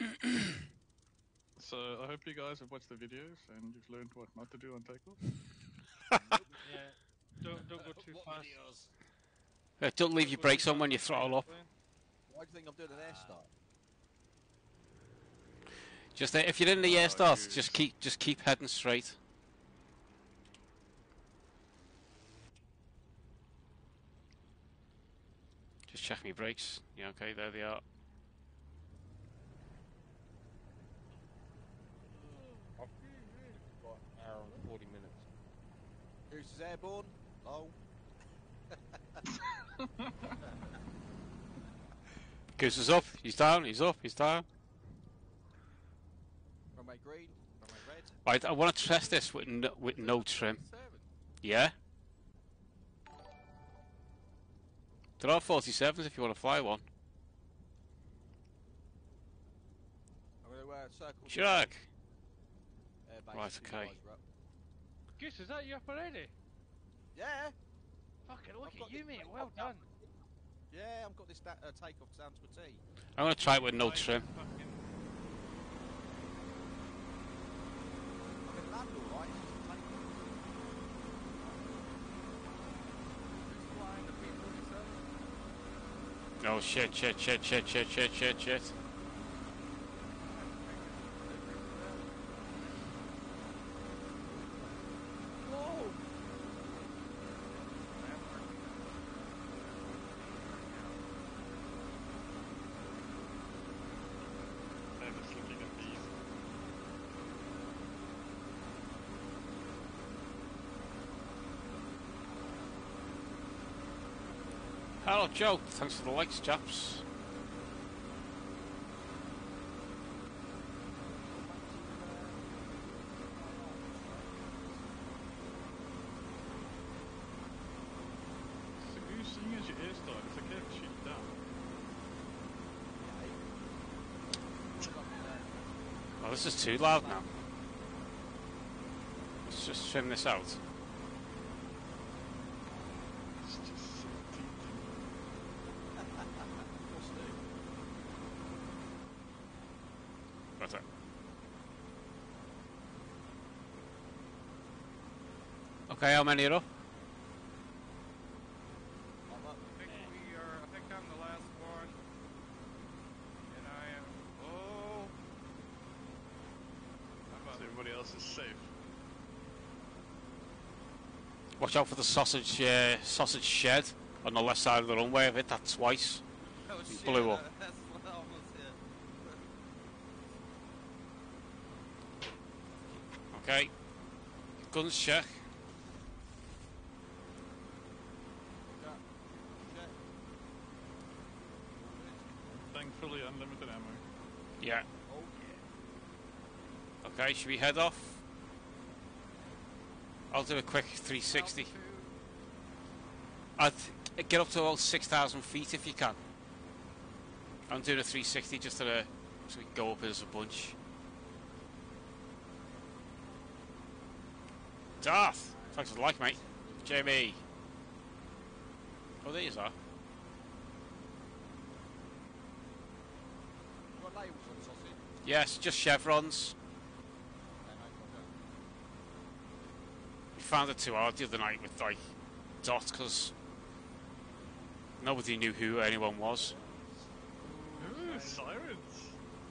So I hope you guys have watched the videos and you've learned what not to do on takeoff. Yeah. Don't go too fast. Videos? Don't leave your brakes on when you throttle up. Why do you think I'm doing an air start? Just if you're in the air start, just keep heading straight. Just check my brakes. Yeah, okay, there they are. Got an hour and 40 minutes. Goose is airborne. Oh. Goose is up. He's down. He's up. He's down. Runway green. Runway red. Right, I want to test this with no trim. Yeah. There are 47s if you want to fly one. I'm going to circle. Chirag. Right, okay. Goose, is that you up already? Yeah. Fucking look at you, mate. Well done. Yeah, I've got this takeoff down to a T. I'm going to try it with no trim. I can land all right. Oh shit, shit, shit, shit, shit, shit, shit, shit. Hello Joe, thanks for the likes, chaps. So you seeing as your air start, it's okay to shoot down. Oh, this is too loud now. Let's just trim this out. Got it. Okay, how many are up? I think I'm the last one. And I am. Oh. So everybody else is safe. Watch out for the sausage shed on the left side of the runway. I've hit that twice. Oh, shit, blew up. That's almost it. Okay. Guns check. Thankfully, unlimited ammo. Yeah. Oh yeah. Okay, should we head off? I'll do a quick 360. I'd get up to about 6,000 feet if you can. I'm doing a 360 just so we can go up as a bunch. Darth! Thanks for the like, mate. Jamie! Oh, there you are. Got labels on the sausage? Yes, just chevrons. We found it too hard the other night with, like, dots, because nobody knew who anyone was. Ooh, sirens!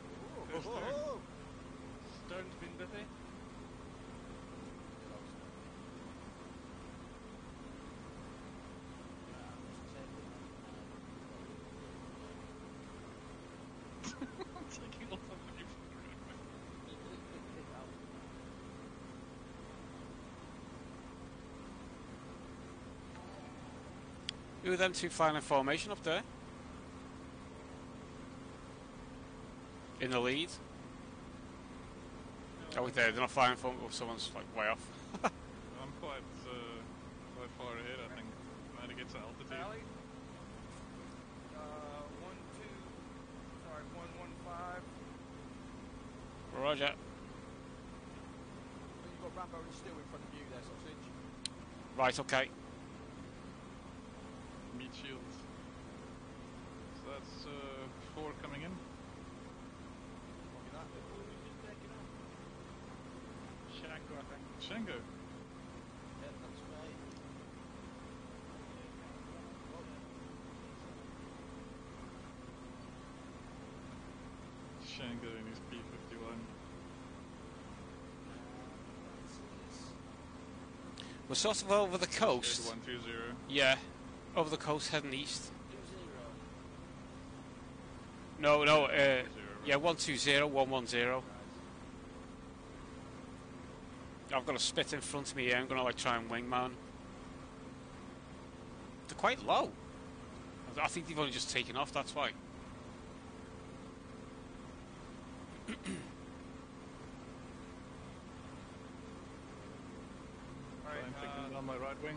Stern's been busy. Taking off somebody. Who are them two flying in formation up there? In the lead? Oh, wait, they're not flying in formation. Oh, someone's like way off. I'm quite far ahead, I think. Trying to get to altitude. Sally? 115. Roger. You've got Rambo and Steel in front of you there, sausage. Right, okay. Meat shields. So that's 4 coming in. Shango. Yeah, that's right. Shango in his P-51. We're sort of over the coast. 120. Yeah, over the coast heading east. 2-0. No, no, Zero, yeah, 120, 110. I've got a spit in front of me here. I'm gonna like try and wingman. They're quite low. I think they've only just taken off. That's why. Alright, I'm taking down my right wing.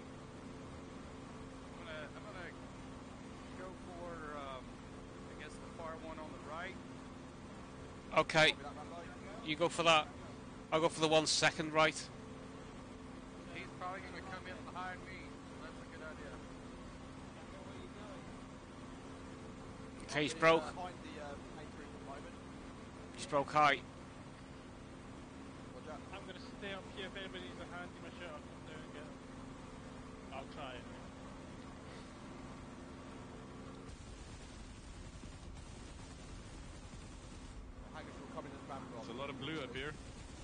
I'm gonna go for, I guess the far one on the right. Okay, Copy that, Rambo. you go for that. I'll go for the 1 second right. He's probably gonna come in behind me. That's a good idea. Okay, he's I'll be, broke. Behind the A3 at the moment. He's broke high. Roger. I'm going to stay up here. If anybody needs a hand, give me a shout. I'll come down and get him. I'll try it. Hangers will come in and ramp There's a lot of blue up here.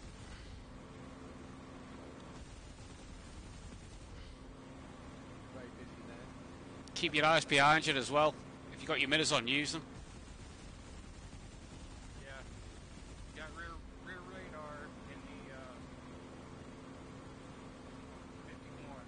Very busy there. Keep your eyes behind you as well. If you've got your mirrors on, use them. Yeah. Got rear radar in the 51.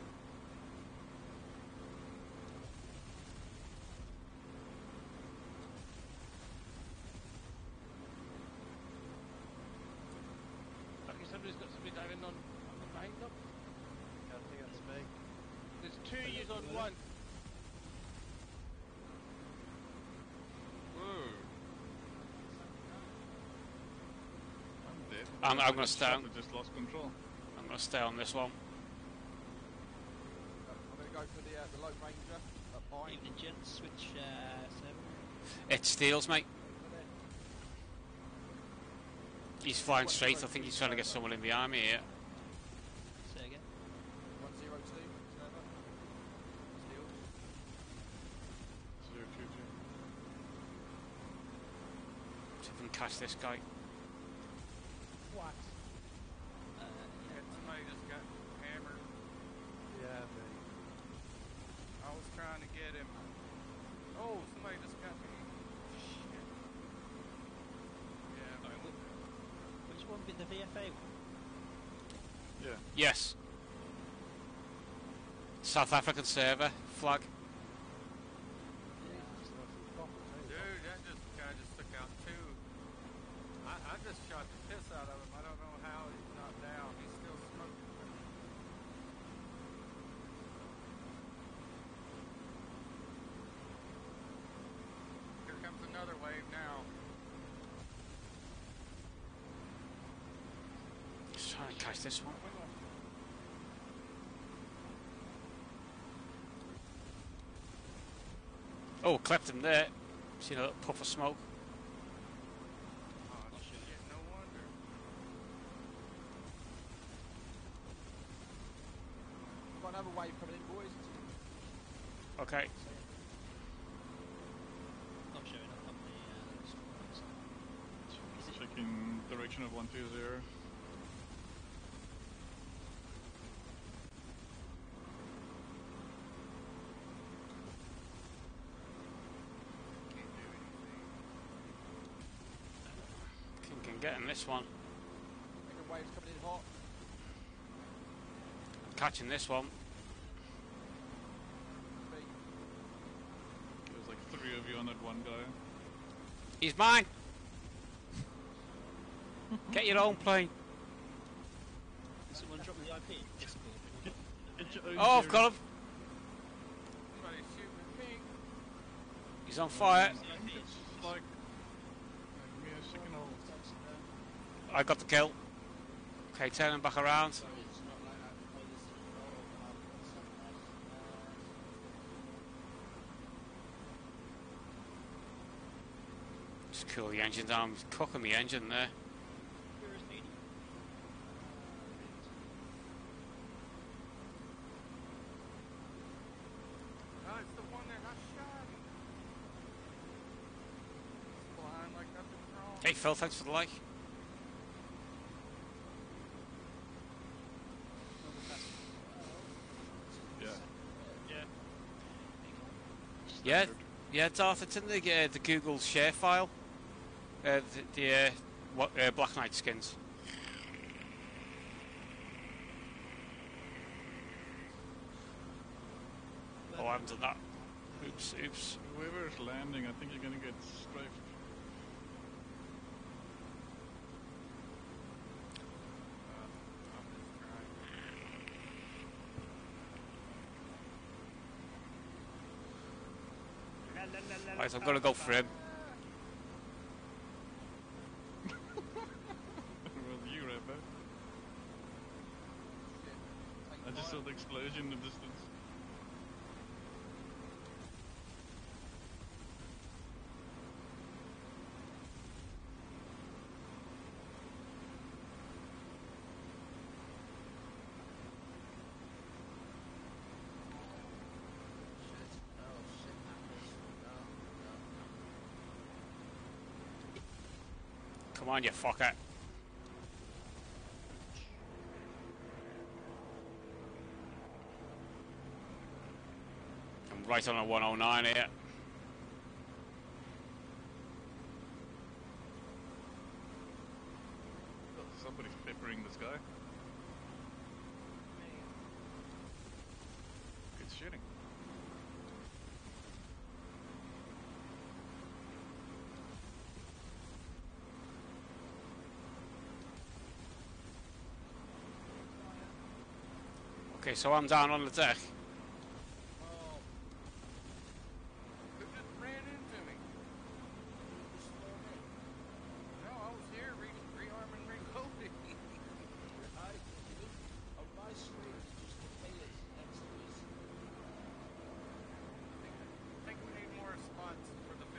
Okay, somebody's got somebody diving on behind them. Yeah, I think that's me. There's two yous on one. Whoa. I'm dead. I'm I gonna got stay shot, on. I just lost control. I'm going to stay on this one. I'm going to go for the Lone Ranger up high. Evening, gents. Switch 7. It steals, mate. He's flying straight. I think he's trying to get someone in behind me here. Say again. 102, server. Steel. 022. See if we can catch this guy. What? Somebody just got hammered. Yeah, me. I was trying to get him. Oh, somebody just got me. Shit. Yeah, but Which one be the VFA one? Yeah. Yes. South African server flag. dude, that guy just took out two. I just shot the piss out of him. I don't know how he's not down. He's still smoking. Here comes another wave now. Just trying to catch this one. Oh, clipped him there. Seen a little puff of smoke. Oh, shit, no wonder. We've got another wave coming in, boys. Okay. Not showing up on the Is it Checking direction of 120. Can't do anything. Can get in this one. Second wave's coming in hot. Catching this one. Me. There's like 3 of you on that one guy. He's mine. Get your own plane. Did someone drop the IP? Discord. Oh, I've got him. Somebody's shooting at me. He's on fire. The IP. It's like me a chicken hole. I got the kill. Okay, turn him back around. Just cool the engine down. He's cooking the engine there. Where is Needy? Hey Phil, thanks for the like. Yeah. Yeah, yeah, Darth, it's in the Google share file. Black Knight skins. Oh, I haven't done that. Oops. Whoever's landing, I think you're gonna get strafed. I'm just trying. Right, I'm gonna go for him. Well, you, Rapper. I just saw the explosion in the distance. Come on, you fucker. I'm right on a 109 here. Somebody's peppering this guy. Good shooting. Okay, so I'm down on the deck. Who just ran into me? No, I was here rearming, reloading. On my screen, it just appears next to us. I think we need more spots for the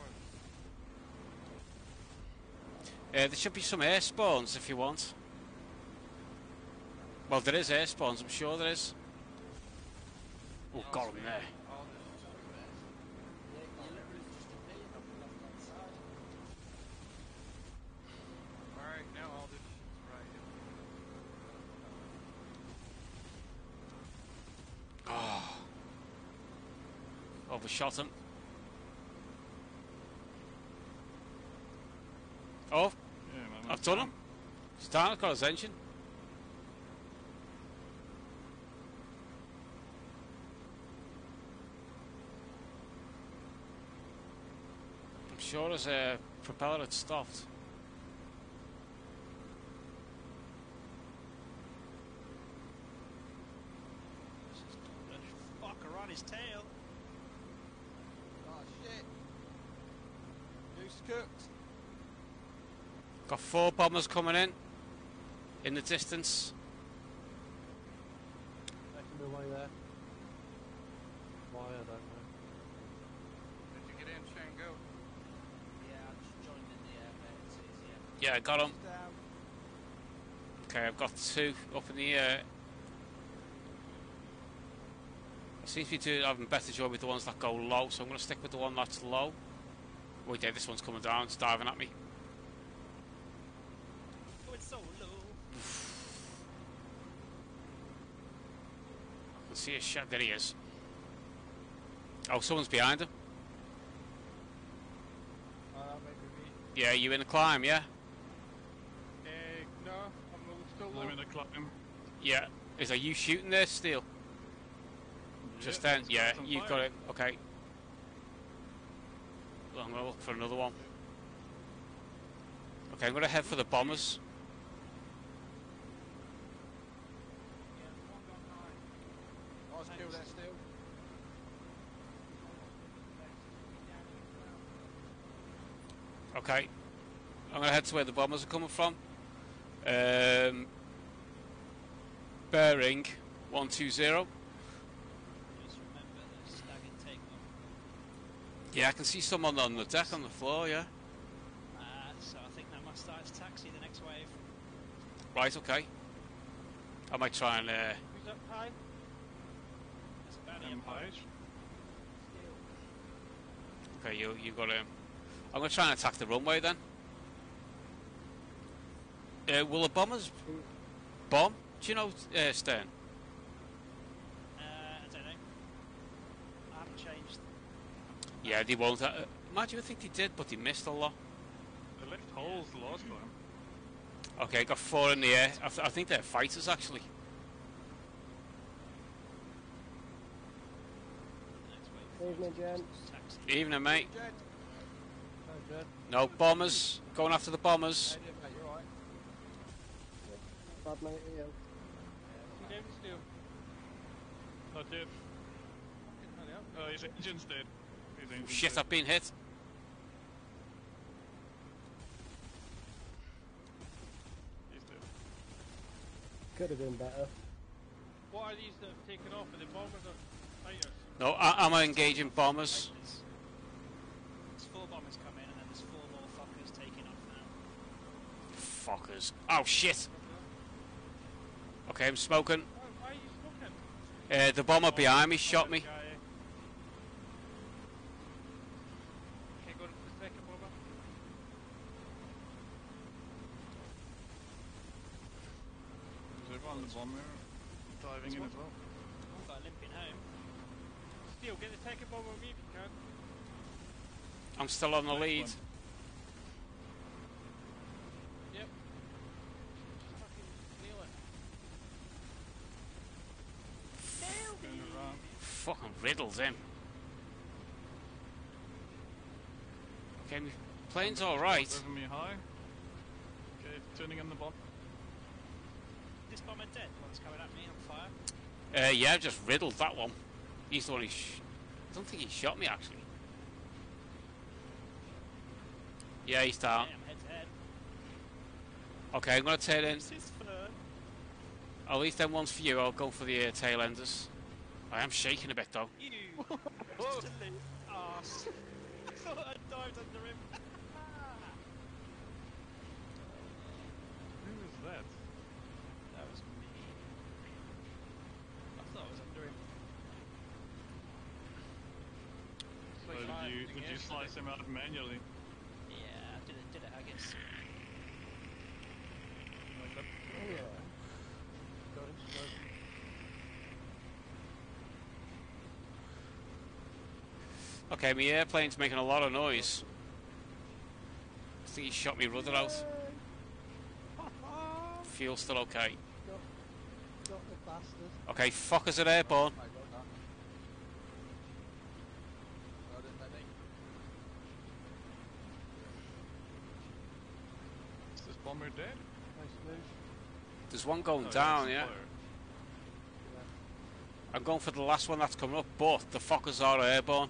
51s. There should be some air spawns if you want. Well, there is air spawns, I'm sure there is. Oh, got him there. All this Yeah, you literally just appeared on the left-hand side. Alright, now all this shit's right. Overshot him. Oh, Yeah, man. I've done him. He's down, I've got his engine. I'm sure his propeller had stopped. Fucker on his tail. Oh, shit. Goose cooked. Got 4 bombers coming in the distance. Making my way there. Why, I don't know. Did you get in, Shango? Yeah, I just joined in the air bed. It's easier. Yeah, I got him. He's down. Okay, I've got 2 up in the air. I seem to be having better job with the ones that go low, so I'm going to stick with the one that's low. Wait, yeah, this one's coming down, it's diving at me. Oh, it's so low. I can see his shot. There he is. Oh, someone's behind him. Maybe me. Yeah, you in the climb, yeah? No, I'm still low. I'm in a climb. Yeah. Is that you shooting there, Steel? Just then? this Yeah, guy's on you've fire. got it. Okay. Well, I'm going to look for another one. Okay, I'm going to head for the bombers. Nice kill there, still. Okay. I'm going to head to where the bombers are coming from. Bearing 120. Just remember the staggered takeoff. Yeah, I can see someone on the deck on the floor, yeah. So I think that must start his taxi the next wave. Right, okay. I might try and... Who's up high? That's about it. Empire. okay, you got him. I'm going to try and attack the runway then. Will the bombers bomb? Do you know, Stern? I don't know. I haven't changed. Yeah, they won't. Imagine I think they did, but they missed a lot. They left holes the last time. Okay, got 4 in the air. I think they're fighters, actually. Evening, gents. Taxi. Evening, mate. Jed, Hi, Jed. No bombers. Going after the bombers. how you doing, mate? You alright? Bad mate, Ian. See David still. Not yet. Hurry up. Oh, his engine's dead. His Oh, engine's shit, dead. I've been hit. He's dead. Could have been better. What are these that have taken off? Are they bombers or fighters? No, I'm engaging bombers. There's 4 bombers come in, and then there's 4 more fuckers taking off now. Fuckers. Oh, shit. Okay, I'm smoking. Why are you smoking? The bomber behind me shot me. Guy, eh? Okay, go to the second bomber. Is everyone on the bomber diving in as well? I've got a limping home. Steel, get the second bomber with me if you can. I'm still on the lead. Next Yep. Fucking nail it. Going around. Fucking riddles him. Okay, my plane's alright. Over me high. Okay, turning on the bomb. This bomber dead? One's coming at me on fire. Yeah, I've just riddled that one. He's the one I don't think he shot me, actually. Yeah, he's down. Okay, I'm head to head. Okay, I'm going to turn in. This is fun. At least them one's for you. I'll go for the tail enders. I am shaking a bit, though. You absolute arse. I thought I dived under him. Who is that? That was me. I thought I was under him. So did you slice him out manually? Yeah, I did it, I guess. Like that? Oh, yeah. Got him, got him. Okay, my airplane's making a lot of noise. I think he shot me rudder out. Fuel's still okay. Got the bastard. Okay, fuckers are airborne. Mate, well done. Well done, Danny. Is this bomber dead? Nice move. There's one going Oh, down, it's yeah. fire. I'm going for the last one that's coming up, but the fuckers are airborne.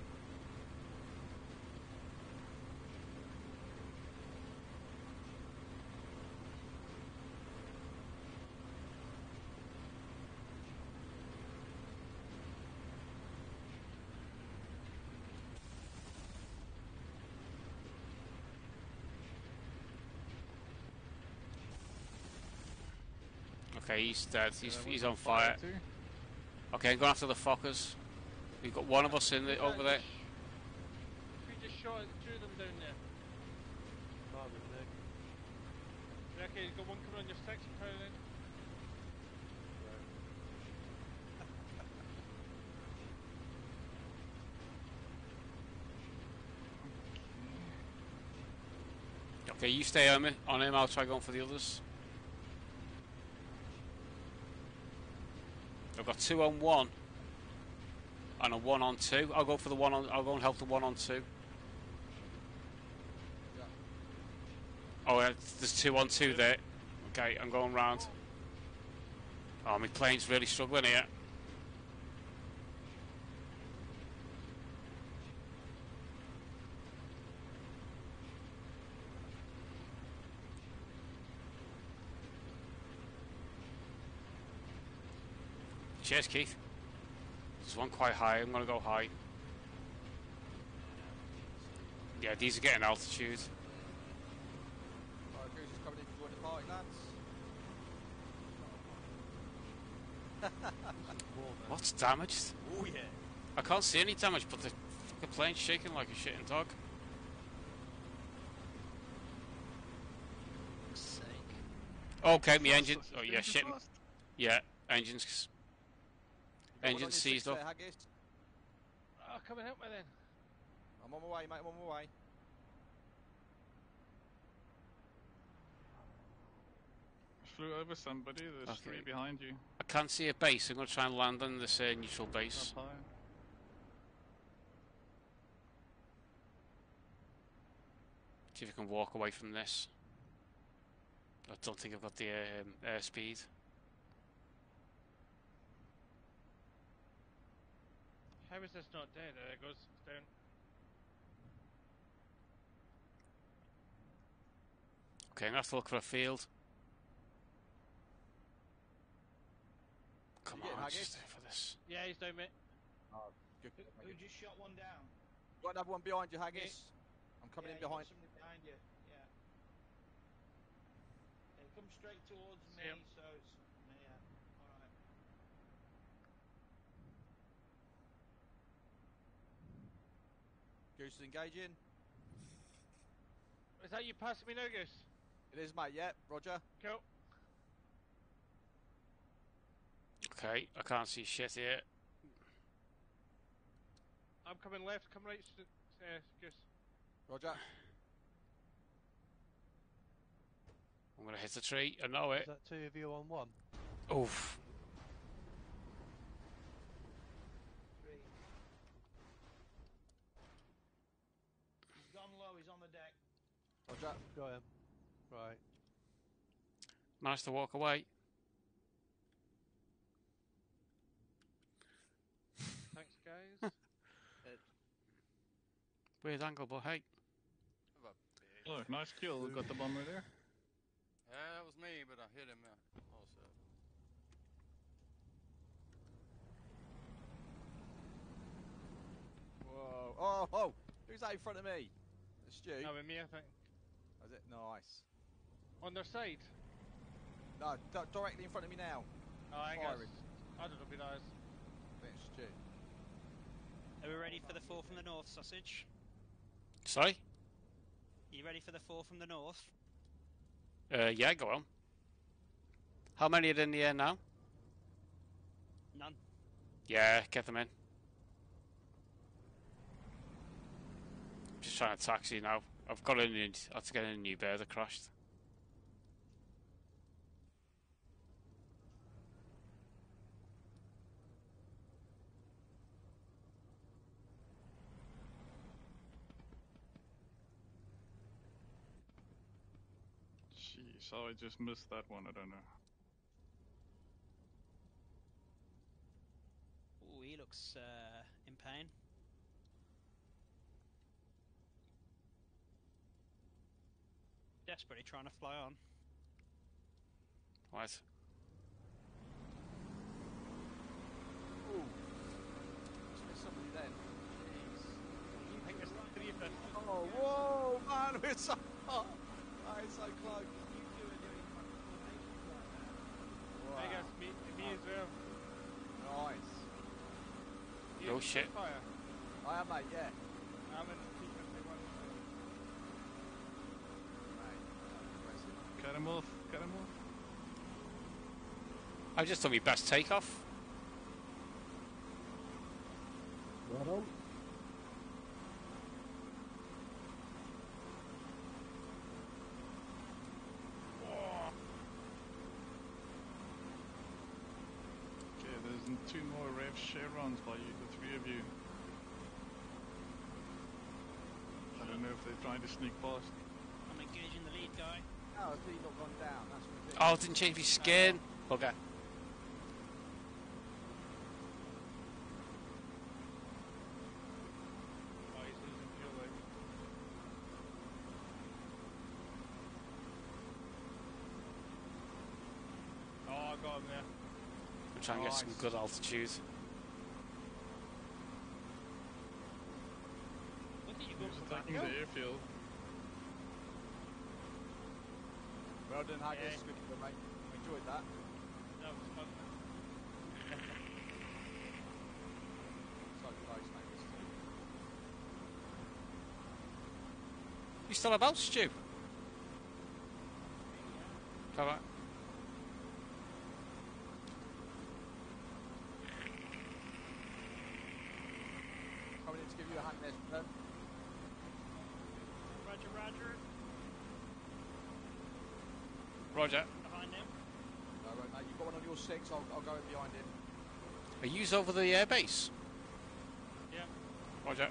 Okay, he's dead. He's on fire. Too. Okay, I'm going after the fuckers. We've got one of us in the, over there. We just shot 2 of them down there. Marvin, Nick. Okay, you've got one coming on your section tower then. Okay, you stay on him. I'll try going for the others. I've got 2 on 1 and a 1 on 2. I'll go for the 1 on. I'll go and help the 1 on 2. Yeah. Oh, there's 2 on 2 there. Okay, I'm going round. Oh, my plane's really struggling here. Cheers, Keith. There's one quite high. I'm going to go high. Yeah, these are getting altitude. Alright, Goose is coming in to join the party, lads. What's damaged? Oh, yeah. I can't see any damage, but the plane's shaking like a shitting dog. For fuck's sake. Okay, my engine. Sausage Oh yeah, engine shit. fast. Yeah, engines. Got one on Engine your seized six up. there, Haggis. Oh, come and help me then. I'm on my way, mate. I'm on my way. Flew over somebody. There's Okay. 3 behind you. I can't see a base. I'm going to try and land on this neutral base. Up high. See if I can walk away from this. I don't think I've got the airspeed. How is this not dead? There it goes. It's down. Okay, I'm going to have to look for a field. Come You getting on, Haggis? just stay for this. Yeah, he's down, mate. Oh, good. Who just shot one down? Got another one behind you, Haggis. I'm coming Yeah, in you got behind. somebody behind you. Yeah. Yeah, come straight towards me, Yep. so it's yeah. All right. Goose is engaging. Is that you passing me now, Goose? It is, mate. Yeah, Roger. Cool. Okay, I can't see shit here. I'm coming left. Come right, Goose. Roger. I'm going to hit the tree. I know Is it. that 2 of you on 1? Oof. 3. He's gone low. He's on the deck. Roger. Got him. Right. Managed to walk away. Thanks, guys. Weird angle, but hey. Oh, nice kill. Got the bomber there. Yeah, that was me, but I hit him also. Whoa. Oh, oh. Who's that in front of me? The Stu. Now with me, I think. Is it? Nice. On their side. No, directly in front of me now. Oh, I guess. Firing. I don't know who that is. I think it's Stu. Are we ready for the 4 from the north, sausage? Sorry? Are you ready for the 4 from the north? Yeah, go on. How many are in the air now? None. Yeah, get them in. Just trying to taxi now. I've got a new, I have to get a new bear that crashed. Jeez, how I just missed that one. I don't know. Oh, he looks in pain. Desperately trying to fly on. What? Ooh. Just missed somebody then. Jeez. I think it's 350. Oh, whoa, man. We're so... Oh, that is so close. You two are doing formations right now. I Wow. guess me as well. Nice. You Oh, in shit. Fire. I am, mate, yeah. I'm in T51. Mate, impressive. Cut him off. Cut him off. I've just done my best takeoff. Right on. Okay, there's 2 more Rev chevrons by you, the 3 of you. I don't know if they're trying to sneak past. I'm engaging the lead guy. How has he not gone down? That's ridiculous. Oh, didn't change my skin. Bugger. Oh, he's losing fuel like. Oh, I got him there. I'm trying to get some Nice. good altitude. Look at you He go was for that. attacking the airfield. Well done, Haggis. Yeah. Good kill, mate. Enjoyed that. That was fun. So close, mate. This two. You still about, Stu? Come on. Roger. Behind him. No, right, mate. You've got one on your 6. I'll go in behind him. Are you over the air base? Yeah. Roger.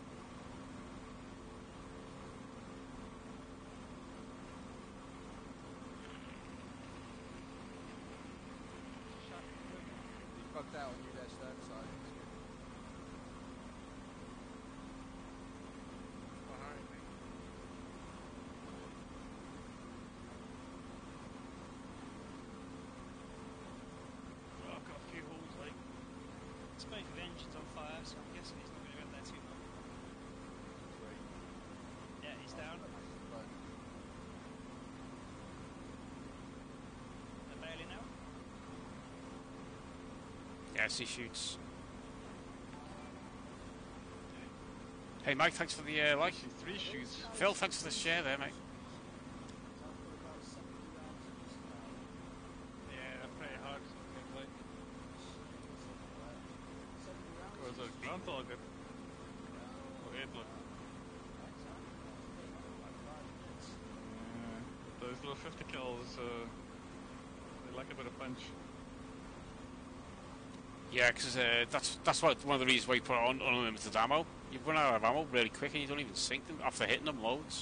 He's bugged out on you there, Stern, so it's good. Behind me. Oh, I've got a few holes, like. It's both of engines on fire, so I'm guessing he's not going to go there too long. Yeah, he's down. Right. They're bailing out. Yes, he shoots. Hey Mike, thanks for the like. 3 shoots. Phil, thanks for the share there, mate. Yeah, they're pretty hard sometimes, like. Was a ground target. Or airlock. Yeah, those little 50 kills, they like a bit of punch. Yeah, because that's what one of the reasons why you put on unlimited ammo. You run out of ammo really quick and you don't even sink them after hitting them loads.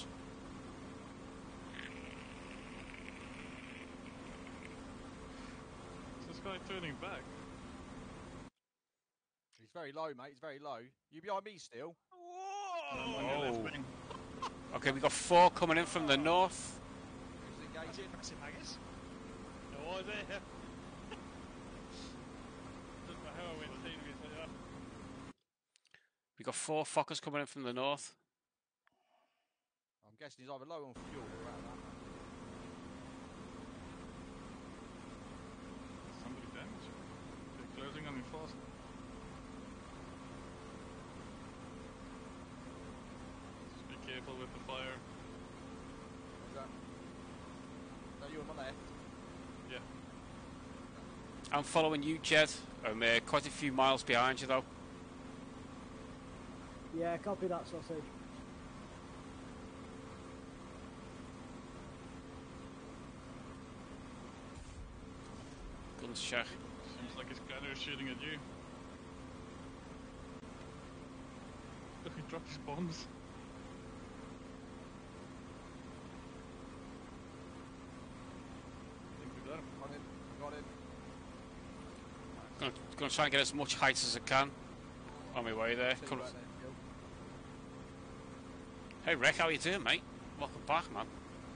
Is this guy turning back? He's very low, mate. He's very low. You behind me still? Oh. Okay, we got 4 coming in from the north. Who's engaging? Massive haggis. No, there. Doesn't matter how I went sideways like that. We got 4 Fokkers coming in from the north. I'm guessing he's either low on fuel or out of that. Somebody damaged. They're closing on me fast. Just be careful with the fire. Okay. No, you on my left. Yeah. I'm following you, Jed. I'm quite a few miles behind you though. Yeah, copy that, sausage. Guns check. Seems like his gunner is shooting at you. Look, he dropped his bombs. I think we got him. Got him. Got him. Gonna try and get as much height as I can on my way there. See you Come- right there, Phil. Hey Rick, how you doing, mate? Welcome back, man.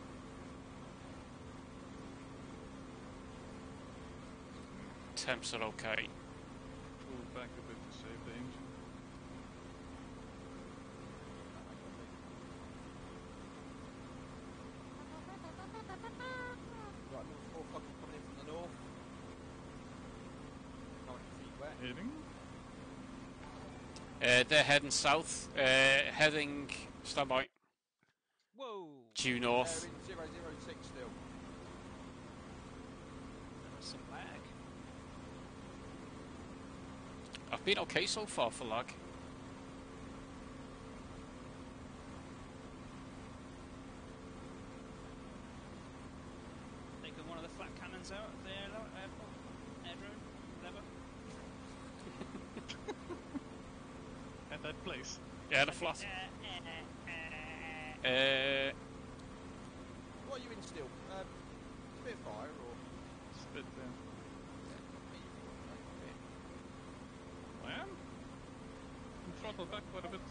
Temps are okay. Pull back a bit to save the engine. Right, more fucking coming in from the north. 90 feet wet. Heading? They're heading south. Heading. Stand by. Whoa! Due They're north. in 006 still. There was some lag. I've been okay so far for lag. Taking one of the flat cannons out of the airport. Air drone. Lever. At that place. Yeah, the flat. What are you in still? Spitfire or? Spit there. I am? I'm throttled back quite a bit.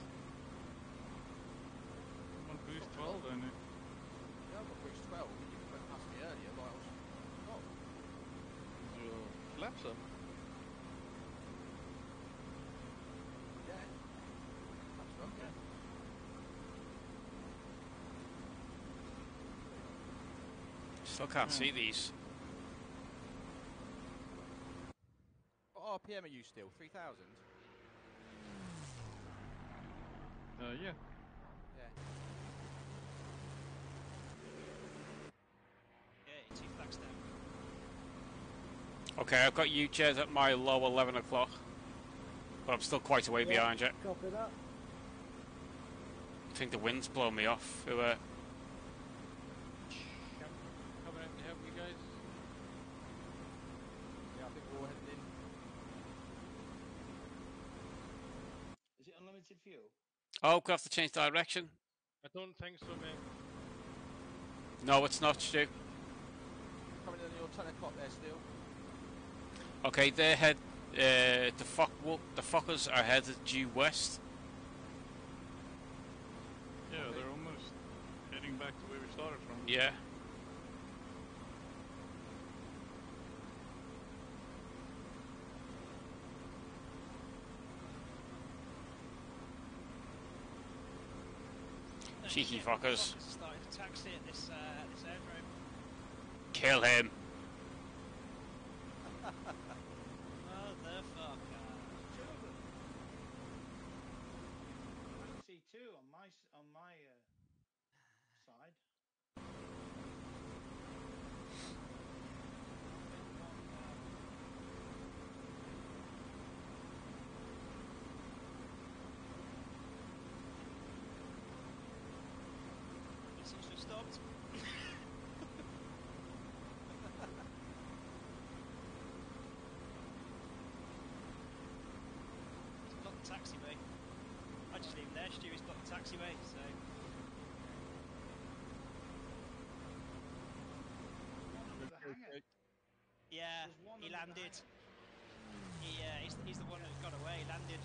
I'm on boost 12 only. Yeah, I've got boost 12. You went past me earlier, but I was. Oh, Is your flaps up? yeah. That's right, yeah. Still can't see these. What RPM are you still? 3,000? Yeah. Yeah. Yeah, 2 flags down. Okay, I've got you, Jed, at my low 11 o'clock. But I'm still quite a way behind you. Copy that. I think the wind's blown me off. Coming out to help you guys. unlimited fuel? Oh, we have to change direction. I don't think so, mate. No, it's not, Stu. Coming in on your 10 o'clock there still. Okay, they head. The fuckers are headed due west. Yeah, they're almost heading back to where we started from. Yeah. Cheeky fuckers. Started to taxi at this aerodrome. Kill him. Motherfucker. Two of them. I can see two on my side. It seems to have stopped. It's blocked the taxiway. I just leave him there. Stewie's blocked the taxiway, so. One under the hangar. Yeah, There's one he under the landed. hangar. He's the one that got away. He landed.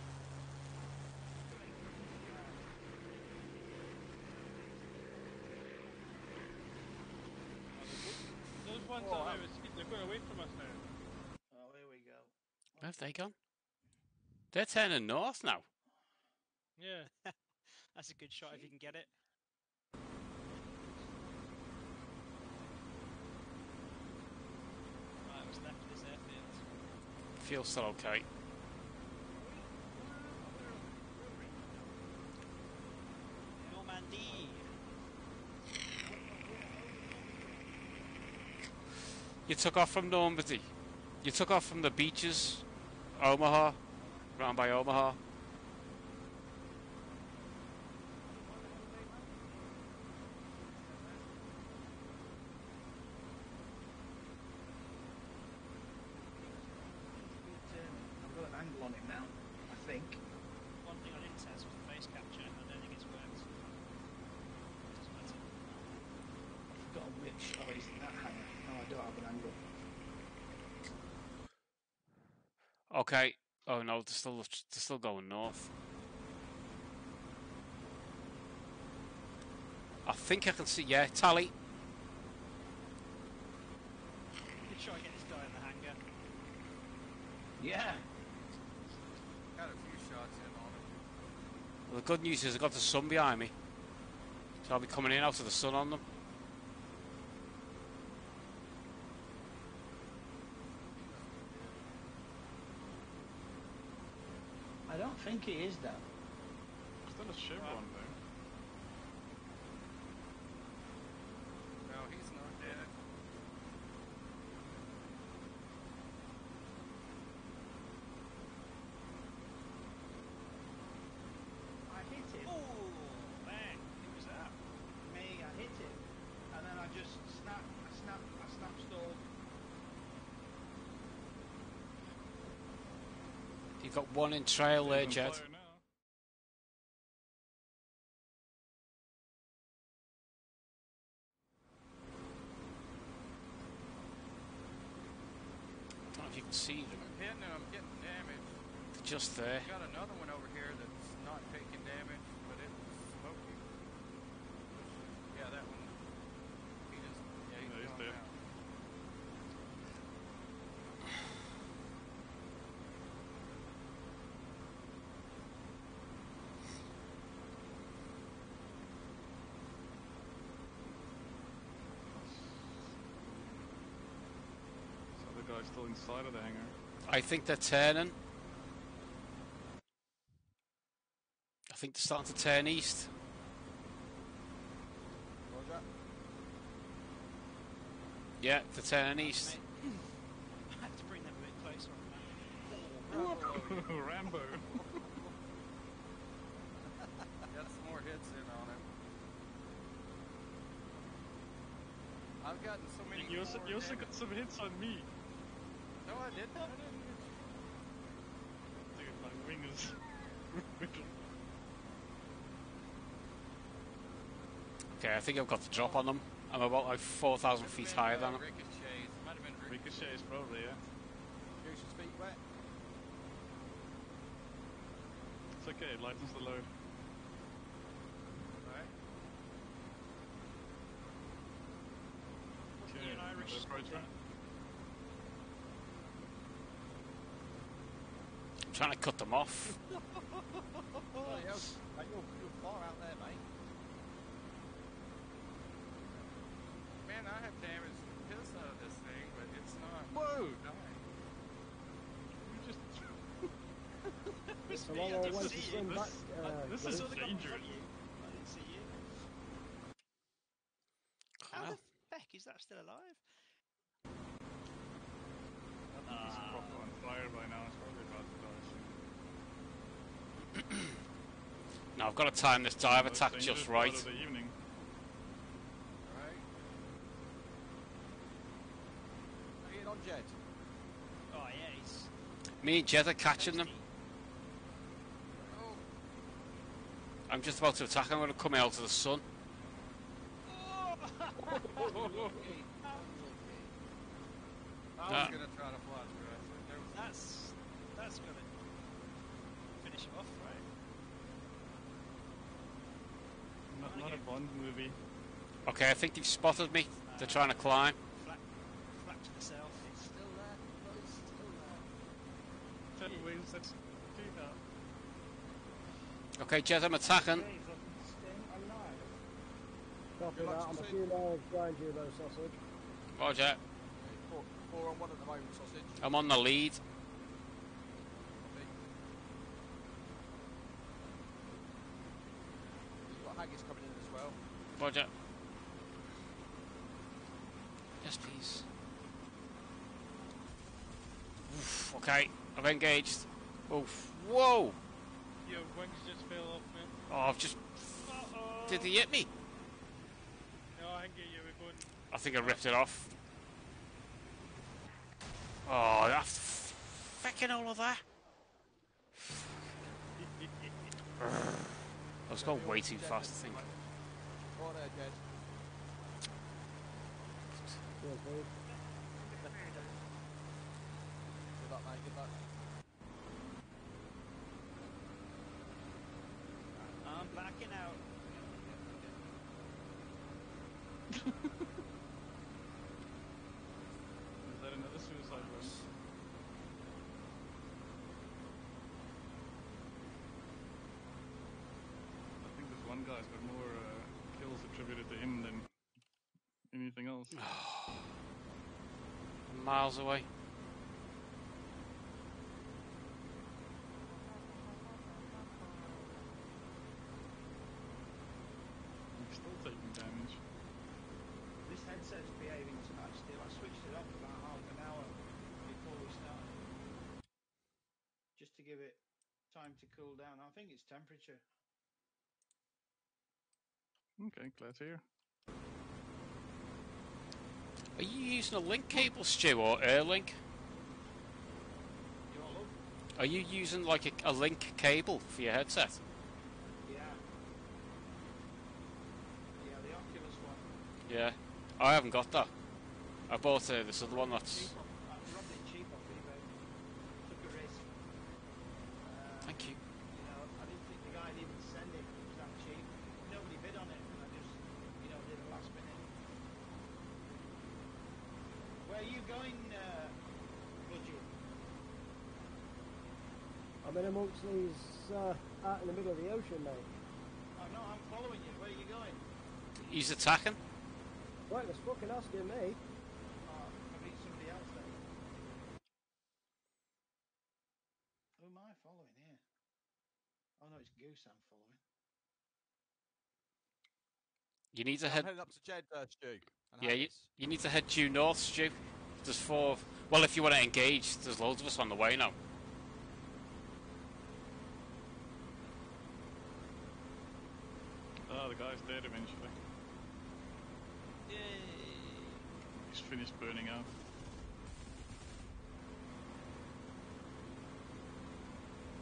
Those ones are out of speed. They're going away from us now. Oh, here we go. Where have they gone? They're turning north now. Yeah. That's a good shot if you can get it. Right, what's left of this airfield? Feels still okay. Normandy. You took off from Normandy. You took off from the beaches, Omaha, round by Omaha. I've got an angle on it now, I think. One thing I didn't test was the face capture. I don't think it's worked. Doesn't matter. I've forgotten which. Oh, he's in that hangar. No, I don't have an angle. Okay. Oh no, they're still going north. I think I can see. Yeah, tally. Good shot, get this guy in the hangar. Yeah. Got a few shots in on him. Well, the good news is I've got the sun behind me, so I'll be coming in out of the sun on them. I don't think he is, though. Still a Chevron though. No, he's not dead. I hit him. Oh, man. Who was that? Me, I hit him. And then I just snap stalled. You've got one in trail there, He's on Jed. fire now. I don't know if you can see them. I'm hitting and I'm getting damage. They're just there. Got another one over here that's not taking damage, but it's smoking. Yeah, that one. He just, yeah, Yeah, he's gone dead. now. So the guy's still inside of the hangar. I think they're turning. I think they're starting to turn east. Roger. Yeah, they're turning east. I have to bring them a bit closer on that. Rambo. Got some more hits in on him. I've gotten so many You also damage. got some hits on me. No, I didn't. Dude, my wing is... Okay, I think I've got the drop on them. I'm about like 4,000 feet higher than them. Ricochets. Might have been Ricochets, probably, yeah. Goose's feet wet. It's okay, it lightens the load. Right. Okay, an Irish another approach split. right. I'm trying to cut them off. Bloody hell, mate, you're far out there, mate. Man, I have damaged the piss out of this thing, but it's not. Whoa! dying. You just... It's a me, long I old didn't way see to you. swim back. this Johnny. is Saw the guy in front dangerous. of you. I didn't see you. How Well, the heck is that still alive? I think he's proper on fire by now. It's probably about to die soon. now I've got to time this dive Most attack dangerous just part right. of the evening. Right. Are you in on Jed? Oh yeah, he's Me and Jed are catching them. tasty. Oh, I'm just about to attack. I'm going to come out of the sun. I Ah. was gonna try to fly through it. There was That's gonna finish him off, right? Not a Bond movie. Okay, I think they've spotted me. They're trying to climb. Flap to the south. It's still there, but it's still there. 10 ways that do that. Okay, Jed, I'm attacking. Staying alive. Copy Good luck, that. I'm a sausage. few miles behind you, though, sausage. Roger. Okay, four on one at the moment, sausage. I'm on the lead. Copy. You've got haggis coming in as well. Roger. Yes, please. Oof, okay, I've engaged. Oof. Whoa! Your wings just fell off, man. Oh, I've just... Did he hit me? No, I think you were going. I think I ripped it off. Oh, that's fucking all of that. I was going way too fast, I think. Go on there, Jed. Cheers, dude. Good luck, mate, good luck. I'm blacking out. Is that another suicide run? I think this one guy's got more kills attributed to him than anything else. Miles away. He's still taking damage. This headset's behaving tonight still. I switched it off about half an hour before we started. Just to give it time to cool down. I think it's temperature. Okay, glad to hear. Are you using a link cable, Stu, or Airlink? You all up? Are you using like a link cable for your headset? Yeah. Yeah, the Oculus one. Yeah. I haven't got that. I bought this other one that's... Cheap off, I robbed it cheap off eBay. Took a risk. Thank you. You know, I didn't think the guy would even send it. It was that cheap. Nobody bid on it, and I just, you know, did it last minute. Where are you going, Budgie? I'm in amongst these, out in the middle of the ocean, mate. Oh no, I'm following you. Where are you going? He's attacking. Right, that's fucking asking me. Oh, I meet somebody else then. Who am I following here? Oh no, it's Goose I'm following. You need to I'm head... heading up to Jed, Stu. And Yeah, you haggis. need to head due north, Stu. There's 4... Well, if you want to engage, there's loads of us on the way now. Ah, the guy's dead eventually. Yay! He's finished burning out.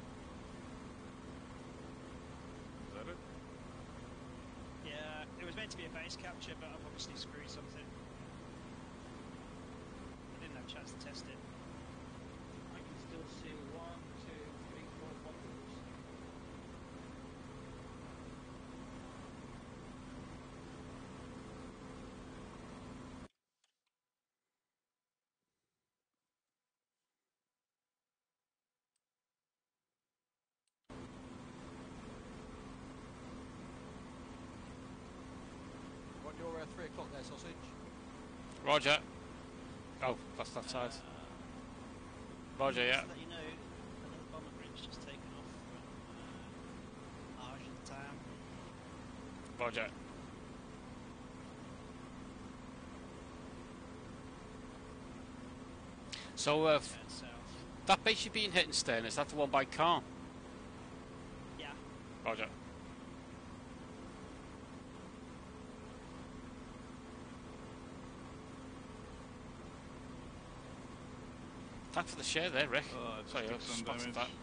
Is that it? Yeah, it was meant to be a base capture, but I've obviously screwed something. I didn't have a chance to test it. I can still see 1, 2, 3, 4 bottles. Want your 3 o'clock there, sausage? Roger. Oh, that's that side. Roger, yeah. Just to let you know, another bomber group's just taken off from Argentine. Roger. So, Going south. that base you've been hitting, Stern, is that the one by Caen? Yeah. Roger. Thanks for the share there, Rick. Oh, it Sorry, I took some spotted damage. that.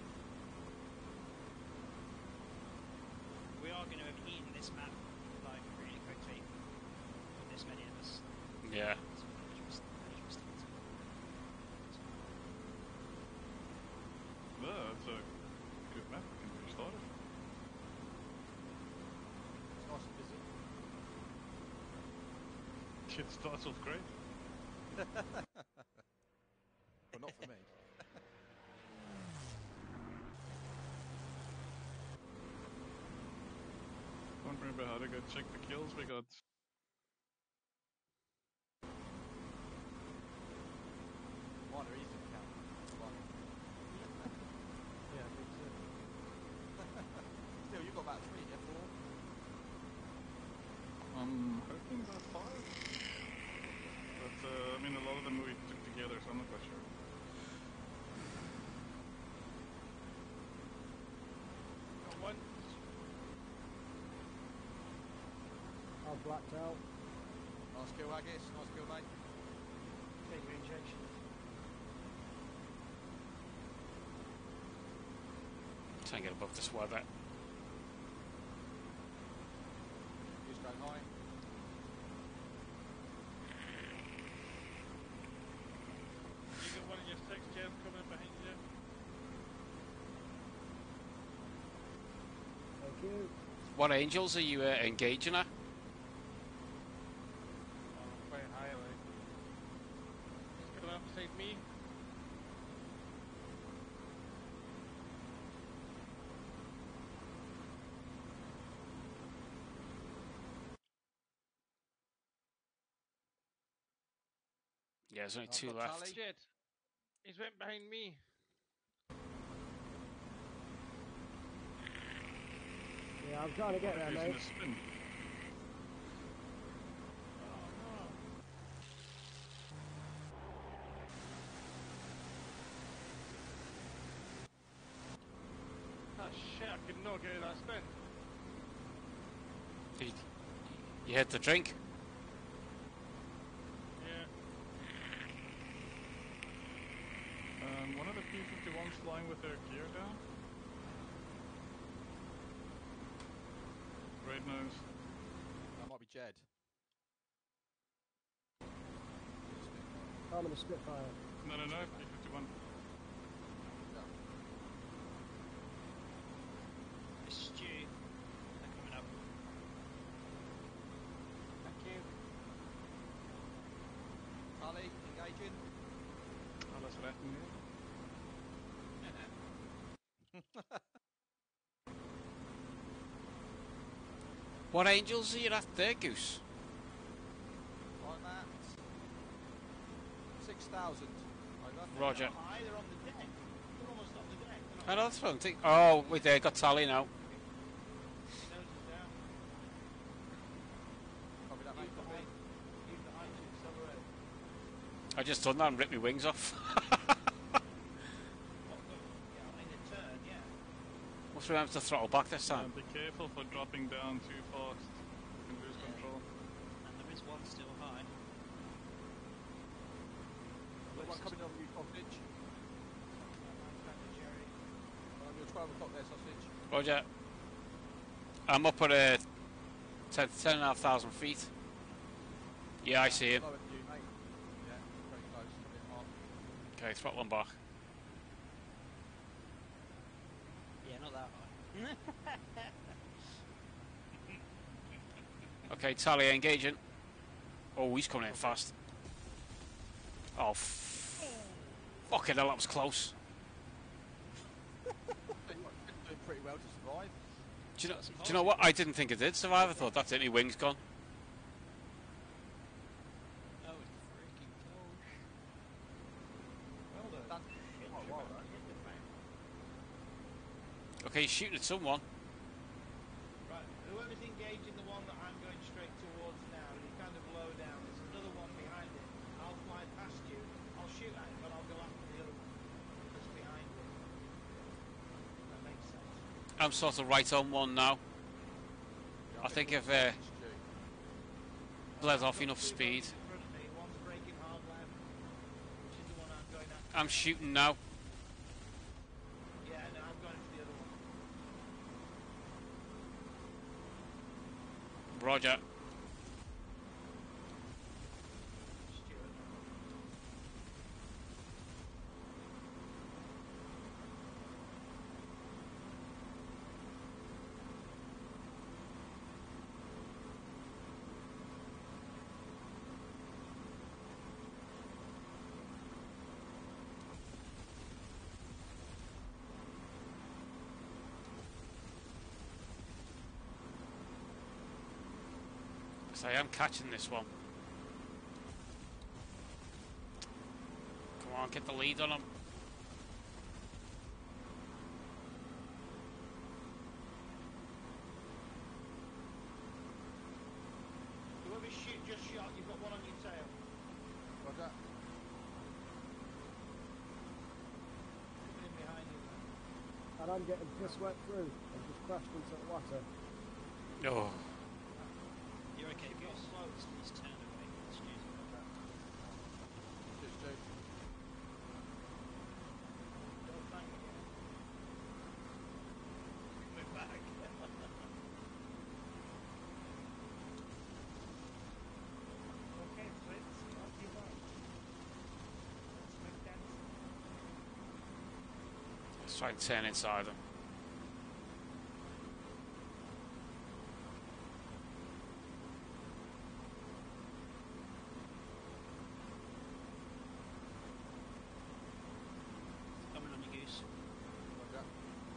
We are going to have eaten this map like really quickly with this many of us. Yeah. So dangerous thing to- Oh, that's a good map. We can restart it. It's nice and busy. It starts off great. But not for me. Don't remember how to go check the kills we got. Mine are easy to count. Fine. Yeah, I think so. Still, you've got about 3, yeah? 4? I'm hoping about 5. But, I mean, a lot of them we took together, so I'm not quite sure. Got one. I've blacked out. Nice kill, Agis. Nice kill, mate. Take your injection. Try and get above this weather. Who's going high? You got one of your 6 gens coming behind you. Thank you. What angels are you engaging at? Oh, quite high, like. He's coming up beside me. Yeah, there's only I've 2 got left. Tally. Shit. He's went behind me. Yeah, I'm trying to get there, Using mate. a spin. Oh shit, I could not get out of that spin. You hit the drink? Yeah. One of the P-51's flying with their gear down. Red nose. That might be Jed. I'm in a Spitfire. No, P-51. Yeah. This is Stu. They're coming up. Thank you. Tally, engaging. Alles rechten hier. What angels are you at there, Goose? I'm at 6,000. Over. Roger. They're not high, they're on the deck. They're almost on the deck. They're I not know that's what I'm thinking. Oh, wait there, got Tally now. Nose is down. Copy that, mate. Use the Copy. height. Use the height to accelerate. I just done that and ripped my wings off. Yeah, in a turn, yeah. Must remember to throttle back this time. Be careful for dropping down too fast. You can lose control. And there is one still high. Got one coming on you, sausage. On your 12 o'clock there, sausage. Roger. I'm up at 10,500 feet. Yeah, I see him. Lower than you, mate. Yeah, very close. A bit hot. Okay, throttle him back. Yeah, not that high. Okay, Talia engaging. Oh, he's coming in fast. Oh, fucking hell, that was close. Doing pretty well to survive. Do you know what? I didn't think it did survive. I thought that's it, his wing's gone. That was freaking close. Well done. Done. Oh, well done. Okay, he's shooting at someone. Right, whoever's engaging the one that I'm going straight towards now, you're kind of low down. There's another one behind it. I'll fly past you. I'll shoot at him, but I'll go after the other one that's behind it. That makes sense. I'm sort of right on one now. Yeah, I think we're I've Stu. bled I've off got enough two speed. guns in front of me. One's breaking hard left, which is the one I'm going after. I'm shooting now. Yeah, no, I'm going for the other one. Roger. Stuart. So I am catching this one. Come on, get the lead on him. Whoever just shot, you've got one on your tail. Roger. Coming in behind you. And I'm getting piss wet through. I've just crashed into the water. Oh, You're okay, boss. He's turned away. Excuse me. Just Stu. Don't thank me. Coming back. Okay, Fritz, what do you want? Let's make that. let's try and turn inside him. Coming on your goose. Roger.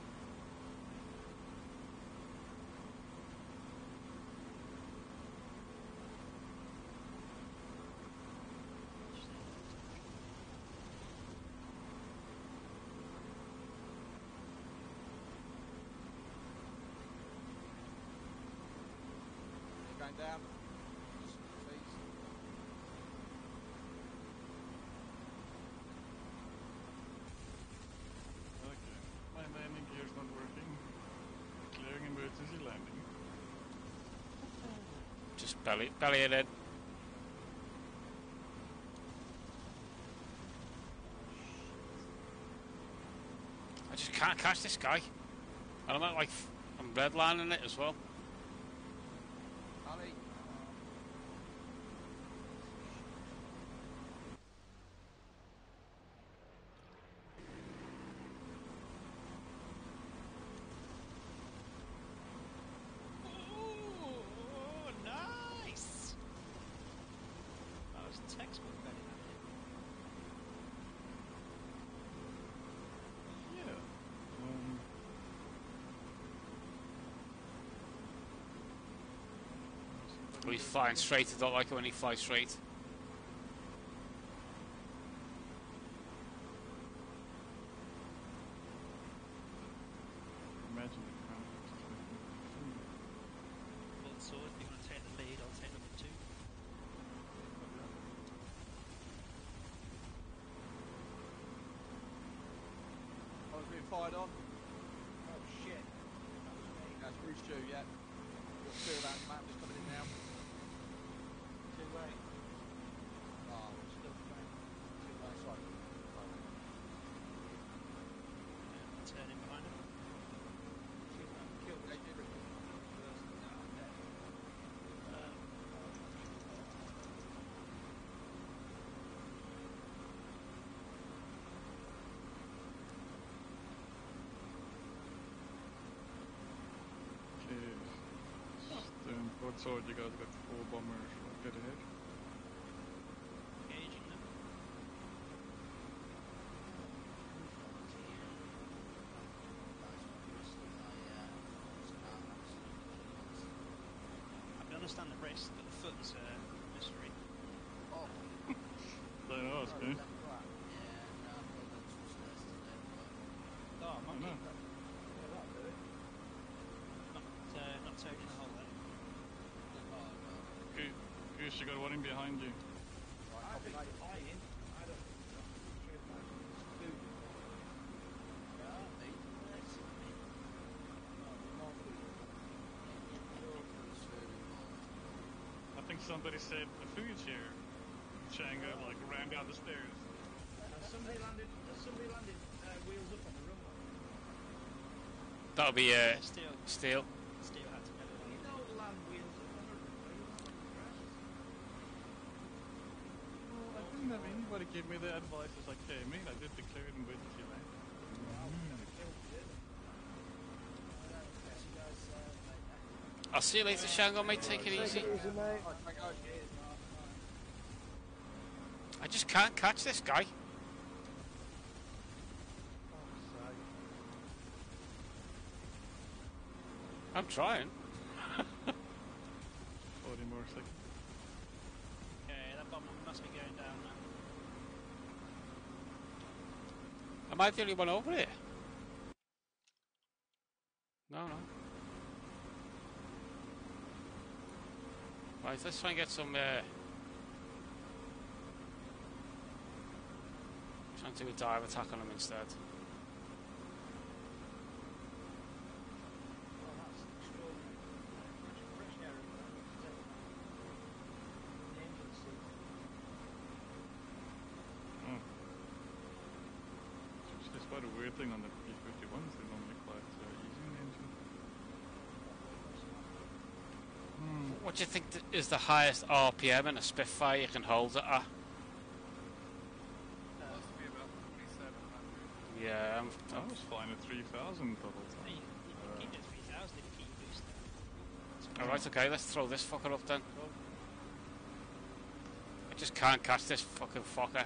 You're going down. Please. Okay, my landing gear's not working. Declaring emergency landing. Just belly it in. I just can't catch this guy. And I'm at like, I'm redlining it as well. Ali. Oh, nice! That was textbook belly landing. Yeah. Oh, he's flying straight. I don't like it when he flies straight. Imagine the ground looks like. Well, so if you want to take the lead, I'll take number 2. I was being fired on. Oh shit. That was me. That's Bruce Stu, yeah. Got two of that map just coming in now. Too late. Oh, Still fine. sorry. Turning behind him. Killed this Hey, person. No, I'm dead. broadsword, you guys got 4 bombers dead ahead. Engaging them. I can understand the wrist, but the foot's a mystery. Oh, Don't know, it's good. Oh, I monkey. know. Yeah, that'll do it. Not toad in the hole then. Goose, you got one in behind you. I think I in. I don't think so. Sure, it's food. More food. I think somebody said the food's here. Shango like ran down the stairs. Has somebody landed wheels up on the runway? That'll be Steel steel. had to go You along. know land wheels up on the runway, you want to press. Well, I didn't have anybody give me the advice as I came in. I did declare them with you, like. Wow, we never killed you, did we? I'll see you later, Shango, mate. Take it easy. Take it easy, mate. I just can't catch this guy. I'm trying. 40 more seconds. Okay, that bomb must be going down now. Am I the only one over here? No. Right, let's try and get some. Trying to do a dive attack on him instead. Well, that's extraordinary. Fresh air in there. The engine seat. Oh. It's quite a weird thing on the P-51s. They're normally quite easy in the engine. What do you think is the highest RPM in a Spitfire you can hold it at? Supposed to be about 2,700. Yeah, I was flying at 3,000 the whole You time. can keep it at 3,000 if you keep boosting. Alright, okay, let's throw this fucker up then. I just can't catch this fucking fucker.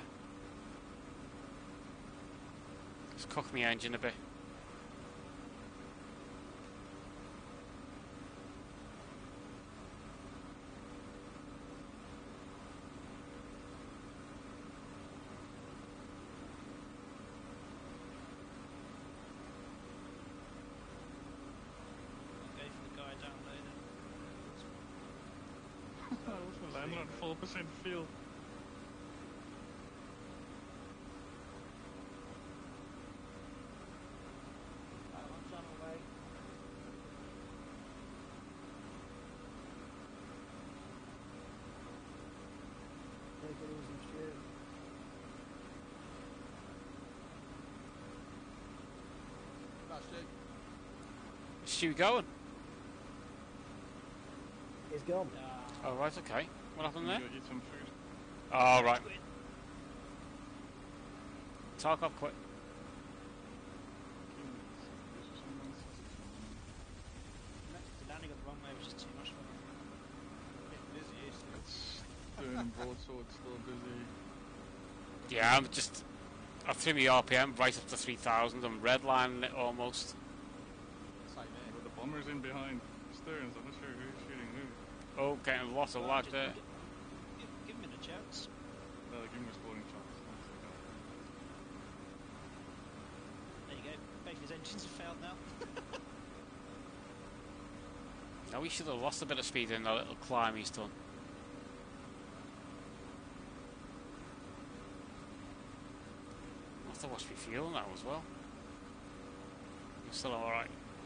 Just cook my engine a bit. Go for the guy downloading. I was landing on 4% fuel. I'm on channel, mate. Take it easy, Stu. That's it. Is Stu going? He's gone. Alright, okay. What happened there? Go eat some food. Alright. Talk up quick. The landing on the runway was just too much for me. Bit busy, isn't it? It's doing broadsword, still busy. Yeah, I threw my RPM right up to 3,000. I'm redlining it almost. Same here. But the bomber's in behind Stearns. I'm not sure who's shooting who. Oh, getting lots of lag there. Give him a chance. Give him a spawning chance. There you go. Both his engines have failed now. Now he should have lost a bit of speed in that little climb he's done. I have to watch me fuel now as well. You're still alright.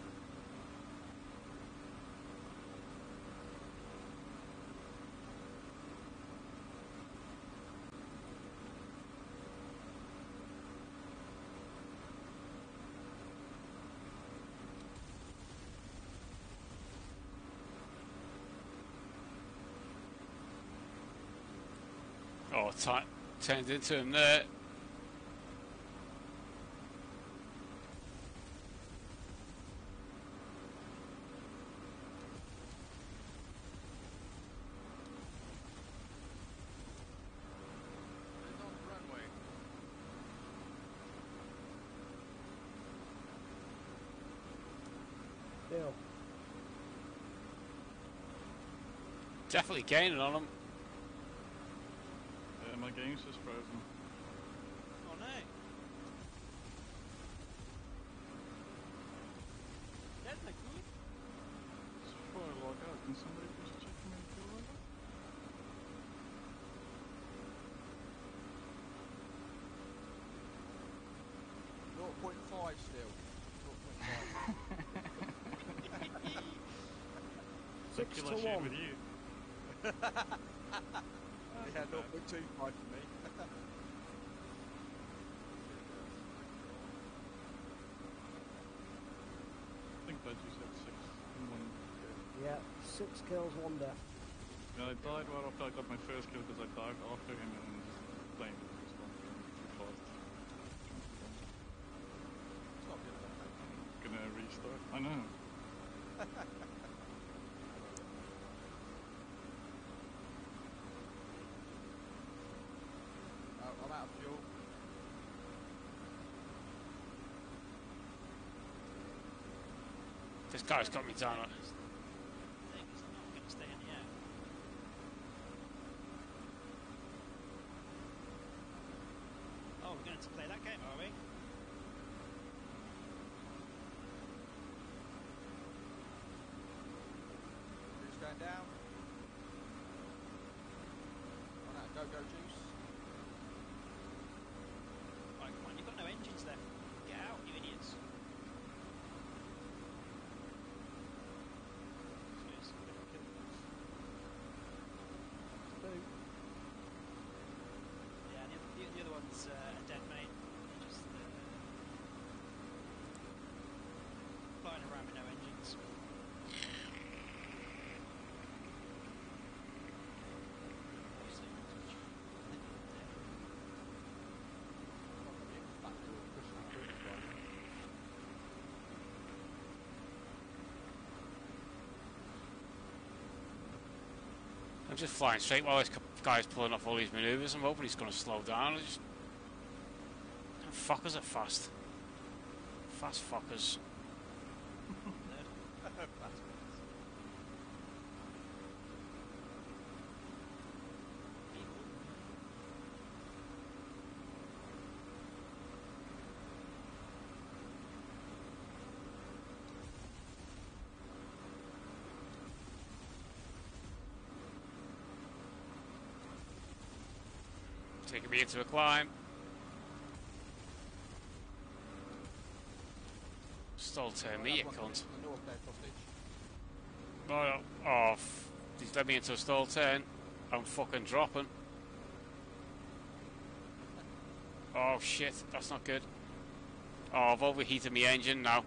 Oh, turned into him there. Definitely gaining on them. My game's just frozen. Oh no. That's not good. So before I log out, can somebody please check for my kill level? 0.5 still. 0.5. 6 kill to that shit 1. with you. Yeah, 0.25 for me. I think that you said 6 in one kill. Yeah, 6 kills, 1 death. Yeah, I died right after I got my first kill because I dived after him and just playing with his one too fast. It's not good enough. Gonna restart. I know. I'm out of fuel. This guy's got me down. The thing is, I'm not going to stay in the air. Oh, we're going to play that game, are we? Juice going down. Oh no, go juice. Right, come on, you've got no engines left. Get out, you idiots. Yes, yeah, the other one's a dead mate. Just flying around with no engines. I'm just flying straight while this guy's pulling off all these manoeuvres. I'm hoping he's going to slow down. Fuckers are fast. Fast fuckers. Taking me into a climb. Stole turn me, you cunt. Oh, he's led me into a stall turn. I'm fucking dropping. Oh shit, that's not good. Oh, I've overheated my engine now.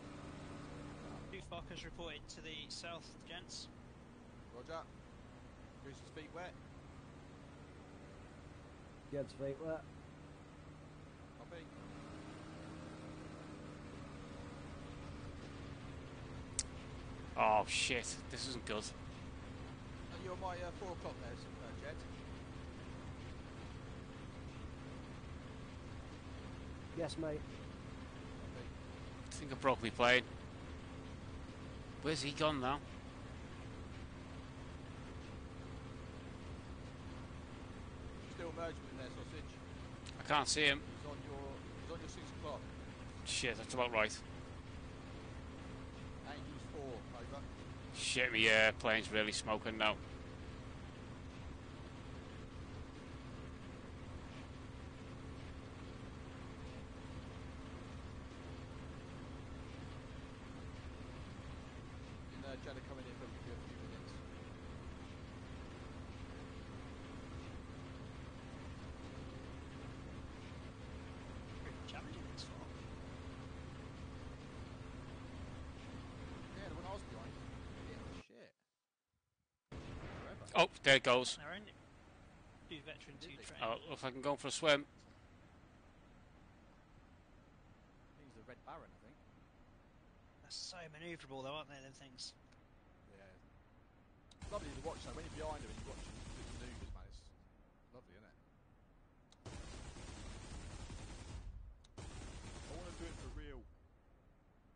2 fuckers reported to the south, gents. Roger. Goose's feet wet. Ged's feet wet. Copy. Oh shit, this isn't good. Are you on my 4 o'clock there, Jed? Yes, mate. Copy. I think I broke my plane. Where's he gone now? Still merged in there, sausage. I can't see him. He's on your 6 o'clock. Shit, that's about right. Angels 4, over. Shit, my plane's really smoking now. Jeddah coming in for a few minutes. Pretty challenging this far. Yeah, the one I was behind. Yeah, shit. Forever. Oh, there it goes. They're only 2 veteran, 2 trained. Oh, if I can go for a swim. He's the Red Baron, I think. They're so manoeuvrable though, aren't they, them things? Yeah. It's lovely to watch though. When you're behind him and you watch him do the maneuvers, man, it's lovely, isn't it? I want to do it for real.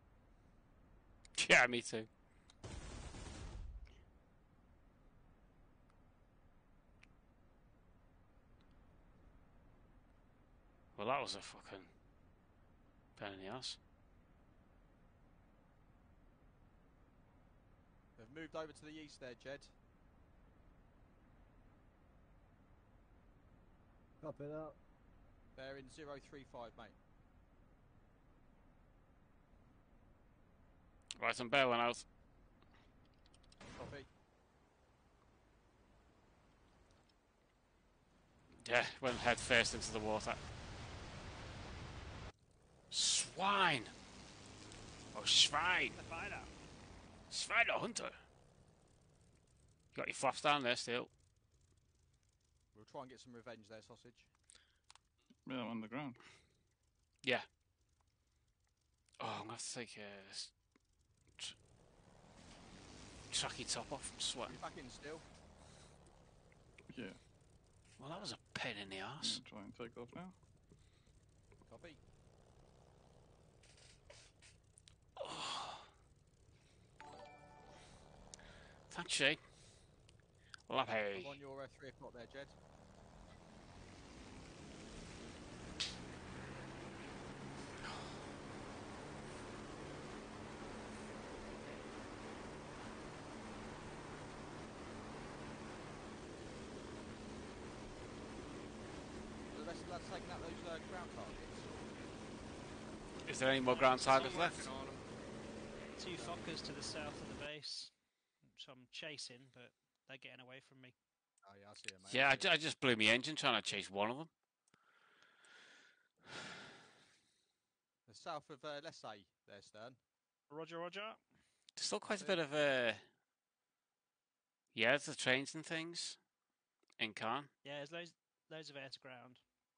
Yeah, me too. Well, that was a fucking pain in the ass. They've moved over to the east there, Jed. Copy that. They're in 035, mate. Right, I'm bailing out. Copy. Yeah, went head first into the water. Swine! Oh, swine! The fighter. Swine or hunter! You got your flaps down there still. We'll try and get some revenge there, Sausage. Yeah, I'm on the ground. Yeah. Oh, I'm gonna have to take a tracky top off from sweating. You back in still? Yeah. Well, that was a pain in the ass. Try and take off now. Copy. Thanks, Shay. Well, I'm on your 3 o'clock there, Jed. The rest of the lads taking out those ground targets. Is there any more ground targets Still left? working on 'em. 2 Fokkers to the south of the base, which I'm chasing, but they're getting away from me. Oh yeah, I see it, mate. Yeah, I see I just blew my engine trying to chase one of them. The south of Lessay there, Stern. Roger, roger. There's still quite a bit of yeah, there's the trains and things in Cairn. Yeah, there's loads of air to ground.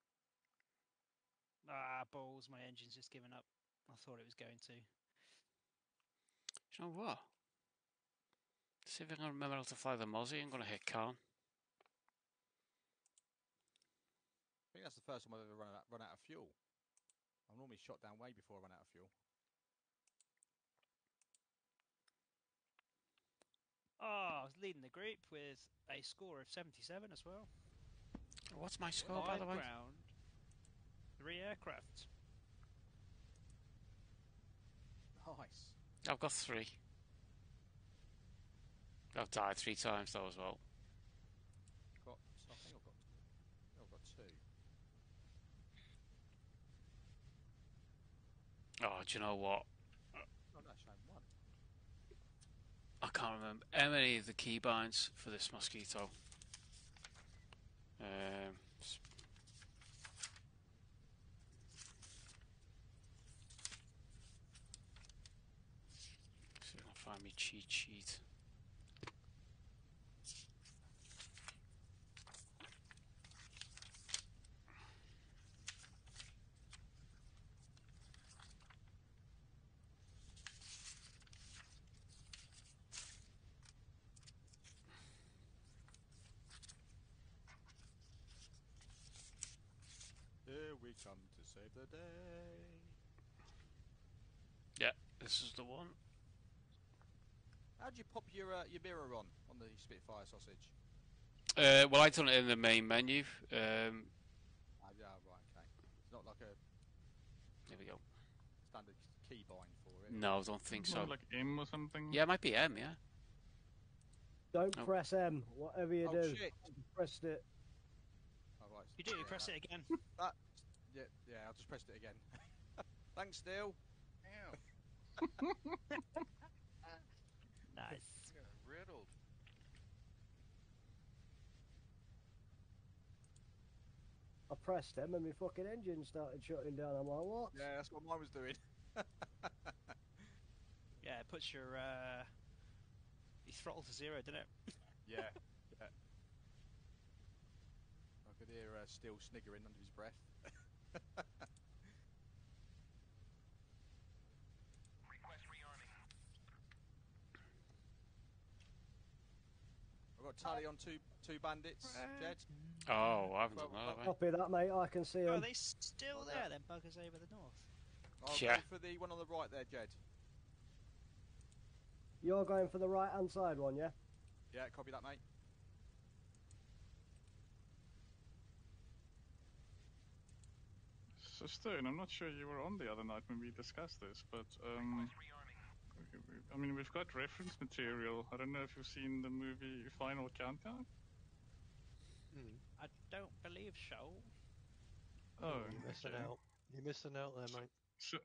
Ah, balls, my engine's just given up. I thought it was going to. Do you know what? See if I can remember how to fly the Mozzie. I'm going to hit Cairn. I think that's the first time I've ever run out of fuel. I'm normally shot down way before I run out of fuel. Oh, I was leading the group with a score of 77 as well. What's my score, by the way? Ground, 3 aircraft. Nice. I've got 3. I've died 3 times though as well. I think I've got 2. Oh, do you know what? Oh no, shame 1. I can't remember how many of the keybinds for this Mosquito. See if I can find me cheat sheet. Here we come to save the day. Yeah, this is the one. How'd you pop your mirror on the Spitfire, Sausage? Well, I done it in the main menu. Yeah, right, okay. It's not like a There we go. standard keybind for it. No, I don't think so. More like M or something. Yeah, it might be M, yeah. Don't Oh. press M. Whatever you Oh, do, shit. pressed it. Oh, right. You do, Yeah, press it again. Yeah, I just pressed it again. Thanks, Steele. Nice. Yeah, riddled. I pressed M and my fucking engine started shutting down. I'm like, what? Yeah, that's what mine was doing. Yeah, it puts your throttle to 0, doesn't it? Yeah. I could hear Steele sniggering under his breath. I've got tally on two bandits, Jed. Oh, I haven't done that, have I? Copy that, mate. I can see Oh, are them. they still there, them buggers over the north? I'll Yeah. go for the one on the right there, Jed. You're going for the right-hand side one, yeah? Yeah, copy that, mate. So Stern, I'm not sure you were on the other night when we discussed this, but I mean, we've got reference material. I don't know if you've seen the movie Final Countdown. I don't believe so. Oh, you're missing okay. out. You're missing out there, mate.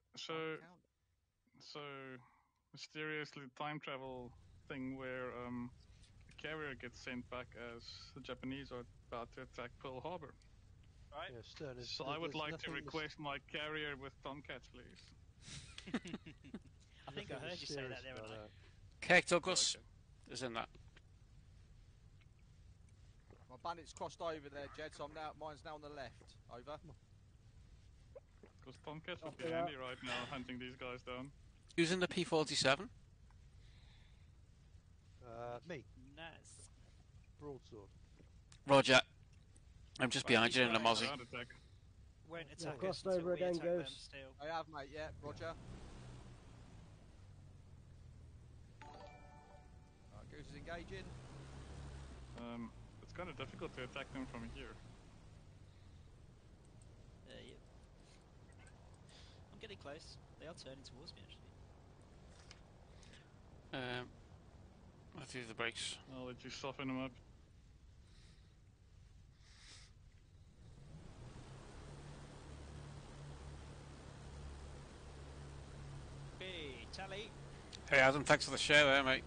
So mysteriously time travel thing where a carrier gets sent back as the Japanese are about to attack Pearl Harbor. Right. Yeah, Stern, So I would like to request my carrier with Tomcats, please. I think I heard you say that the other night. Kirk Douglas is in that. My bandit's crossed over there, Jed, so mine's now on the left. Over. Because Tomcats would Copy be that. handy right now, hunting these guys down. Who's in the P-47? Me, Nice. broadsword. Roger. I'm just behind you in the mozzie. Ground attack. Won't Yeah, attack us crossed until over we again, attack them Ghost. still. I have, mate. Yeah, Roger. Right, Goose is engaging. It's kind of difficult to attack them from here. Yeah. I'm getting close. They are turning towards me, actually. I'll do the brakes. I'll let you soften them up. Hey, Tally. Hey Adam, thanks for the share there, mate.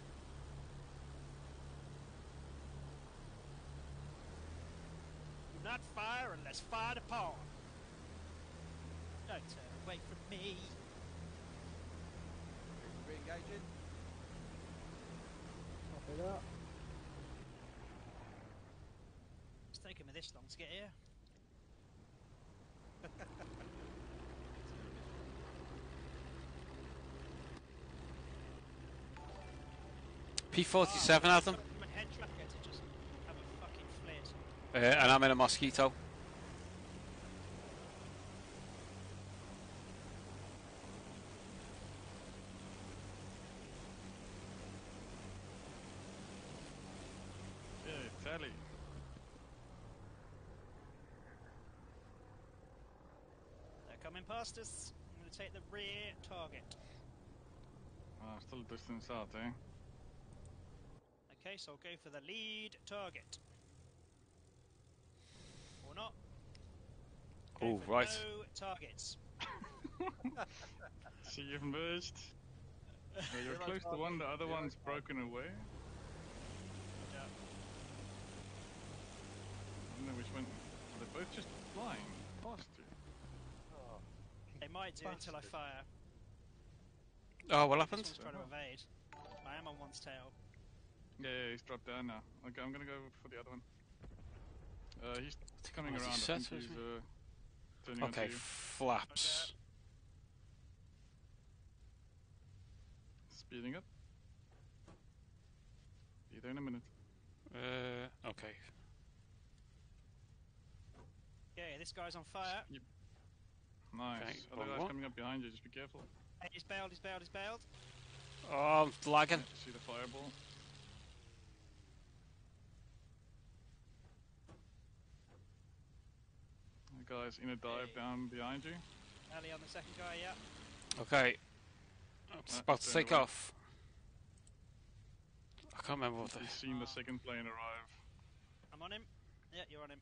Do not fire unless fired upon. Don't turn away from me. Re-engaging. Copy that. It's taken me this long to get here. P-47, Adam. I'm head tracker to just have a fucking flit. And I'm in a Mosquito. Yeah, Tally. They're coming past us. I'm going to take the rear target. Still a distance out, eh? Okay, so I'll go for the lead target. Or not. Go Oh, for right. No targets. See, you've merged. You're close to one, the other one's broken away. Yeah. I don't know which one. They're both just flying past you. Oh, They might do until I bastard. fire. Oh, what This happened? one's trying to evade. I am on one's tail. Yeah, he's dropped down now. Okay, I'm gonna go for the other one. He's coming was he around. I set, think he's wasn't turning Okay, onto you. flaps. Speeding up. Be there in a minute. Okay. Yeah, this guy's on fire. Nice. Okay, Other one guy's more. coming up behind you. Just be careful. Hey, he's bailed, he's bailed, he's bailed. Oh, I'm lagging. Yeah, see the fireball. The guy's in a dive Hey. down behind you. Ali on the second guy, yeah. Okay. I'm about to turn take away. off. I can't remember what the... He's seen the second plane arrive. I'm on him. Yeah, you're on him.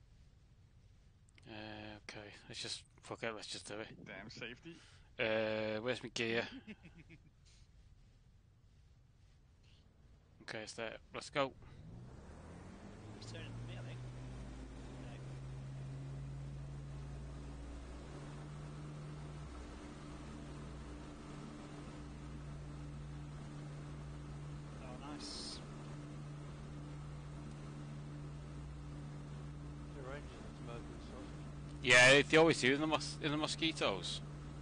Okay, let's just... Fuck it, let's just do it. Damn safety. Where's my gear? Okay, it's there. Let's go. He's turning to me, I think. No. Oh, nice. The Rangers and smoking sauce. Yeah, they always do in the Mosquitoes.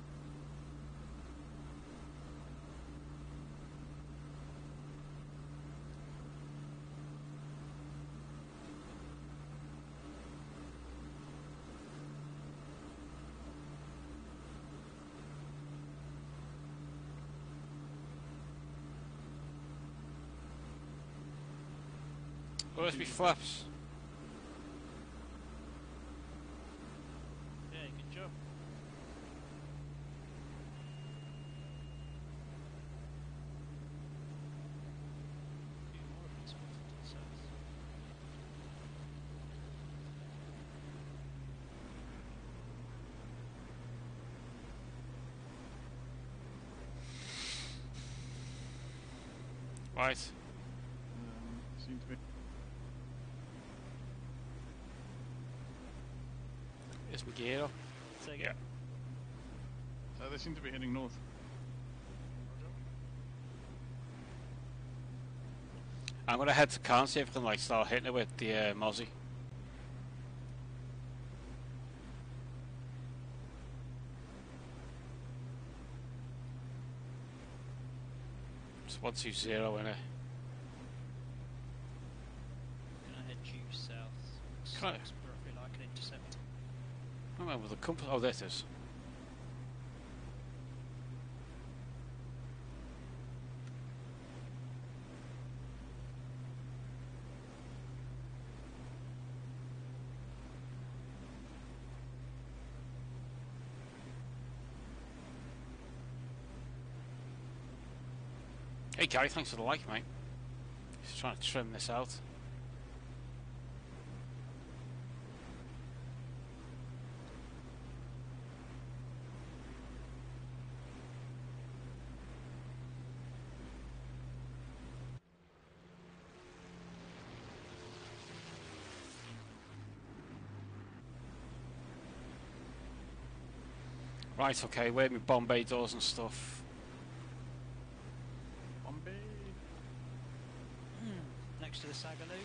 Where's me flaps? Yeah, good job. Right. Seem to be. Is my gear up? So Yeah. They seem to be heading north. I'm gonna head to Cairn, see if I can like start hitting it with the Mozzie. It's 120 in it. Gonna head due south. Can I- Looks roughly like an intercept. I remember the compass. Oh, there it is. Hey Gary, thanks for the like, mate. Just trying to trim this out. Right, okay, where are my Bombay doors and stuff? Bombay. Next to the Sagaloo.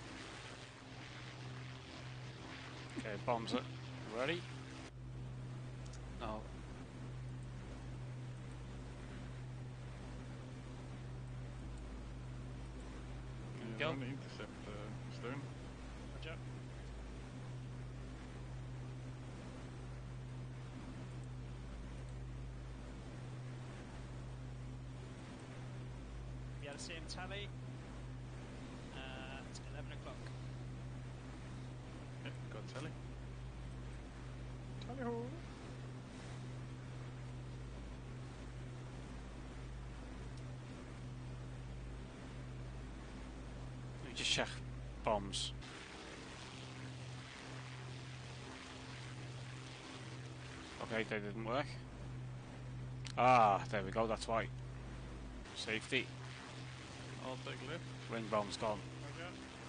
Okay, bombs it. Ready? No. Yeah, Go. we're on the intercept, Stone. Roger. Be able to see him tally. It's 11 o'clock. Yeah, got Tally. Tally ho! Let me just check bombs. Okay, they didn't work. Ah, there we go, that's why. Safety. I'll take left. Ring bomb's gone. Roger.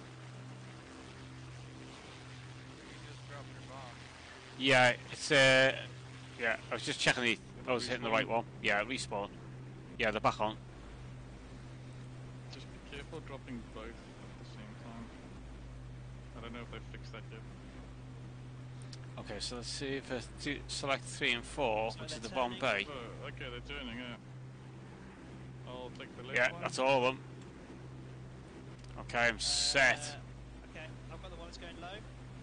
You just dropped your bomb. Yeah, it's yeah, I was just checking I was hitting the right one. Yeah, respawn. Yeah, they're back on. Just be careful dropping both at the same time. I don't know if they fixed that yet. Okay, so let's see if I do select 3 and 4, So which is they're the Bombay. turning. Oh, okay, they're turning, yeah. I'll take the left Yeah, one. that's all of them. Okay, I'm set. Okay, I've got the one that's going low.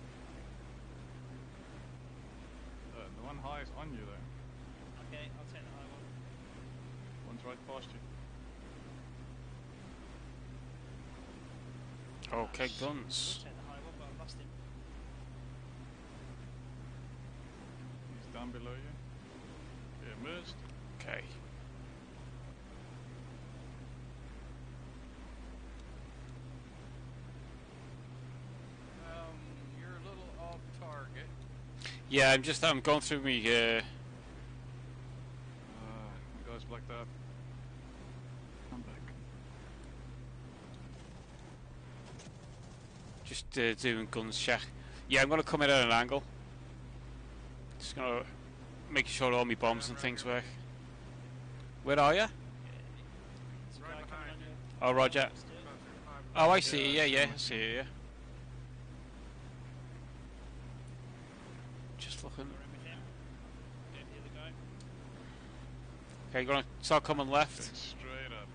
The one high is on you, though. Okay, I'll take the high one. One's right past you. Okay, We'll guns. take the high one, but I've lost him. He's down below you. Yeah, merged. Okay. You're a little off target. Yeah, I'm going through me The guy's blacked out. I'm back. just doing guns check. Yeah, I'm gonna come in at an angle. Just gonna make sure all my bombs and things work. Where are you? There's a Right guy coming behind on you. Oh, Roger. Still. Oh, I see. Yeah, yeah, I see you. Yeah. Just looking. We're in with him. Get the other guy. Okay, gonna start coming left. Straight up.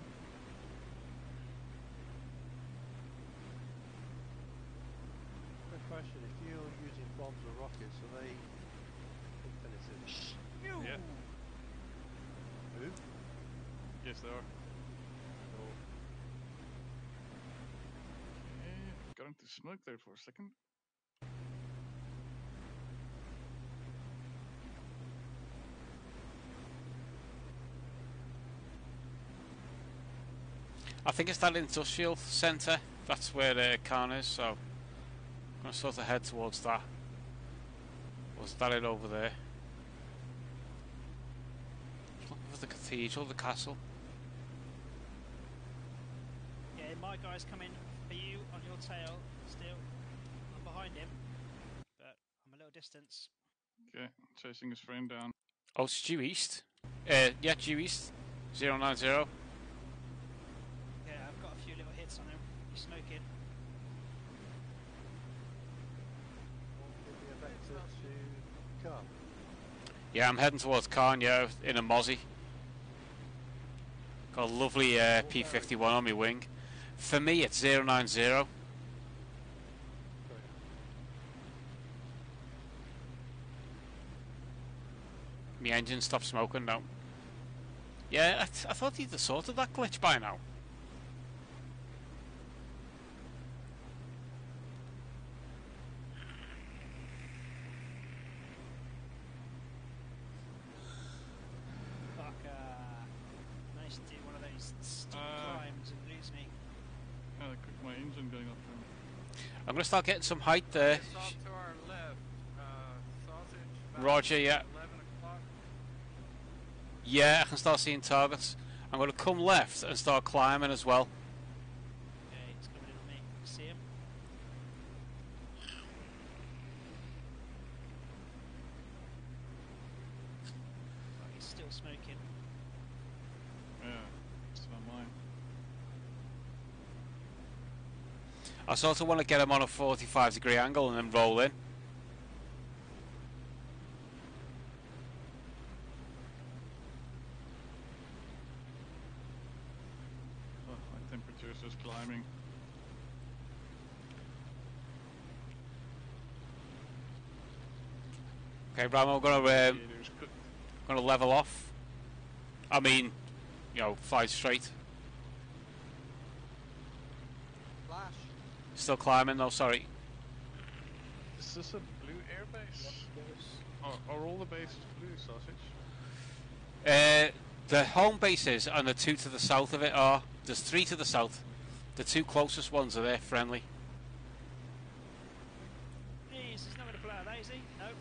Quick question, if you're using bombs or rockets, are they infinitive? Yeah. Who? Yes, they are. Okay, got into smoke there for a second. I think it's that industrial centre. That's where Cairn is, so I'm gonna sort of head towards that. Or is that it over there? Just looking for the cathedral, the castle. my guy's coming for you on your tail still. I'm behind him, but I'm a little distance. Okay, chasing his friend down. Oh, it's due east. Yeah, due east. 090. Yeah, I've got a few little hits on him. He's smoking. Give me a vector to car. Yeah, I'm heading towards Cairn, yeah, in a Mozzie. Got a lovely P51 on my wing. For me, it's 090. My engine stopped smoking now. Yeah, I thought he'd have sorted that glitch by now. Fuck, managed to do one of those steep climbs and lose me. Yeah, my engine going up. I'm going to start getting some height there. It's off to our left. Sausage. about Roger, yeah. 11 o'clock. Yeah, I can start seeing targets. I'm going to come left and start climbing as well. Okay, it's coming in on me. See him? Oh, he's still smoking. Yeah, it's not mine. I sort of want to get him on a 45-degree angle and then roll in. Oh, my temperature is just climbing. Okay, Ramo, I'm gonna level off. I mean, you know, fly straight. Flash. Still climbing though, sorry. Is this a blue airbase? Are all the bases blue, Sausage? The home bases and the two to the south of it are. There's three to the south. The two closest ones are there, friendly. He's not going to blow that, is he? No.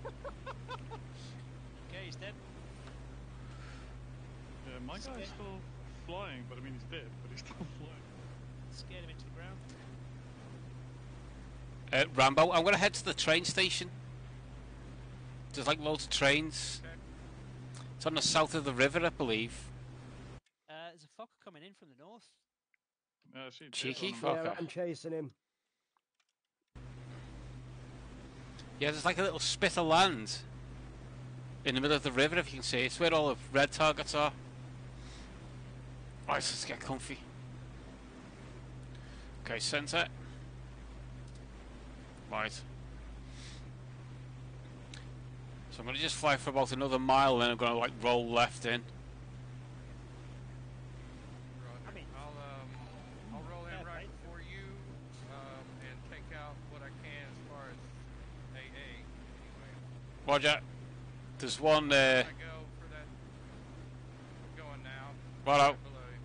Okay, he's dead. Yeah, my guy's still flying, but I mean he's dead, but he's still flying. Scared him into the ground. Rambo, I'm going to head to the train station. There's like loads of trains. Okay. It's on the south of the river, I believe. There's a fucker coming in from the north. Yeah, I see. Cheeky Death fuck. on him. Yeah, Okay. I'm chasing him. Yeah, there's like a little spit of land in the middle of the river, if you can see. It's where all the red targets are. Right, let's get comfy. Okay, centre. Right. So I'm going to just fly for about another mile, then I'm going to like roll left in. Roger. I mean, I'll roll in yeah, right right. before you and take out what I can as far as AA. Anyway, Roger. There's one I go for that. I'm going now. Right out. Below you.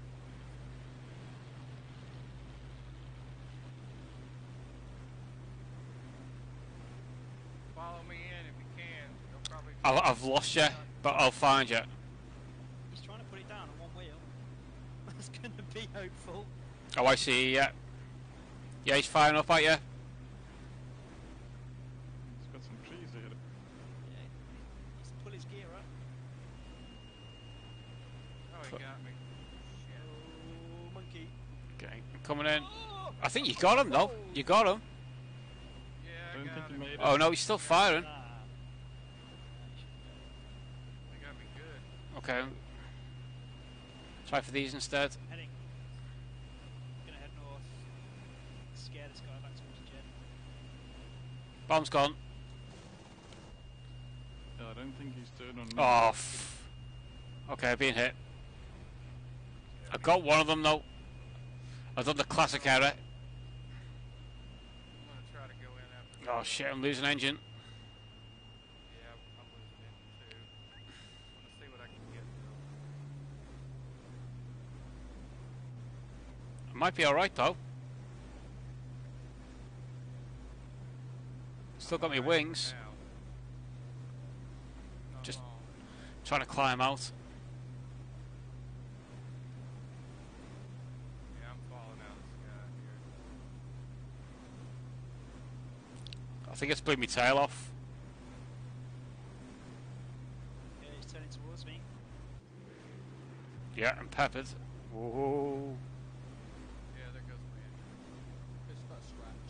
Follow me in if you can. They'll probably. I've lost you, but I'll find you. He's trying to put it down on one wheel. That's going to be hopeful. Oh, I see, yeah. Yeah, he's firing up at you. He's got some trees ahead of him. Yeah, he's pull his gear up. Oh, he got me. Shit. Oh, monkey. Okay, coming in. I think you got him, though. You got him. Yeah, I I don't got think he him. made it. Oh, no, he's still firing. Ah. They got me good. Okay. Try for these instead. Heading. Gonna head north. Scare this guy back towards the jet. Bomb's gone. Yeah, I don't think he's turned on me. Oh, okay, I've been hit. I got one of them, though. I've done the classic error. I'm gonna try to go in after. Oh, shit, I'm losing engine. Yeah, I'm losing it too. I'm gonna see what I can get. I might be alright, though. Still got my Alright wings. for now. Not Just- long. Trying to climb out. Yeah, I'm falling out of I think it's blew my tail off. Yeah, he's turning towards me. Yeah, and peppered. Whoa. Yeah, there goes my engine. It's not a scratch.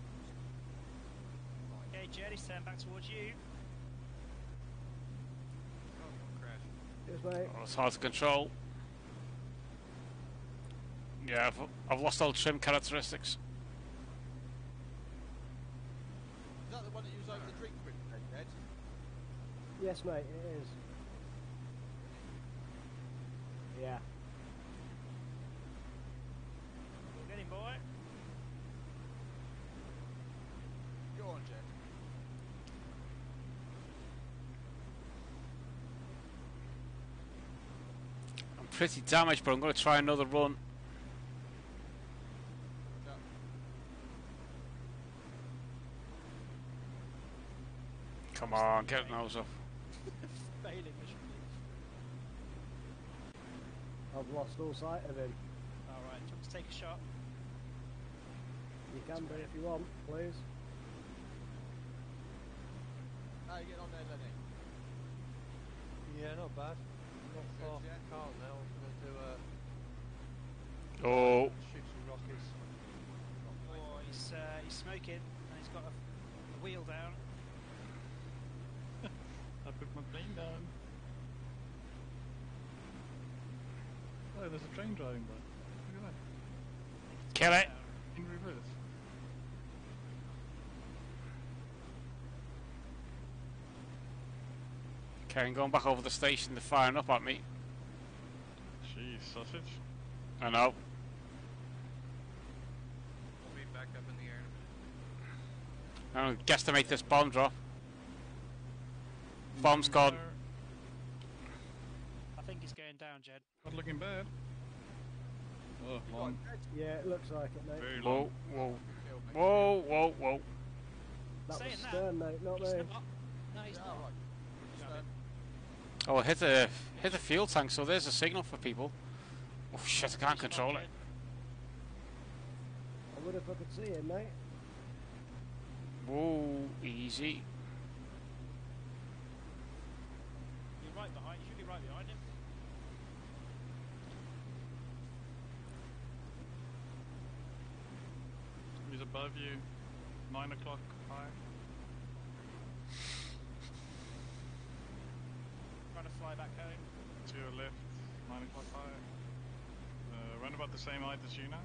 Okay, Jed, he's turned back towards you. Oh, crash. Cheers, mate. Oh, it's hard to control. Yeah, I've lost all trim characteristics. Is that the one that you was over the drink with, Ed? Yes, mate, it is. Yeah. We'll get him, boy. Go on, Jed. I'm pretty damaged, but I'm going to try another run. Watch out. Come on, get the nose off. Failing miserably. I've lost all sight of him. Alright, do you want to take a shot? You can do if you want, please. How you getting on there, Lenny? Yeah, not bad. Not Good, far yeah. from Carl now. I'm going to Oh, shoot some rockets. Oh, he's smoking and he's got a wheel down. I put my plane down. Oh, there's a train driving by. Look at that. kill it. In reverse. Okay, I'm going back over the station. They're firing up at me. Jeez, sausage. I know. We'll be back up in the air in a minute. I'm going to guesstimate this bomb drop. Bomb's gone. I think he's going down, Jed. Not looking bad. Oh, long. Yeah, it looks like it, mate. Very long. Whoa, whoa, Killed me. whoa, whoa, whoa. That Saying was that, Stern, mate, not He's me. not. No, he's Yeah, not. right. Stern. Oh, I hit the fuel tank, so there's a signal for people. Oh shit, I can't control it. I would if I could see him, mate. Whoa, easy. You're right behind. You should be right behind him. He's above you. 9 o'clock high. Trying to fly back home. To your left. 9 o'clock high. Around about the same height as you now.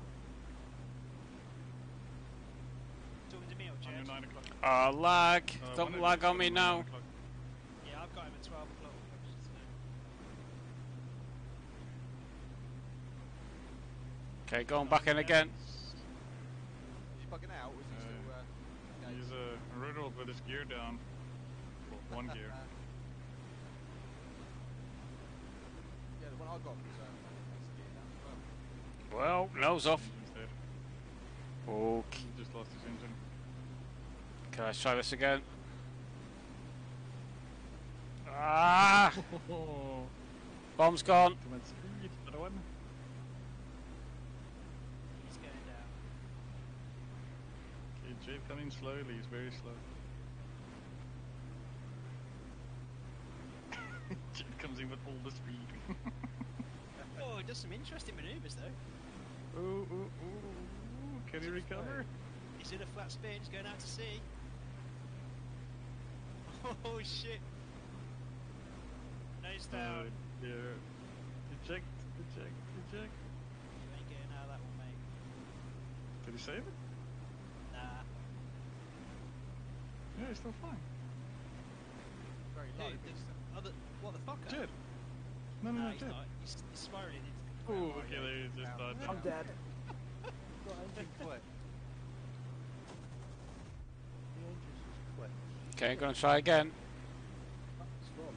Talking to me or On your Jed? 9 o'clock. Lag. One Don't of lag you's on me got 9 now. o'clock. Yeah, I've got him at 12 o'clock. Okay, going back in again. Is he bugging out? Or is he still? Okay. He's riddled with his gear down. Well, one gear. Yeah, the one I got was has gear down as well. Well, nose off. Engine's dead. Okay. He just lost his engine. Can I try this again? Ah! Oh, Bomb's gone. too much speed. Another one. He's going down. Okay, Jade coming slowly. He's very slow. Jade comes in with all the speed. Oh, he does some interesting manoeuvres though. Ooh, ooh, ooh. Can he recover? He's in a flat spin. He's going out to sea. Oh shit! Nose down. Yeah. Eject, eject, eject. You ain't getting out of that one, mate. Did he save it? Nah. Yeah, he's still fine. Very low. Dude, what the fuck? Jed. No, Nah, no, no, he's Jed. not. He's spiraling into the Oh, ground. okay, there he just died. I'm dead. Got engine clip. The engine's just clipped. Okay, I'm gonna try again. That's fun.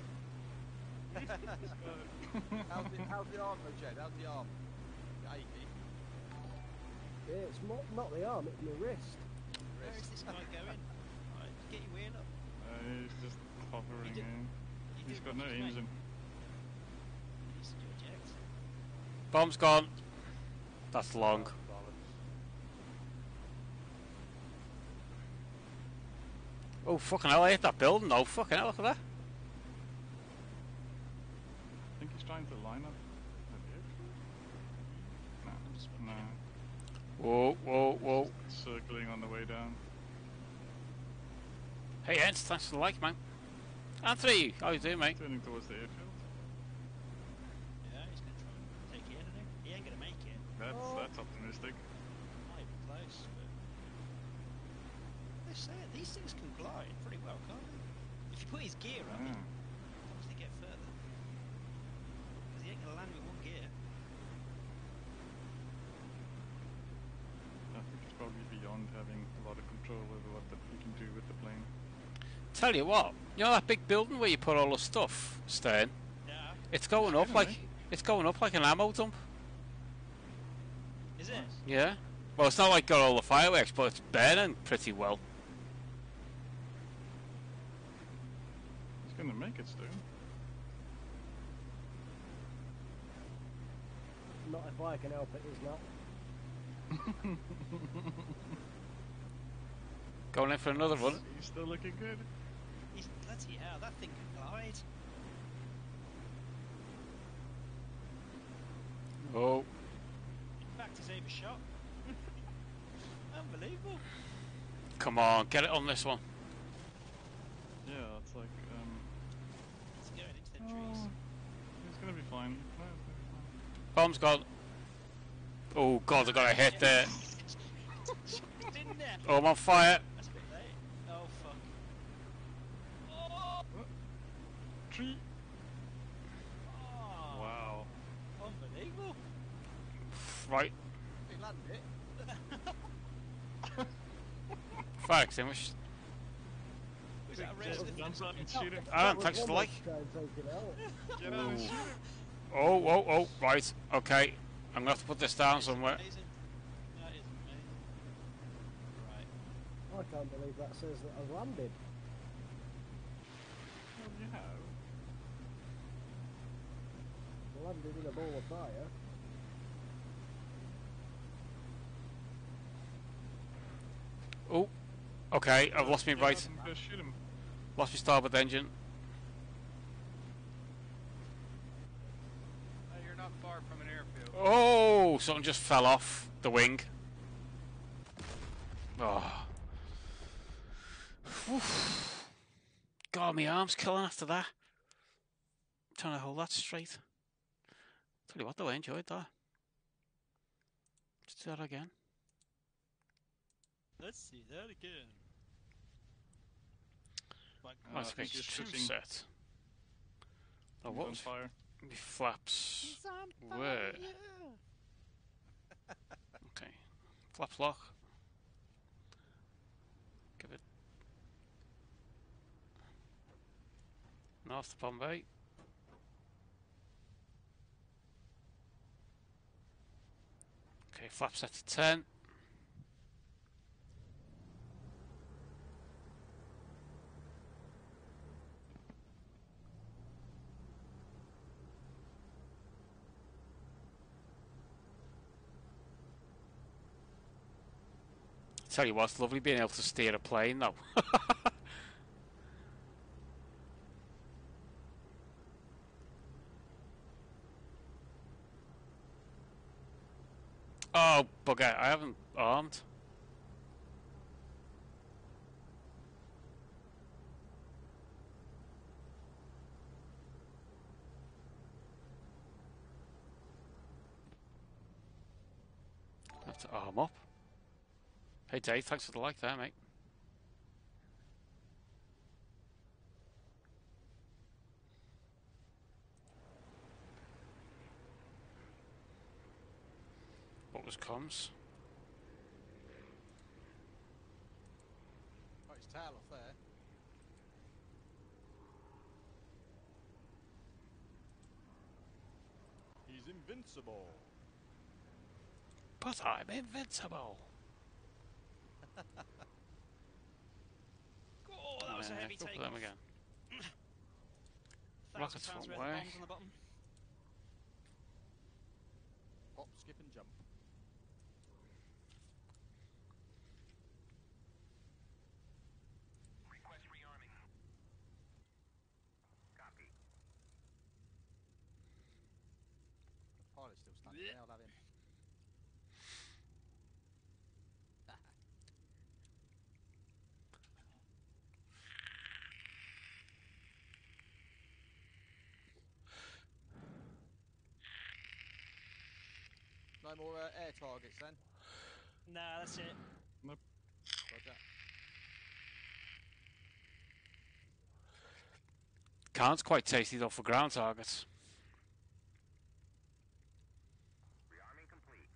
How's the arm though, Jed? How's the arm? Achy. Yeah, it's not the arm, it's my wrist. Where is this guy going? Right, get your wheel up. He's just hovering He did- in. He He's did got no what's his name? engine. He needs to do eject. Bomb's gone. That's long. Balance. Oh, fucking hell, I hit that building. Oh, fucking hell, look at that. I think he's trying to line up at the airfield. No. Whoa, whoa, whoa. Just circling on the way down. Hey, Ed, thanks for the like, man. Anthony, how you doing, mate? Turning towards the airfield. Yeah, he's going to try and take it in, isn't he? He ain't going to make it. That's optimistic. Might be close, but... They say it, these things can glide pretty well, can't they? If you put his gear up, he can obviously get further. Because he ain't going to land with one gear. I think it's probably beyond having a lot of control over what you can do with the plane. Tell you what, you know that big building where you put all the stuff, Stern? Yeah. It's going up like an ammo dump. Is it? Yeah. Well, it's not like got all the fireworks, but it's burning pretty well. He's gonna make it, Stu. Not if I can help it, he's not. Going in for another run. He's still looking good. He's bloody hell, that thing can glide. Oh. In fact, he's overshot. Unbelievable. Come on, get it on this one. Yeah, it's like, It's going into the trees. It's gonna be fine. No, it's gonna be fine. Bomb's gone. Oh god, I got a hit there. Didn't it? Oh, I'm on fire. That's a bit late. Oh, fuck. Oh! Tree. Oh! Wow. Unbelievable. Right. He landed it. Fire extinguished. Was that a race with Jump out and shoot him. Aaron, thanks for the like. Try and take it out. Get out and shoot him. Oh, right. Okay. I'm going to have to put this down somewhere. Amazing. That is amazing. Right. I can't believe that says that I've landed. Well, you have. Landed in a ball of fire. Oh. Okay, I've lost me Get right. out and just shoot him. Lost my starboard engine. Hey, you're not far from an airfield. Oh, something just fell off the wing. Oh. Oof. God, my arm's killing after that. Trying to hold that straight. Tell you what though, I enjoyed that. Let's do that again. Let's see that again. Let's I think make you're trim shooting. set. Oh, He's what on was fire. my flaps? Where? Okay. Flaps lock. Give it north to Bombay. Okay, flap set to 10. Tell you what, it's lovely being able to steer a plane though. Oh, bugger, I haven't armed. I have to arm up. Hey Dave, thanks for the like there, mate. What was comms? Got his tail off there. He's invincible. But I'm invincible. Oh, that was a heavy Go for take. them again. Rockets £1,000 won't worth of work. bombs on the bottom. Hop, skip and jump. Okay, I'll have him. No more air targets then? Nah, that's it. Nope. Roger. Can's quite tasty though for ground targets. Rearming complete.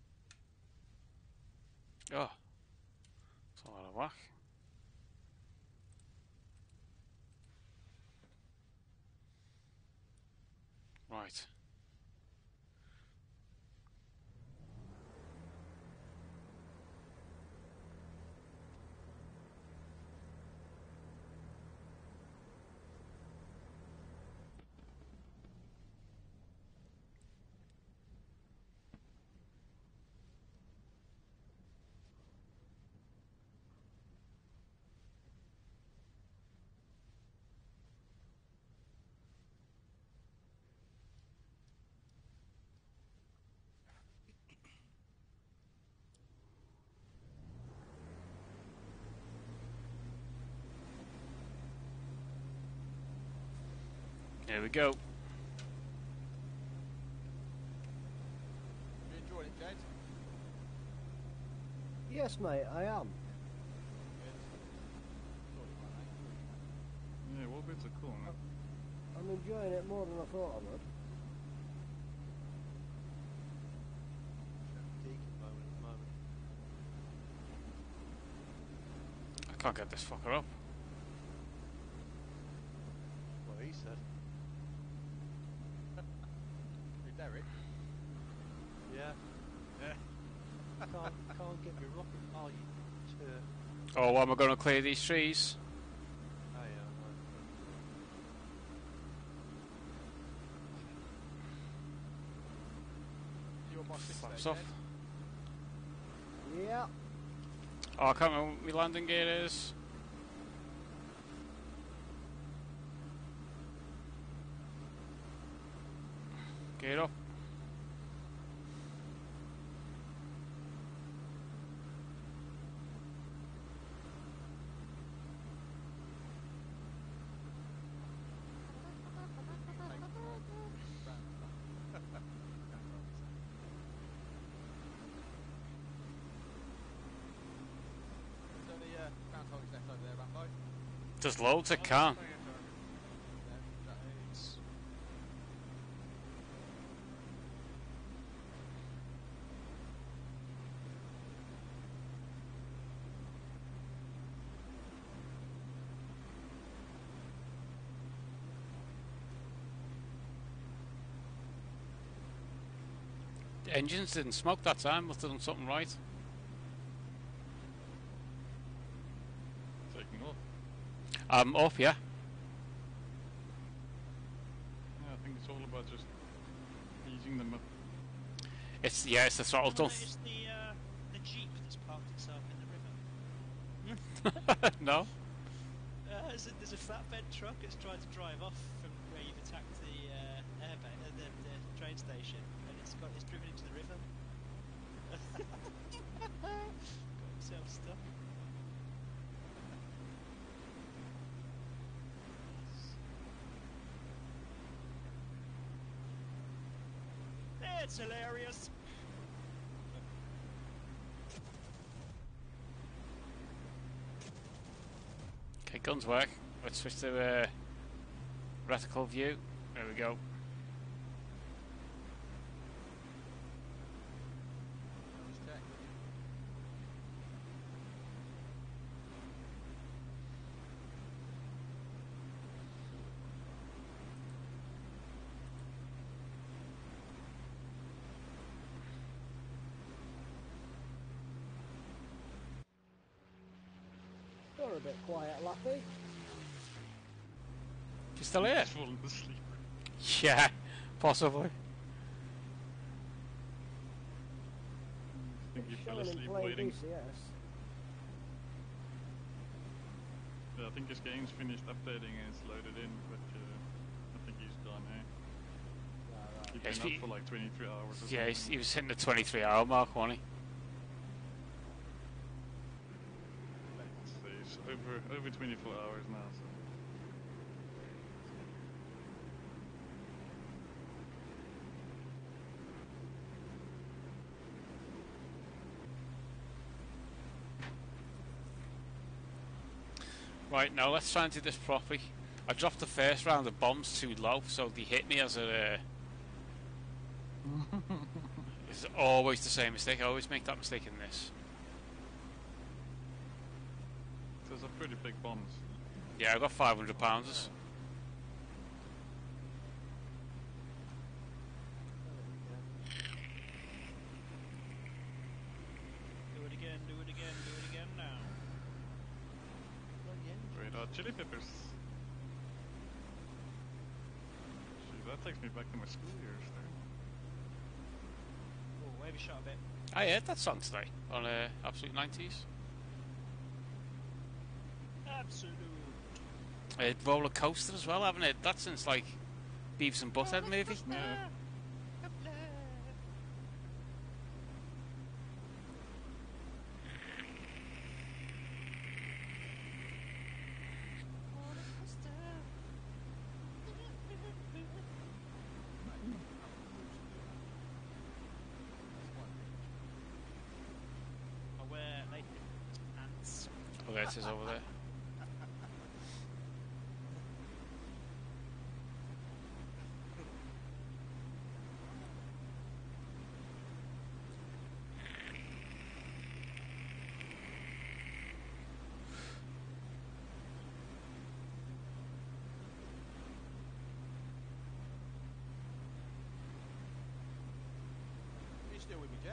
Oh, it's a lot of whack. Right. Here we go. You enjoying it, Jed? Yes, mate, I am. Yeah, warbirds are cool, man. I'm enjoying it more than I thought I would. Deacon moment at the moment. I can't get this fucker up. What he said. Who, Derek? Yeah. Yeah. Can't get me rocket. Oh, you turd. Oh, am I going to clear these trees? Oh, yeah, You on my six Flaps there, off. Jed? Yeah. Oh, I can't remember what my landing gear is. Gear up. There's only ground targets left over there, Rambo. There's loads of can. Yeah, that is. The engines didn't smoke that time. Must have done something right. Taking off. Up, yeah. Yeah, I think it's all about just easing them up. It's the throttle done. Notice the Jeep that's parked itself in the river. No. There's a flatbed truck that's trying to drive off from where you've attacked the airbase, the train station, and it's driven into the river. Got himself stuck. It's hilarious. Okay, guns work. Let's switch to reticle view. There we go. Just check. You're a bit quiet, Lappy. You still here? He's fallen asleep. Yeah, possibly. I think he fell Showing him asleep playing waiting. DCS. Yeah, I think his game's finished updating and it's loaded in, but I think he's gone, eh? He'd Yes, been up for like 23 hours or Yeah, something. he was hitting the 23-hour mark, wasn't he? So he's over 24 hours now, so. Right, now let's try and do this properly. I dropped the first round of bombs too low, so they hit me as a... It's always the same mistake. I always make that mistake in this. Those are pretty big bombs. Yeah, I got 500 pounders. Do it again, do it again, do it again now. Great hot chili peppers. Gee, that takes me back to my school years there. Oh, wave a shot a bit. I heard that song today on Absolute 90s. Absolute. Roller Coaster as well, haven't it? That's since like Beavis and Butthead movie. Yeah. I wear naked pants. Oh, there it is over there. Are you still with me, Jed?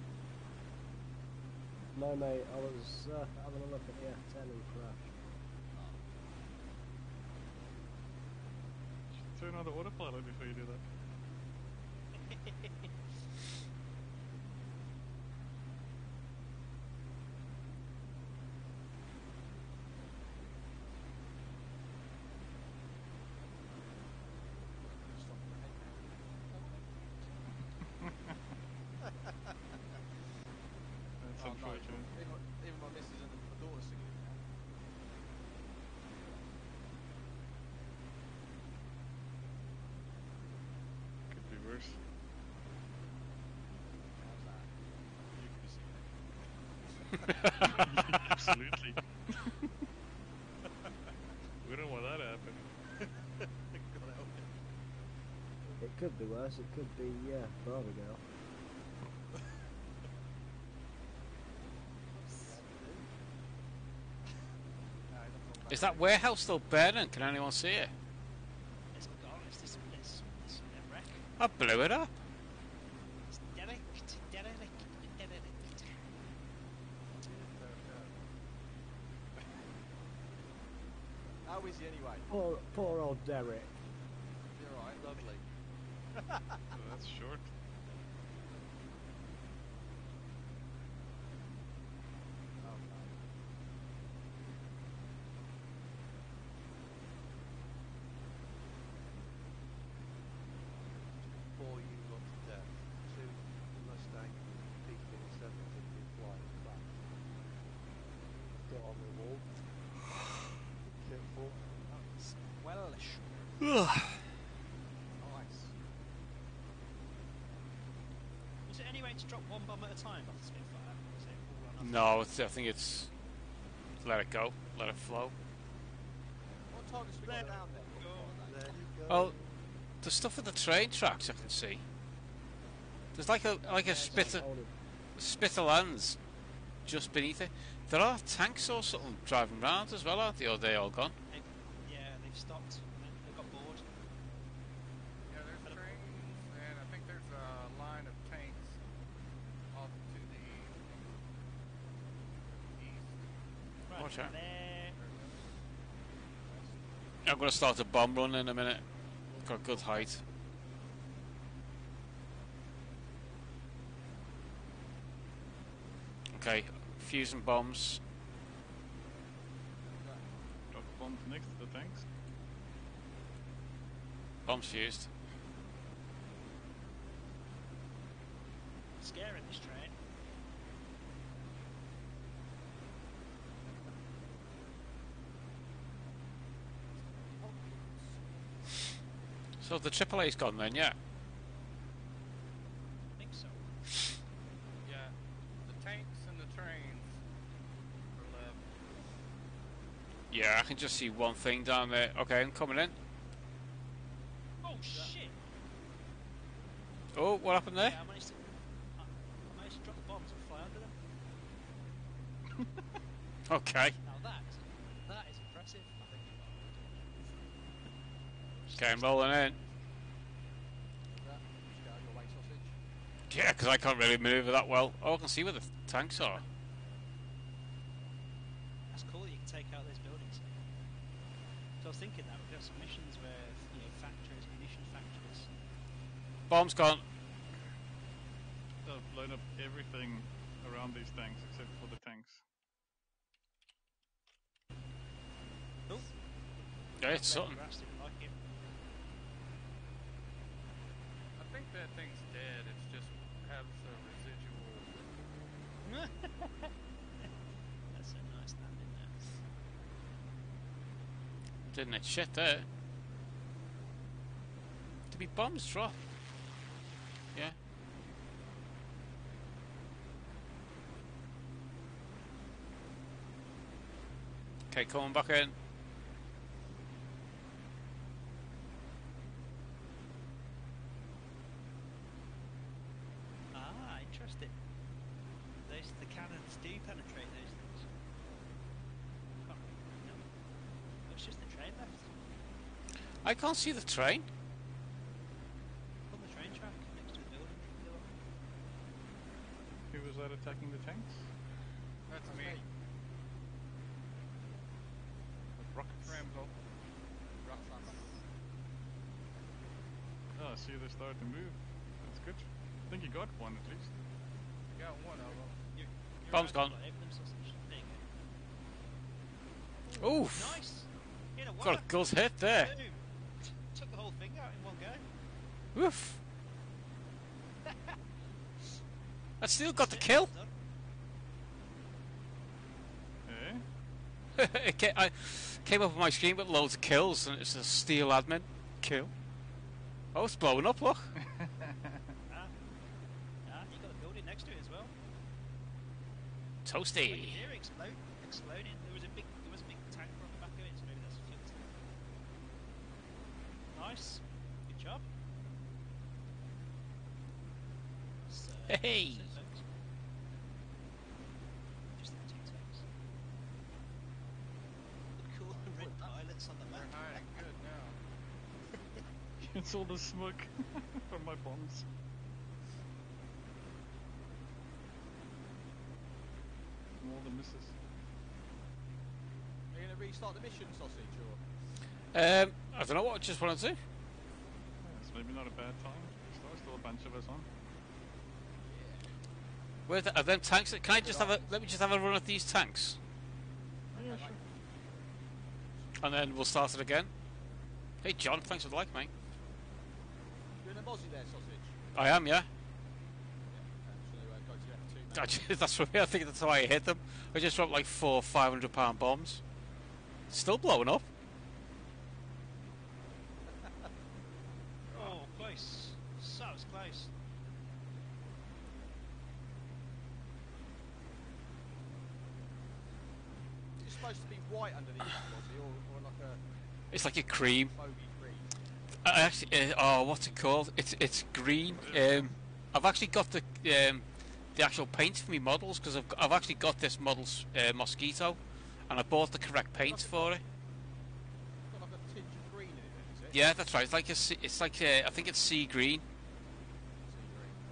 No, mate, I was having a look at the F10 and crashed. Turn on the autopilot before you do that. That's Oh, no, unfortunate. even my missus and my daughter singing it now. Could be worse. How's that? You could be singing it. Absolutely. We don't want that to happen. God help it. It could be worse, it could be, Barbie Girl. Is that warehouse still burning? Can anyone see it? It's gone. It's this wreck. I blew it up. It's derelict, derelict, derelict. How is he anyway? Poor old Derek. You're alright, lovely. So that's short. Oh, no. Before you got to death, 2 Mustang P-57s had been flying back. Got on the wall. Careful. That's wellish. Nice. Was it any way to drop one bomb at a time off the Spitfire? Was it all or nothing? No, I think it's let it go, let it flow. What targets we got down there? There you go. Well, the stuff at the train tracks I can see. There's like a Spitterlands just beneath it. There are tanks or something driving around as well, aren't they? Or are they all gone? Yeah, they've stopped. They got bored. Yeah, there's trains, and I think there's a line of tanks off to the east. Right, Watch out. there. I'm going to start a bomb run in a minute. Got good height. Okay, fusing bombs. Drop bombs next to the tanks. Bombs fused. scaring this train. So the AAA's gone then, yeah. I think so. Yeah, the tanks and the trains are left. Yeah, I can just see one thing down there. Okay, I'm coming in. Oh shit! Oh, what happened there? Yeah, I managed to drop the bombs and fly under them. Okay. Now that is impressive. I think. Okay, I'm rolling in. Yeah, because I can't really manoeuvre that well. Oh, I can see where the tanks are. That's cool that you can take out those buildings. So I was thinking that we've got some missions where, you know, factories, munition factories. Bomb's gone. I've blown up everything around these tanks except for the tanks. Oh, Yeah, it's something. Grass didn't like it. I think that thing's dead. It's just has a residual. That's a nice landing there. Didn't it? Shit there. Did be bombs drop? Yeah. Okay, coming back in. Ah, interesting. The cannons do penetrate those things. Can't really know. Oh, it's just the train left. I can't see the train. On the train track next to the building. Who was that attacking the tanks? That's me. Rockets. Rambo. Oh, I see they started to move. That's good. I think you got one at least. You got one of them. You're Bomb's right, gone. open them sausage. There you go. Oof. Nice! In a Got whack. a good hit there. Boom. Took the whole thing out in one go. Woof. I still got the kill. Done. Eh? I came up on my screen with loads of kills, and it's a steel admin kill. Oh, it's blowing up, look. Ah, you got a building next to it as well. I can Toasty. hear it exploding. There was a big tank on the back of it, so maybe that's a fuel tank. Nice. Good job. So, Hey. that's it, folks. Just the two tanks. The cool red pilots on the They're map. hiding good now. It's all the smoke from my bombs. From all the misses. Are you going to restart the mission, Sausage, or? I don't know what I just wanted to do. Yeah, it's maybe not a bad time. There's still a bunch of us on. Where are them tanks? Can I just have a? Let me just have a run at these tanks, Yeah, sure. and then we'll start it again. Hey, John, thanks for the like, mate. You're in a Mozzie there, Sausage? I am, yeah. Go to F2 That's what I think. That's how I hit them. I just dropped like 400 500-pound bombs. Still blowing up. Oh, close. So it's close. It's supposed to be white underneath that, Mozzie, or like a It's like a cream. bogey green. I actually, oh, what's it called? It's green. I've actually got the actual paint for me models because I've actually got this model's Mosquito, and I bought the correct paint for it. It's got like a tinge of green in it, is it? Yeah, that's right. It's like I think it's sea green. Sea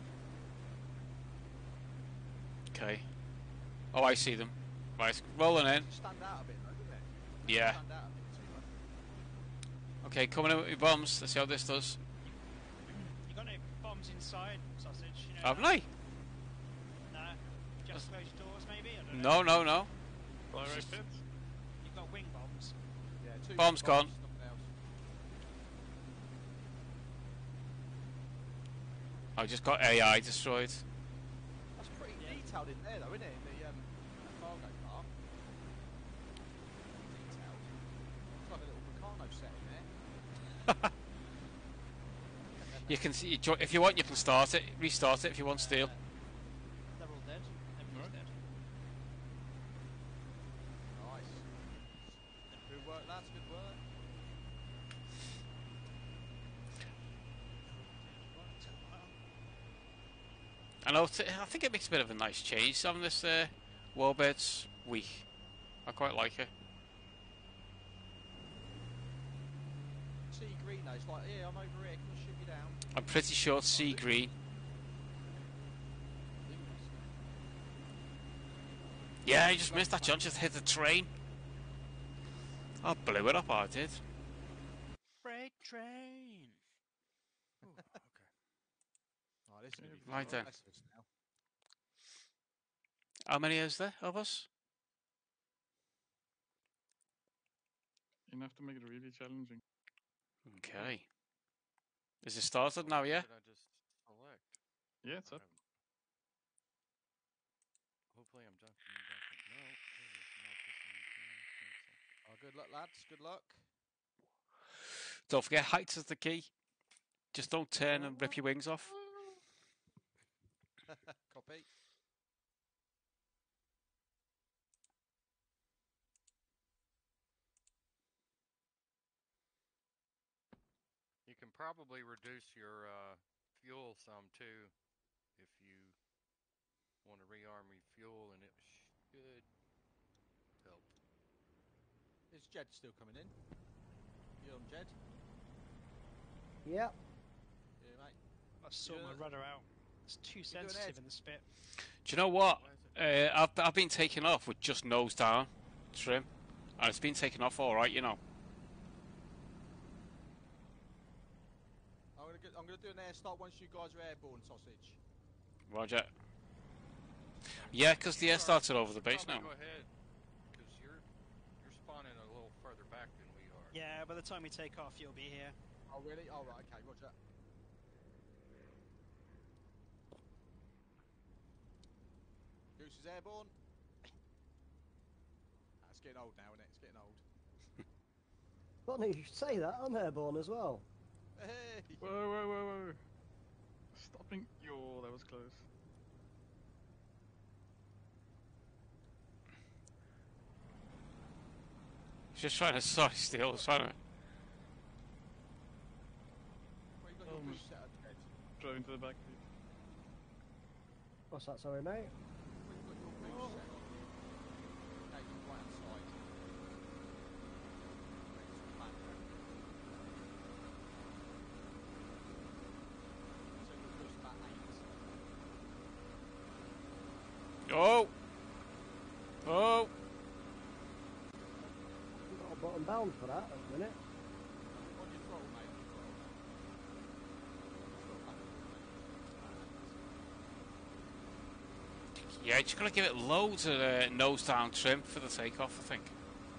green. Okay. Oh, I see them. Right, rolling in. It stand out a bit, though, doesn't it? Yeah. Stand out a bit too much. Okay, coming in with my bombs. Let's see how this does. You got no bombs inside, Sausage? You know Haven't that? I? No. Just closed doors, maybe? I don't know. No. Fire rate pits? You've got wing bombs. Yeah, two Bomb's gone. nothing else. I just got AI destroyed. detailed in there though, isn't it? In the cargo bar. Detailed. It's like a little Meccano set in there. You can see if you want, you can start it, restart it if you want steel. They're all dead. Everybody's dead. Nice. Good work, lads. Good work. I know. I think it makes a bit of a nice change having this Warbirds week. I quite like it. Sea green though. It's like, yeah, I'm over here. Can I shoot you down? I'm pretty sure it's sea green. Yeah, I just missed that jump. Just hit the train. I blew it up. I did. Freight train. Ooh, okay. Oh, this is gonna be Right fun. then. That's us now. How many is there of us? Enough to make it really challenging. Okay. Is it started now? Yeah. Should I just select? Yeah, it's up. Hopefully I'm dunking back. No, this is not this one. Oh, good luck, lads. Good luck. Don't forget, height is the key. Just don't turn and rip your wings off. Copy. You can probably reduce your fuel some too if you want to rearm refuel, and it should help. Is Jed still coming in? You on, Jed? Yep. Yeah, mate. I saw my rudder out. It's too sensitive in the spit. Do you know what? I've been taken off with just nose down trim, and it's been taken off all right, you know. I'm gonna do an air start once you guys are airborne, sausage. Roger. Yeah, because the air started over the base now. Go ahead, because you're spawning a little further back than we are. Yeah, by the time we take off, you'll be here. Oh, really? Oh, right, okay, roger. Goose is airborne. It's getting old now, isn't it? It's getting old. Funny you should say that. I'm airborne as well. Hey! Whoa. Stopping. Yo, that was close. Just trying to sorry still, trying to. Well, you got your Almost goose set up, Jed. drove into the back. What's that, sorry, mate? Well, you got your goose set up. Okay, you're right outside. So your goose about 8. Oh! Oh! You've got a bottom bound for that at the minute. On your throttle, mate. On your throttle. Yeah, just gonna give it loads of nose down trim for the takeoff, I think.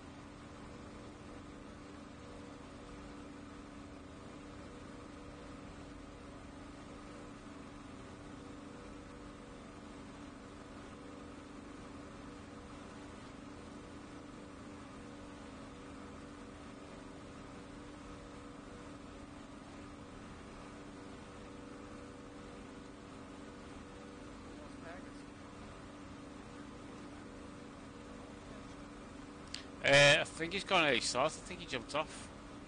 I think he's gone early start. I think he jumped off.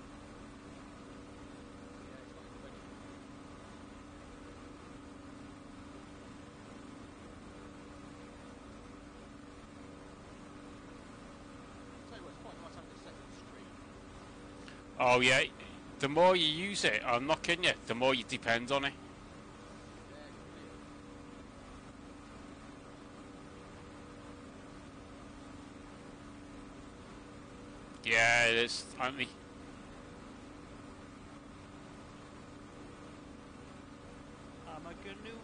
Tell you what, it's quite nice having a second screen. Oh yeah, the more you use it, I'm not kidding you, the more you depend on it. Yeah, it is, Anthony. I'm a canoe.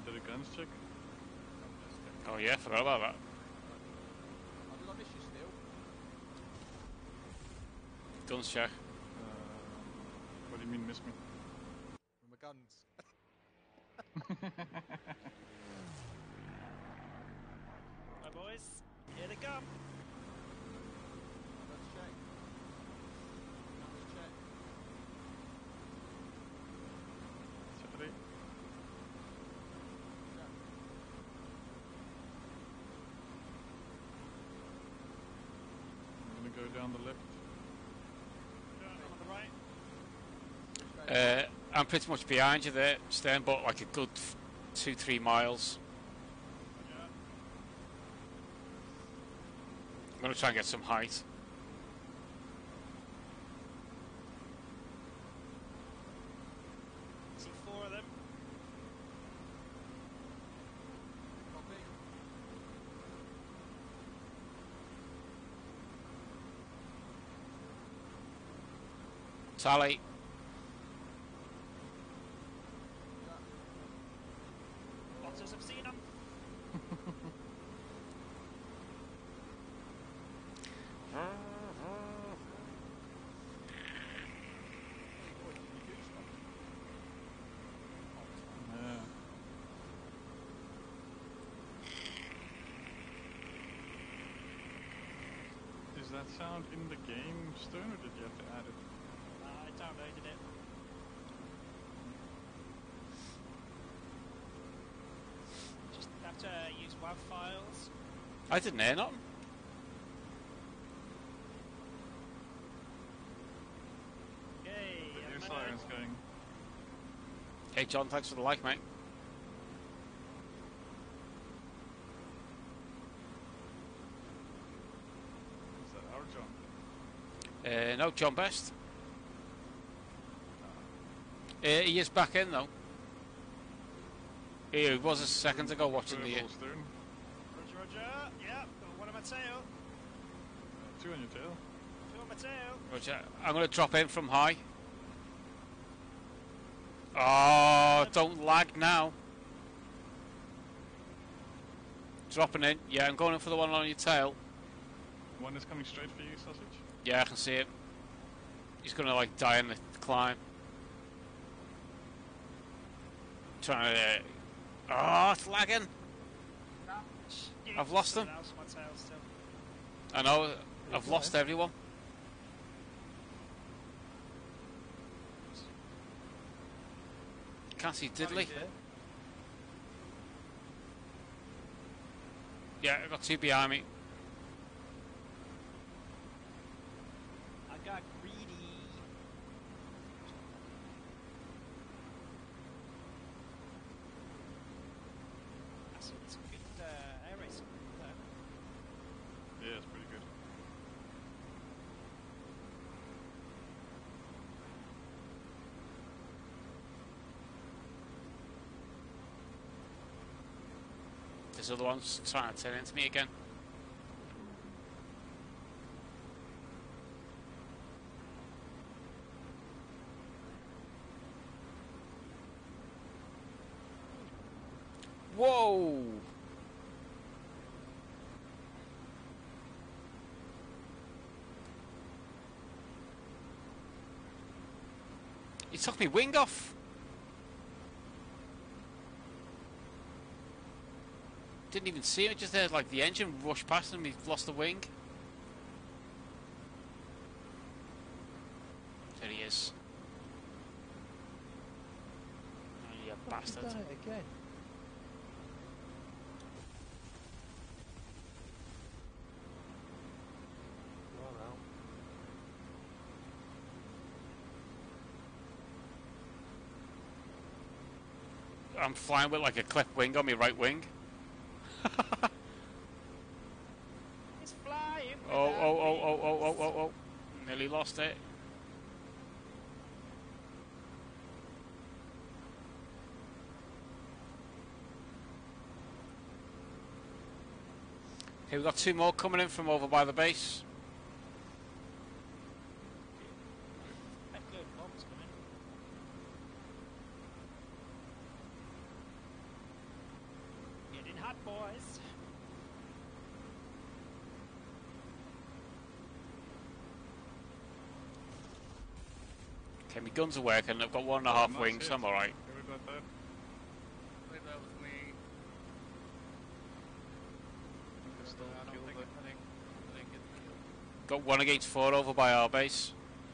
Did a guns check? Oh yeah, forgot about that. Did I miss you still? Guns check. What do you mean miss me? With my guns. Right, boys, here they come. Let's check. Let's check. Saturday. I'm gonna go down the left. On the right. I'm pretty much behind you there, Stern, but like a good 2-3 miles. Yeah. I'm going to try and get some height. See 4 of them. Copy. Tally. Otters have seen them. Yeah. Is that sound in the game, Stern, or did you have to add it? I downloaded it. Just have to use WAV files. I didn't hear nothing. Yay! The a air minute. siren's going. Hey John, thanks for the like, mate. Is that our John? No, John Best. He is back in though. He was a second ago watching the. Verbal, Stern. Roger, roger. Yeah, got one on my tail. 2 on your tail. 2 on my tail. Roger. I'm going to drop in from high. Oh, don't lag now. Dropping in. Yeah, I'm going in for the one on your tail. One is coming straight for you, Sausage. Yeah, I can see it. He's going to like die in the climb. Trying to. Oh, it's lagging. I've lost them. Someone else on my tail still. I know. I've lost everyone. Can't see diddly. Yeah, I've got 2 behind me. I got greedy. That's a good air race. Yeah, it's pretty good. This other one's trying to turn into me again. Whoa! He took me wing off. Didn't even see it, just there like the engine rushed past him, he lost the wing. There he is. Oh, you bastard. Done it again. I'm flying with like a clip wing on my right wing. It's flying. Oh. Nearly lost it. Okay, we've got 2 more coming in from over by the base. Headload bombs coming. 2 surprise. Okay, my guns are working. I've got 1.5 nice wings. hit. I'm alright. Sorry about that. I believe that was me. I stole I the don't kill think there. I didn't get the kill. Got 1 against 4 over by our base.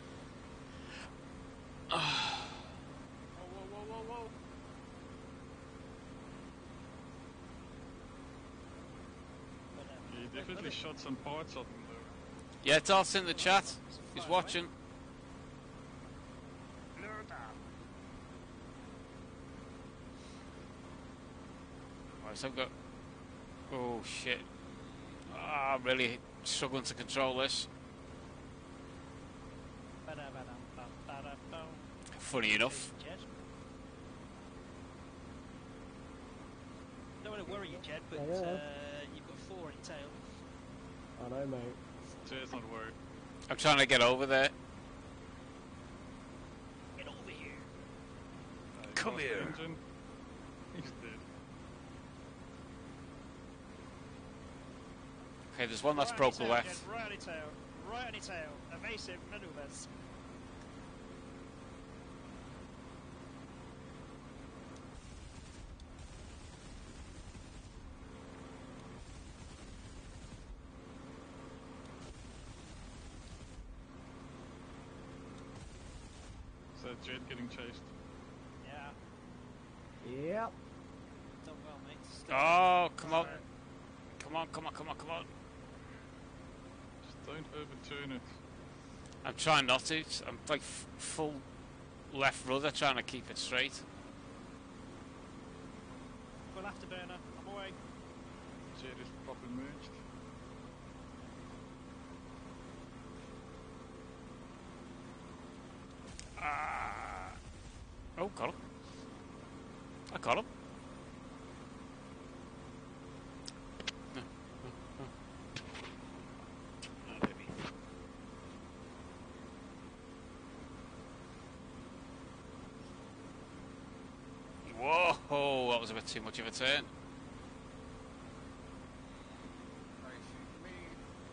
Whoa, whoa, whoa, whoa, whoa! But, You definitely shot some parts of him though. Yeah, Darth's in the chat. He's watching. Right, so I've got... Oh, shit. Ah, I'm really struggling to control this. Funny enough. Jed. Don't want to worry you, Jed, but I know. you've got 4 in tail. I know, mate. Jay's not worried. I'm trying to get over there. Get over here. He Come lost the here. engine. He's dead. Okay, there's one that's Right on broke your the tail, left. Jed, right on your tail. Right on your tail. Evasive maneuvers. Is that Jet getting chased? Yeah. Yep. Done well, mate. Stay Oh, come on. Come on, come on, come on, come on. Just don't overturn it. I'm trying not to. I'm like full left rudder trying to keep it straight. Full afterburner. I'm away. Jet is properly merged. Oh, got him. I got him. Whoa, that was a bit too much of a turn. Are you shooting me?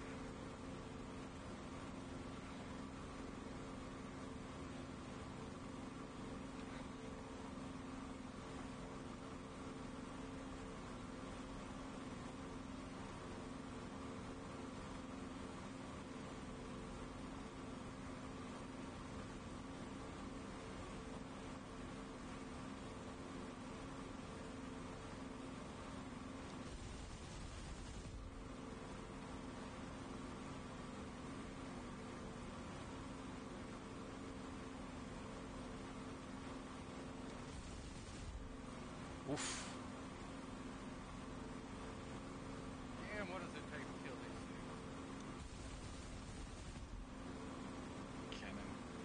Oof. Damn, what does it take to kill these things? Cannon.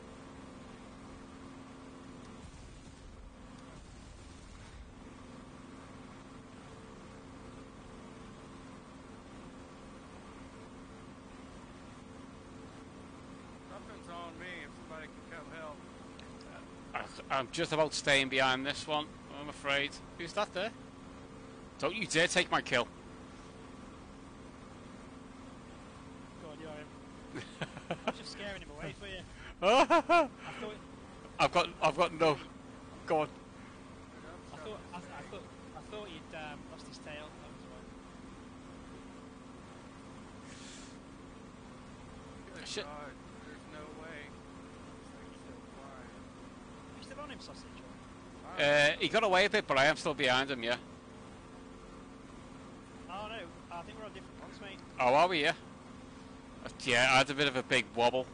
Something's on me if somebody can come help. I'm just about staying behind this one, I'm afraid. Who's that there? Don't you dare take my kill. Go on, you are him. I was just scaring him away for you. I've got no. Go on. I thought you'd lost his tail. That was why. Good Shit. God, there's no way. This thing's still flying. You still on him, sausage? He got away a bit, but I am still behind him, yeah. Oh no, I think we're on different ones, mate. Oh, are we, yeah? Yeah, I had a bit of a big wobble.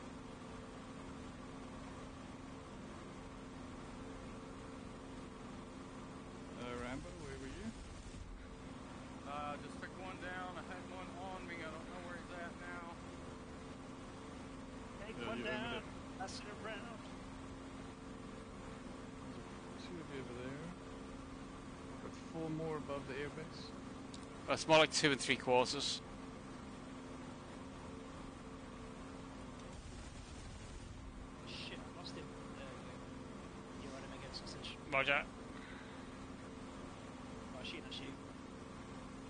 Rambo, where were you? Just took one down. I had one on me. I don't know where he's at now. Take Yeah, one you're over down. there. Pass it around. Two of you over there. Got 4 more above the airbase. It's more like 2 3/4. Shit, I lost him. You're on him again, sausage. Roger. Oh, shoot, not shoot.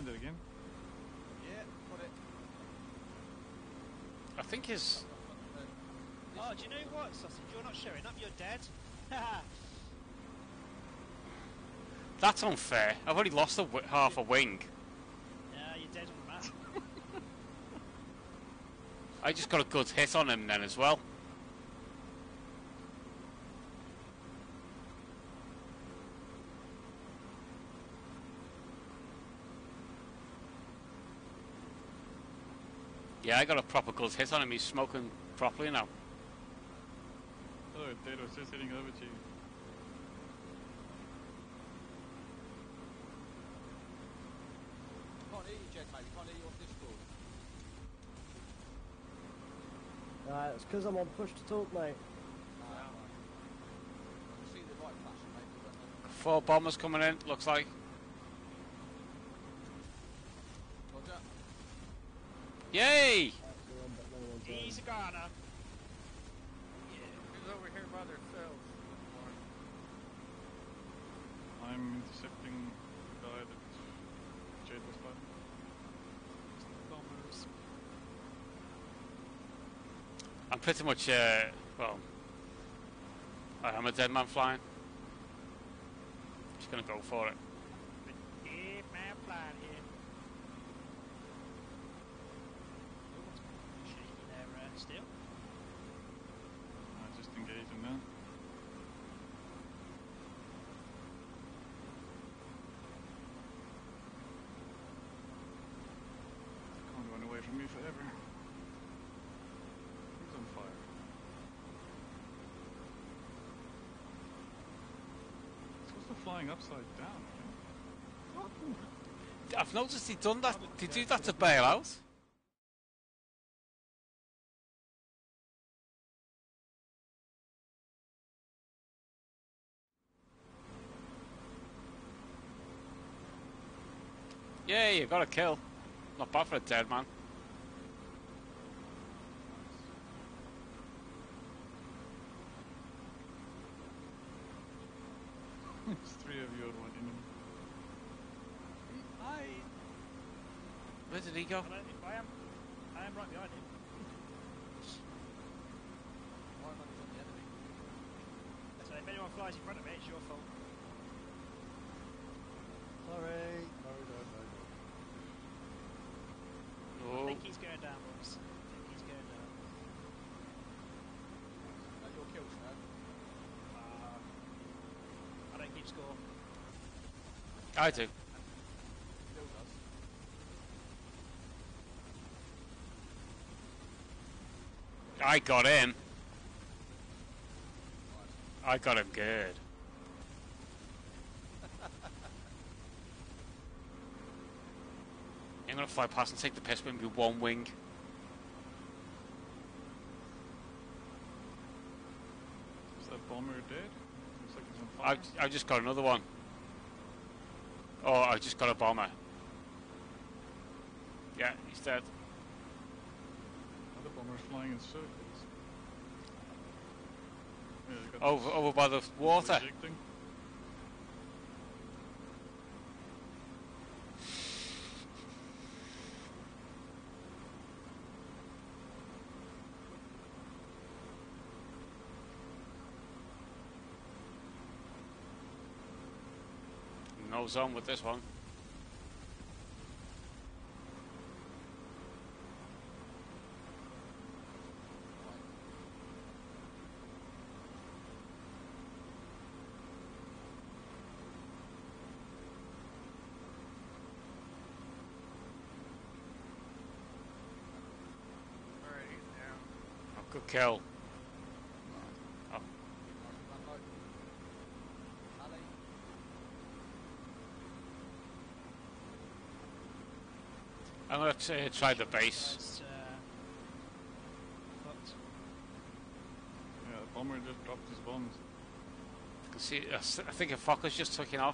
find it again. Yeah, got it. I think his. Oh, do you know what, Sausage? You're not showing up, you're dead. That's unfair. I've already lost half a wing. Yeah, you're dead on the map. I just got a good hit on him then as well. Yeah, I got a proper good hit on him. He's smoking properly now. Oh, Dad was just heading over to you. Can't hear you, Jed, mate. Can't hear you on Discord. It's because I'm on push to talk, mate. I can see the light flashing, mate. But I don't know. 4 bombers coming in, looks like. Roger. Yay! He's a goner. Who's over here by themselves? I'm intercepting the guy that Jade was fighting. Bombers. I'm pretty much, well, I am a dead man flying. Just gonna go for it. Dead man flying here. Shaky there, still. Just engage him now. Can't run away from me forever. He's on fire. It's also flying upside down. I've noticed he'd done that. Did he do that to bail out? Yeah, you got a kill. Not bad for a dead man. There's 3 of you on one enemy. Where did he go? I am right behind him. My money's on the enemy. So if anyone flies in front of me, it's your fault. Sorry. No, no, no, no. I Oh, think he's going down, boys. I think he's going down. Your kill, Snag. I don't keep score. I do. Still does. I got him. I got him good. I'm gonna fly past and take the piss with me 1 wing. Is that bomber dead? Looks like he's on fire. I just got another one. Oh, I just got a bomber. Yeah, he's dead. Other bombers flying in circles. Yeah, you got Over by the water. ejecting. No zone with this one. Alright, he's down. Oh, good kill. Oh, Ali. I'm gonna try the base. That's, fucked. Yeah, the bomber just dropped his bombs. You can see, I think a Focker's just taking off.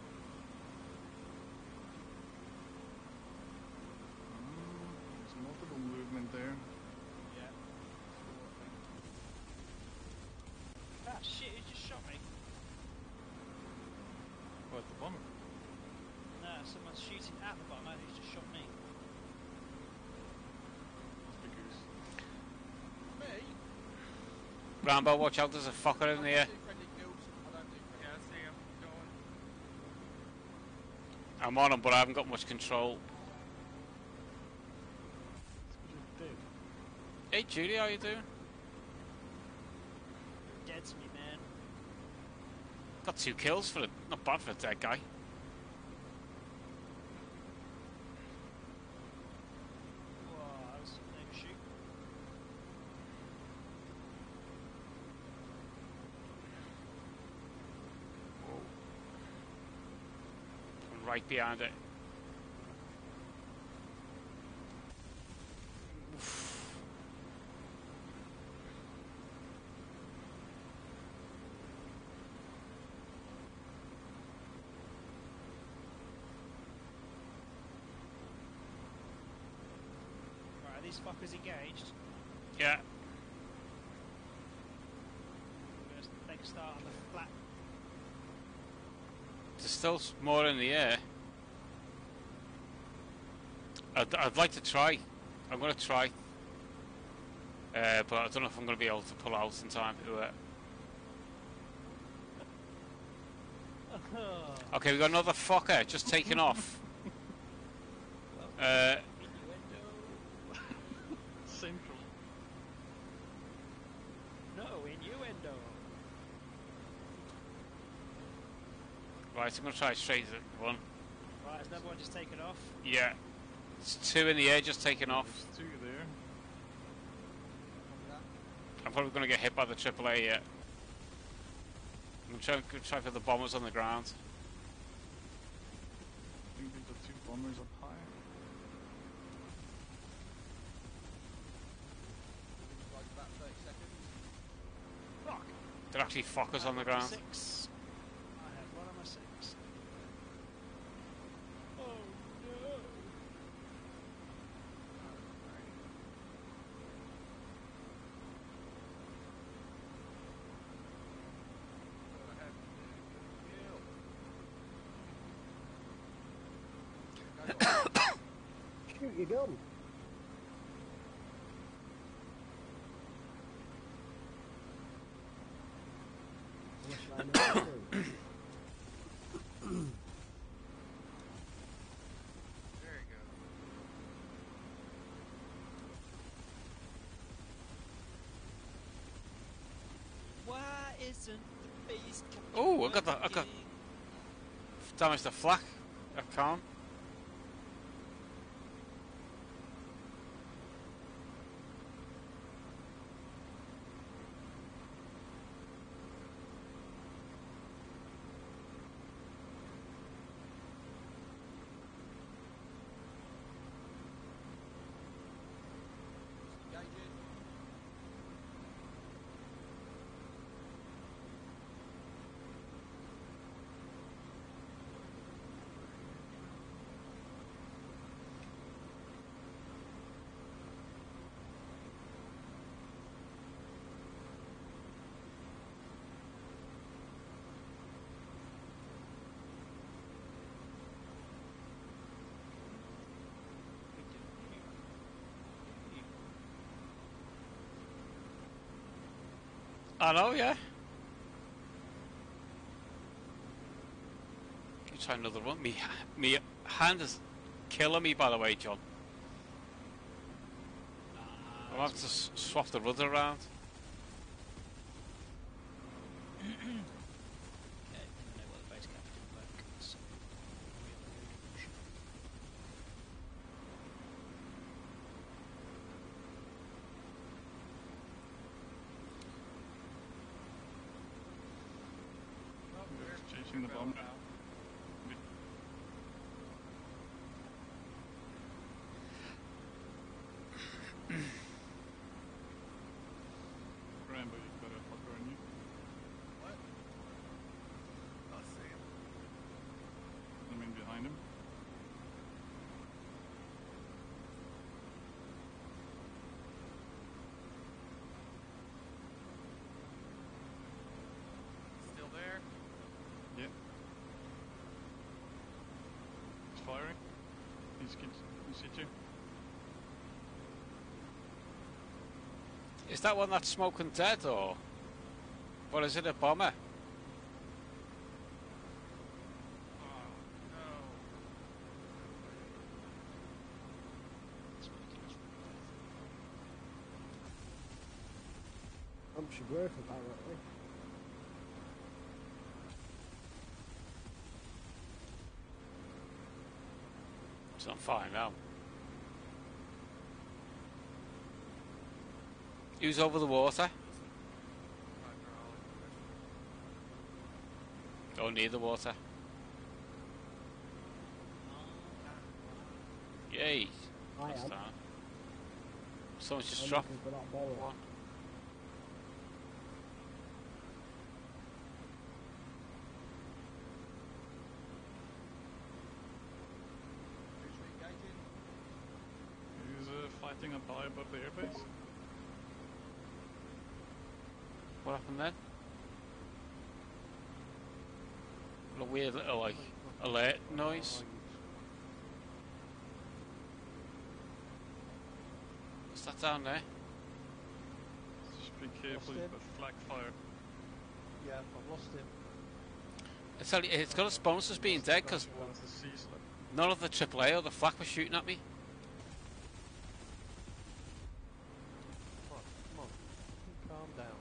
There's multiple movement there. Yeah. Ah, shit, he just shot me. What, the bomber? No, Someone's shooting at the bomber who's just shot me. Must be Goose. Me? Rambo, watch out, there's a fucker in I there. do friendly kills. I don't do friendly. Yeah, I see him going. I'm on him, but I haven't got much control. You're dead. Hey Judy, how you doing? Dead to me, man. Got 2 kills for it. Not bad for a dead guy. Whoa, that was an overshoot. I'm right behind it. Right, are these fuckers engaged? Yeah. We're going to make a start on the flat. There's still more in the air. I'd like to try. I'm going to try. But I don't know if I'm going to be able to pull out in time to it. Okay, we got another fucker just taking off. Central. No, innuendo. Right, I'm going to try straight at one. Right, has another one just taken off? Yeah. It's 2 in the air just taking off. There's 2 there. I'm probably going to get hit by the AAA yet. I'm going to try for the bombers on the ground. I think we've got 2 bombers up high. Like about 30 seconds. Fuck! They're actually fuckers on the ground. 6. I have one on my 6. Oh no! Shoot your gun. What shall I now do? There you go. Why isn't the base Oh, I got damaged the flak. I can't. Engaging. I know, yeah. You try another one. Me hand is killing me, by the way, John. I'll have to swap the rudder around. Okay, I know what the base cap didn't work. So Chasing the bomber. Rambo, you've got a fucker on you. What? in situ. Is that one that's smoking dead, or what is it? A bomber? Punctured roof apparently. It's on fire now. Who's over the water? Or near the water? Yay! I That's am. that. Someone's just I'm dropped looking for that bomber. one. He's fighting up high above the airbase. What happened then? A weird little like alert noise. What's that down there? Just be careful, Lost you've got flak fire. Yeah, I've lost him. It's got its bonus as being dead because Well, it's a sea slip. none of the AAA or the flak was shooting at me. Come on. Calm down.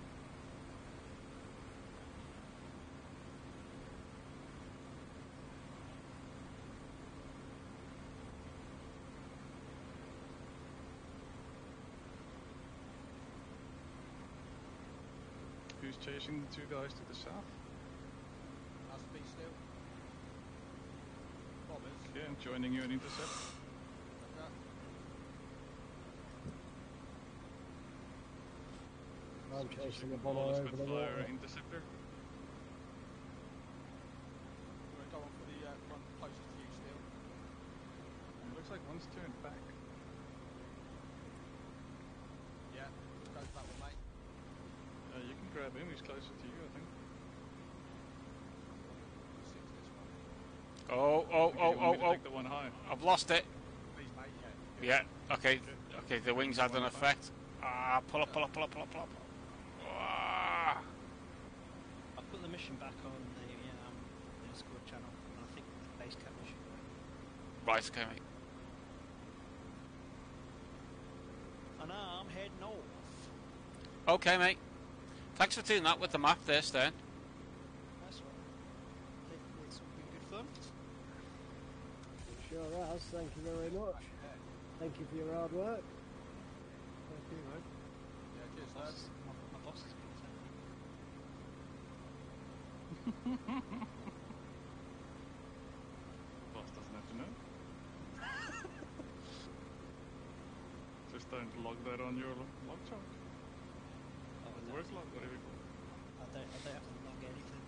Who's chasing the two guys to the south? Nice to be still. Bombers. Okay, I'm joining you in intercept. Okay. I'm chasing a Chasing bomber all over the Spitfire water. interceptor. You want to go on for the one closest to you still? It looks like one's turned back. Yeah. Go for that one, mate. You can grab him, he's closer to you, I think. Six this one. Oh, Okay, you want me to take the one high? I've lost it. Please, mate. Yeah. Yeah, okay, okay, the wings had an effect. Ah, pull up. Ah. I put the mission back on the Discord channel, and I think the base cap mission. Right, okay, mate. And I'm heading north. Okay, mate. Thanks for doing that with the map there, Stern. That's all right. It's been good fun. It sure has, thank you very much. Thank you for your hard work. Thank you, mate. Yeah, cheers, Boss, lads. my boss has been sending me. Boss doesn't have to know. Just don't log that on your log chart. Oh, Work log, whatever you call it. I don't have to log anything.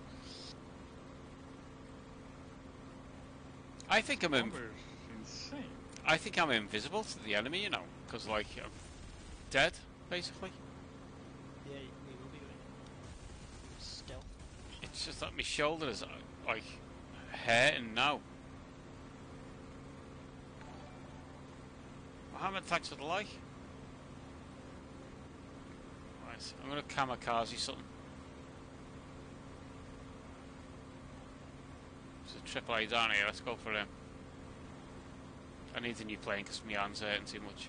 I think I'm Bomber's insane. I think I'm invisible to the enemy, you know, because like I'm dead, basically. Yeah, we will be doing it. Stealth. It's just that my shoulder is like hurting now. Mohammed, thanks for the like. Right, I'm gonna kamikaze something. There's a AAA down here. Let's go for him. I need a new plane because my hand's hurting too much.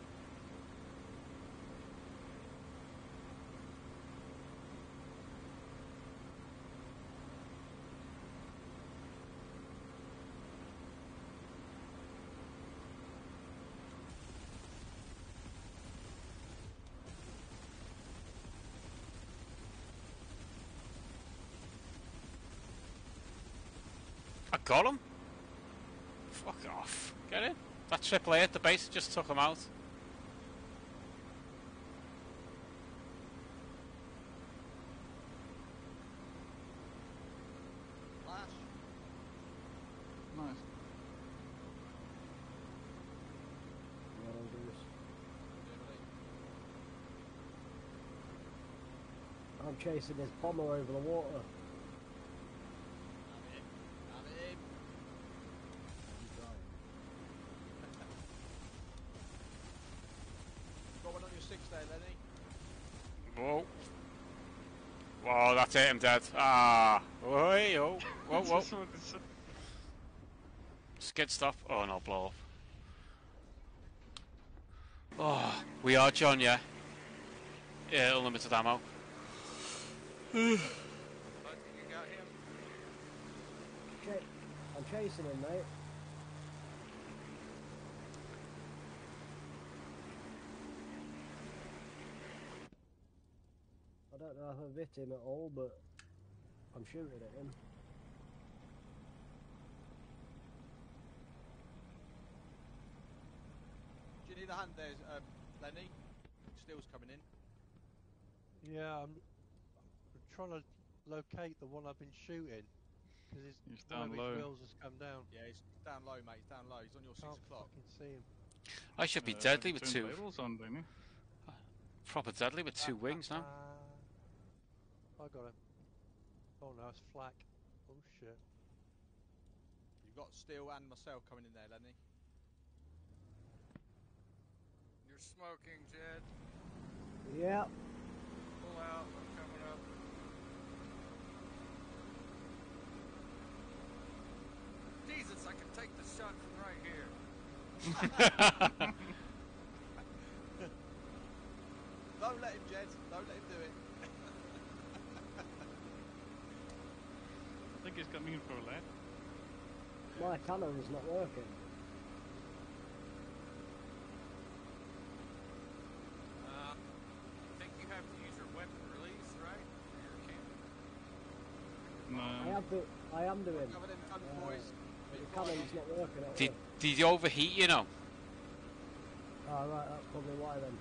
I got him. Fuck off. Get in. That AAA at the base just took him out. Flash. Nice. Well done, Bruce. Yeah, buddy. I'm chasing this bomber over the water. I'm in. I'm trying. your 6 there, Lenny. Whoa. Whoa, that's it, I'm dead. Ah. Oi, oh. Whoa, whoa. Just what it said. Skid stop. Oh no, blow up. Oh, we are John, yeah. Yeah, unlimited ammo. But you got him. I'm chasing him, mate. I don't know if I've hit him at all, but I'm shooting at him. Do you need a hand there, Lenny? Steel's coming in. Yeah, I'm trying to locate the one I've been shooting because He's one of down his low. wheels has come down. Yeah, he's down low, mate. He's down low. He's on your 6 Can't o'clock. fucking see him. I should be deadly with Turn two. labels on, don't you? Proper deadly with two wings now. I got him. Oh no, it's flak. Oh shit. You've got Steel and myself coming in there, Lenny. You're smoking, Jed. Yeah. Pull out. I'm coming up. Jesus, I can take the shot from right here. Don't let him, Jed. Don't let him do it. I think he's coming in for a lap. My cannon's not working. I think you have to use your weapon release, right? For your cannon. No. I am doing. Cover them guns, boys. But the cannon's not working at Did all. you overheat, you know? Oh, right, that's probably why then.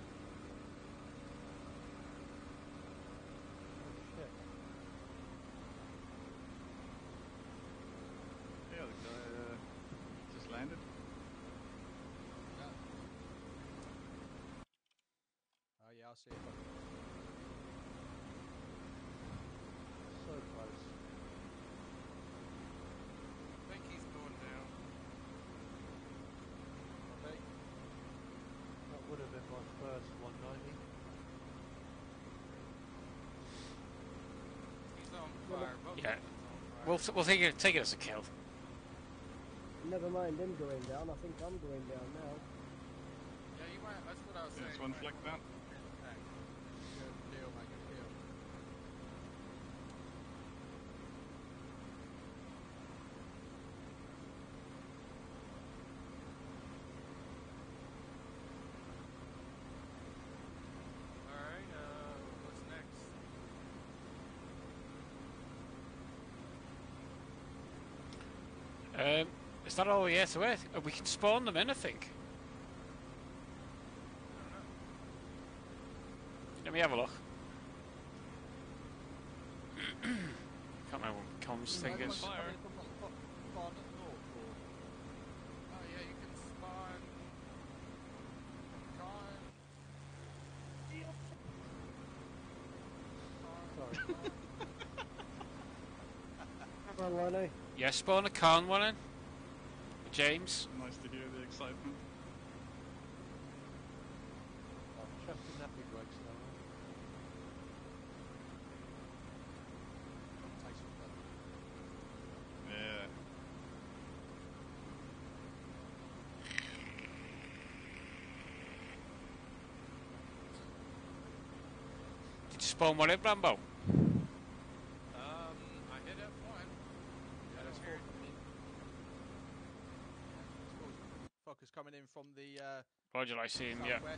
Yeah, the guy just landed. Oh yeah, I see it. So close. I think he's going down. Okay. That would have been my first 190. He's on fire. Both Yeah. of them is on fire. We'll take it as a kill. Never mind him going down, I think I'm going down now. Yeah, you might. That's what I was saying. There's you one might flick down. back. Good deal, mate. Good deal. All right. What's next? Is that all we have to it? We can spawn them in, I think. Let me have a look. Can't remember what comms thing is. Fire. Far north, or? Oh yeah, you can spawn. Con. Come on, Lenny. Yeah, spawn a Khan one in. James. Nice to hear the excitement. I've chucked the nappy brakes now. Yeah. Did you spawn one in, Rambo? I hit F1. Yeah, there's 4 coming in. Fuckers coming in from the Roger, I see him, yeah. southwest.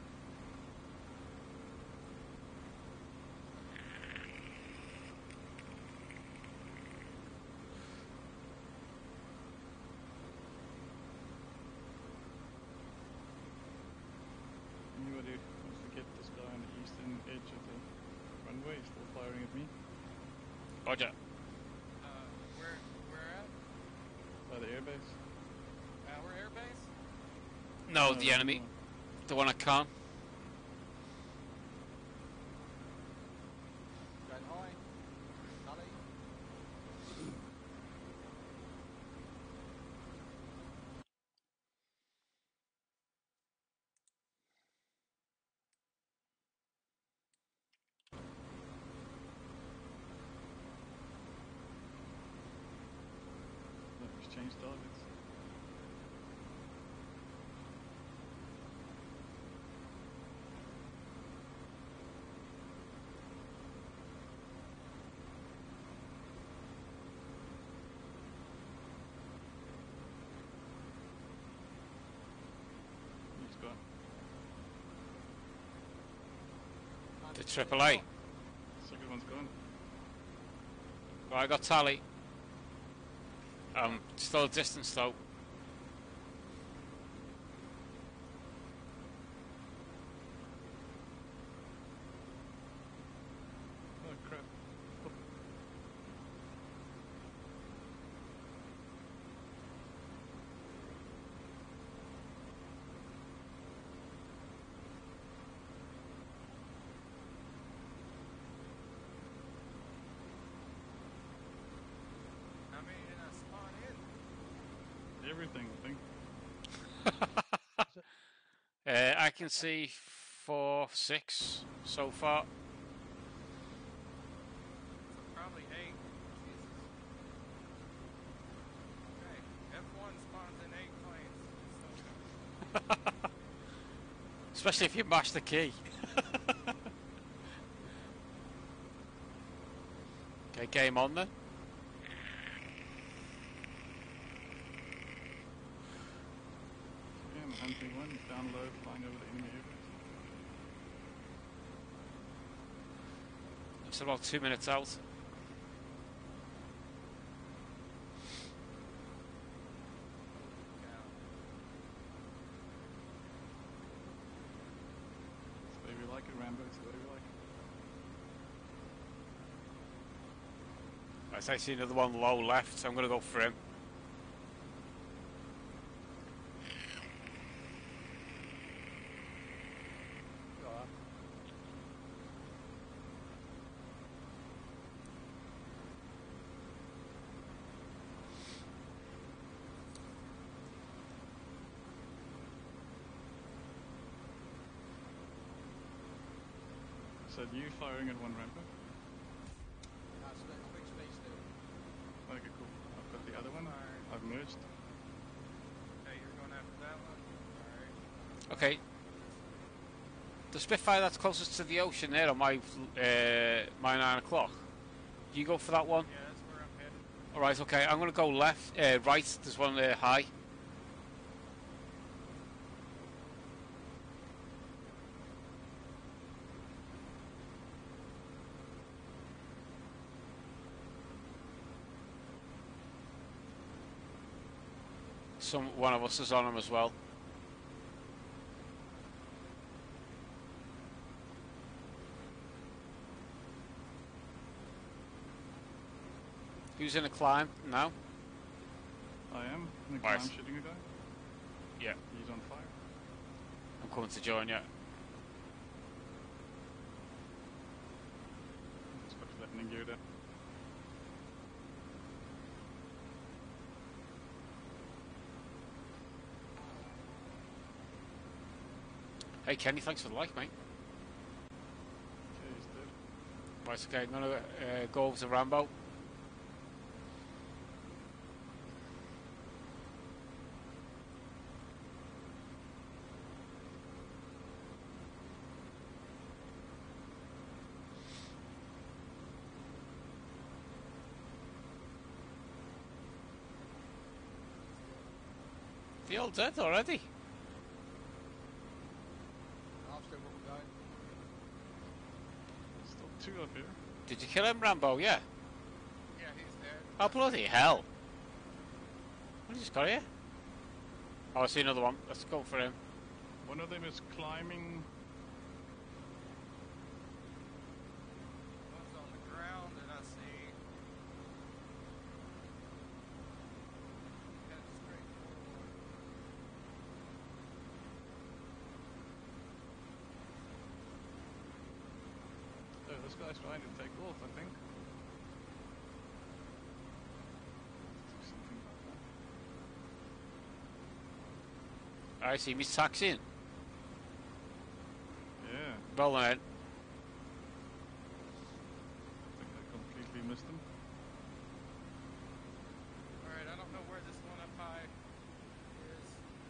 Anybody wants to get this guy on the eastern edge of the runway, he's still firing at me. Roger. Where at? By the airbase. Our airbase? No, the enemy. The one at Khan. Going high. Nully. The AAA. Second one's gone. Right, I got tally. Still a distance though. Oh crap. I mean, did I spawn in? Everything, I think. I can see 4, 6 so far. So probably 8. Jesus. Okay, F1 spawns in 8 planes. So, Especially if you mash the key. Okay, game on then. Yeah, I'm hunting one. Download, flying over the enemy areas. It's about 2 minutes out. It's the way we like it, Rambo. It's the way we like it. As I see another one low left, so I'm going to go for him. Alright. So you firing at one Rambo? That's which me still. Okay, cool. I've got the other one. I've merged. okay, you're going after that one? Alright. Okay. The Spitfire that's closest to the ocean there on my 9 o'clock. You go for that one? Yeah, that's where I'm headed. Alright, okay. I'm going to go left, right. There's one there high. One of us is on him as well. Who's in a climb now? I am. In the Right. climb shooting a guy. Yeah. He's on fire. I'm coming to join you. Just got flattening gear there. Hey Kenny, thanks for the like, mate. Okay, he's dead. Right, okay, I'm going to go over to Rambo. The all dead already? I've still got going. There's still 2 up here. Did you kill him, Rambo? Yeah. Yeah, he's dead. Oh, bloody hell. What just got here? Oh, I see another one. Let's go for him. One of them is climbing. One's on the ground, and I see. Head straight forward. Oh, this guy's trying to take off, I think. Do something about I see Miss Taxi. that. Yeah, Well then. I think I completely missed him. Alright, I don't know where this one up high is.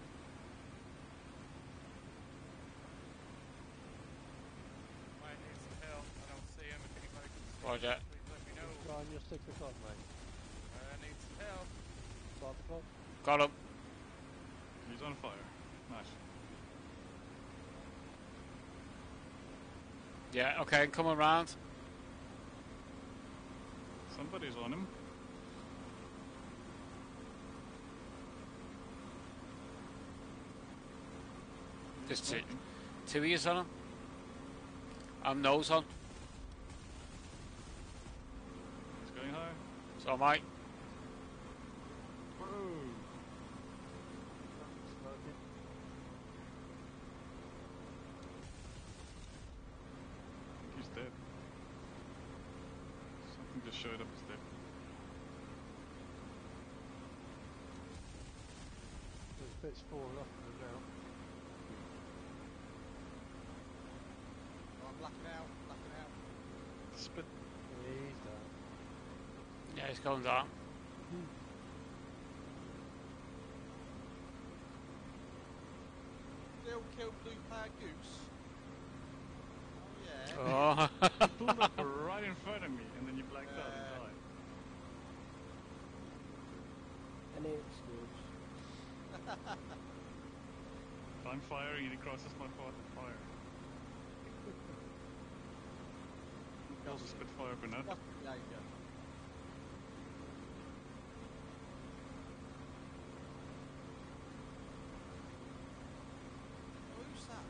Might need some help. I don't see him. If anybody can see Roger. him, please let me know. Try on your 6 o'clock, mate. I need some help. 5 o'clock. Got him. He's on fire. Nice. Yeah, okay, come around. Somebody's on him. There's two, Smoking. two ears on him. I'm nose on. He's going high. So am I. Whoa. Smoking. I think he's dead. Something just showed up as dead. There's bits falling off the ground. I'm blacking out, blacking out. Spit. He's down. Yeah, he's going down. Still kill blue power goose. Oh yeah. Oh. Pulled up right in front of me, and then you blacked out and died. Any excuse. If I'm firing and he crosses my path of fire. That was a Spitfire grenade. That's behaviour. Who's that?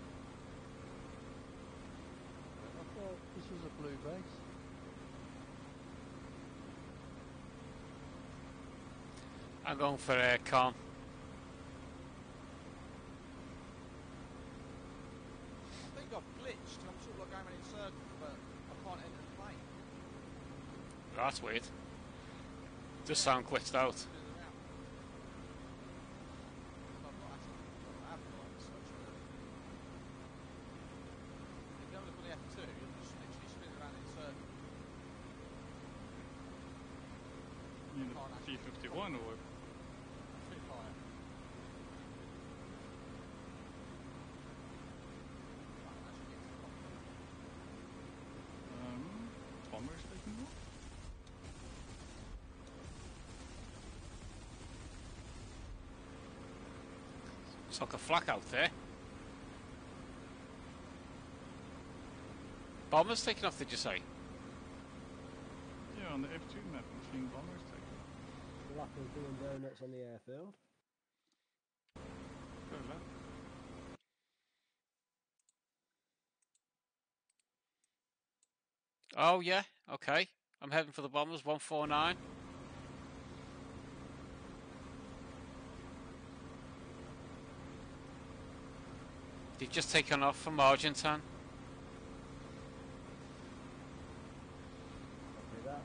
I thought this was a blue base. I'm going for con. I think I've glitched. I'm sort of like going around in circles, but I can't enter the plane. That's weird. Does sound glitched out. Spinning around. So I've not actually I haven't got it, such a if you have a look on the F2, you're just literally spinning around in circles. You need a P-51 or what? Spitfire. Bomber's taking off? It's like a flak out there. Bomber's taking off, did you say? Yeah, on the F2 map, I'm seeing bombers taking off. Lapping doing donuts on the airfield. Go left. Oh, yeah, okay. I'm heading for the bombers, 149. They've just taken off from Argentine. Copy that.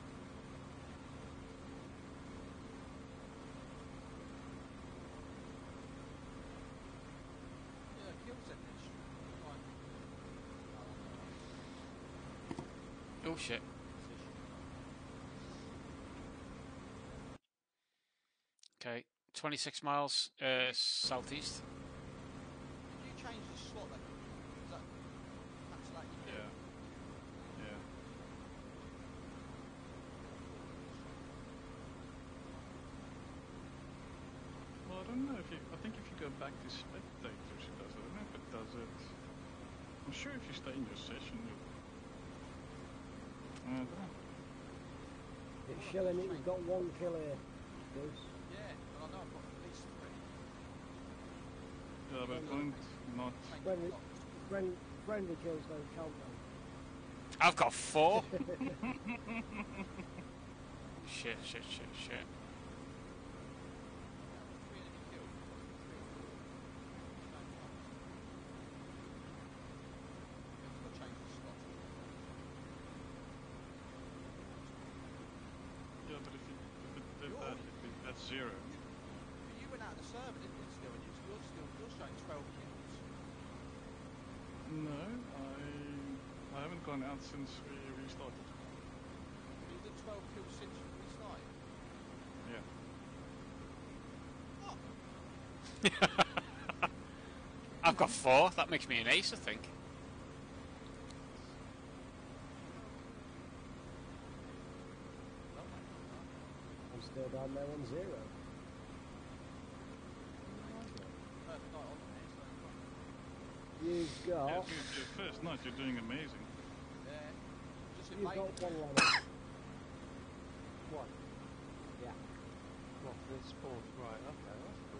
Yeah, kill technician. Fine. Oh, shit. Okay, 26 miles southeast. Did you change the slot then? Is that perhaps like you do? Yeah. Yeah. Well, I don't know if you. I think if you go back to spectators, it does it. I don't know if it does it. I'm sure if you stay in your session, you. I don't know. It's showing that you've got one kill here, Goose. Yeah, well I know I've got at least 3. Yeah, but don't not. Friendly, friendly kills don't count though. I've got 4. Shit, shit, shit, shit. 3 enemy killed. I've got to change the slot. Yeah, but if it did that, that's 0. But you went out of the server, didn't you, still? And you're showing 12 kills. No, I haven't gone out since we restarted. You've done 12 kills since you restarted. Yeah. I've got 4. That makes me an ace, I think. I'm still down there on 0. Perfect night on there, so You've got Yeah, dude, your first night, you're doing amazing. What's it You've made? got one line. One. Yeah. What, for this spawn? Right, okay, that's cool.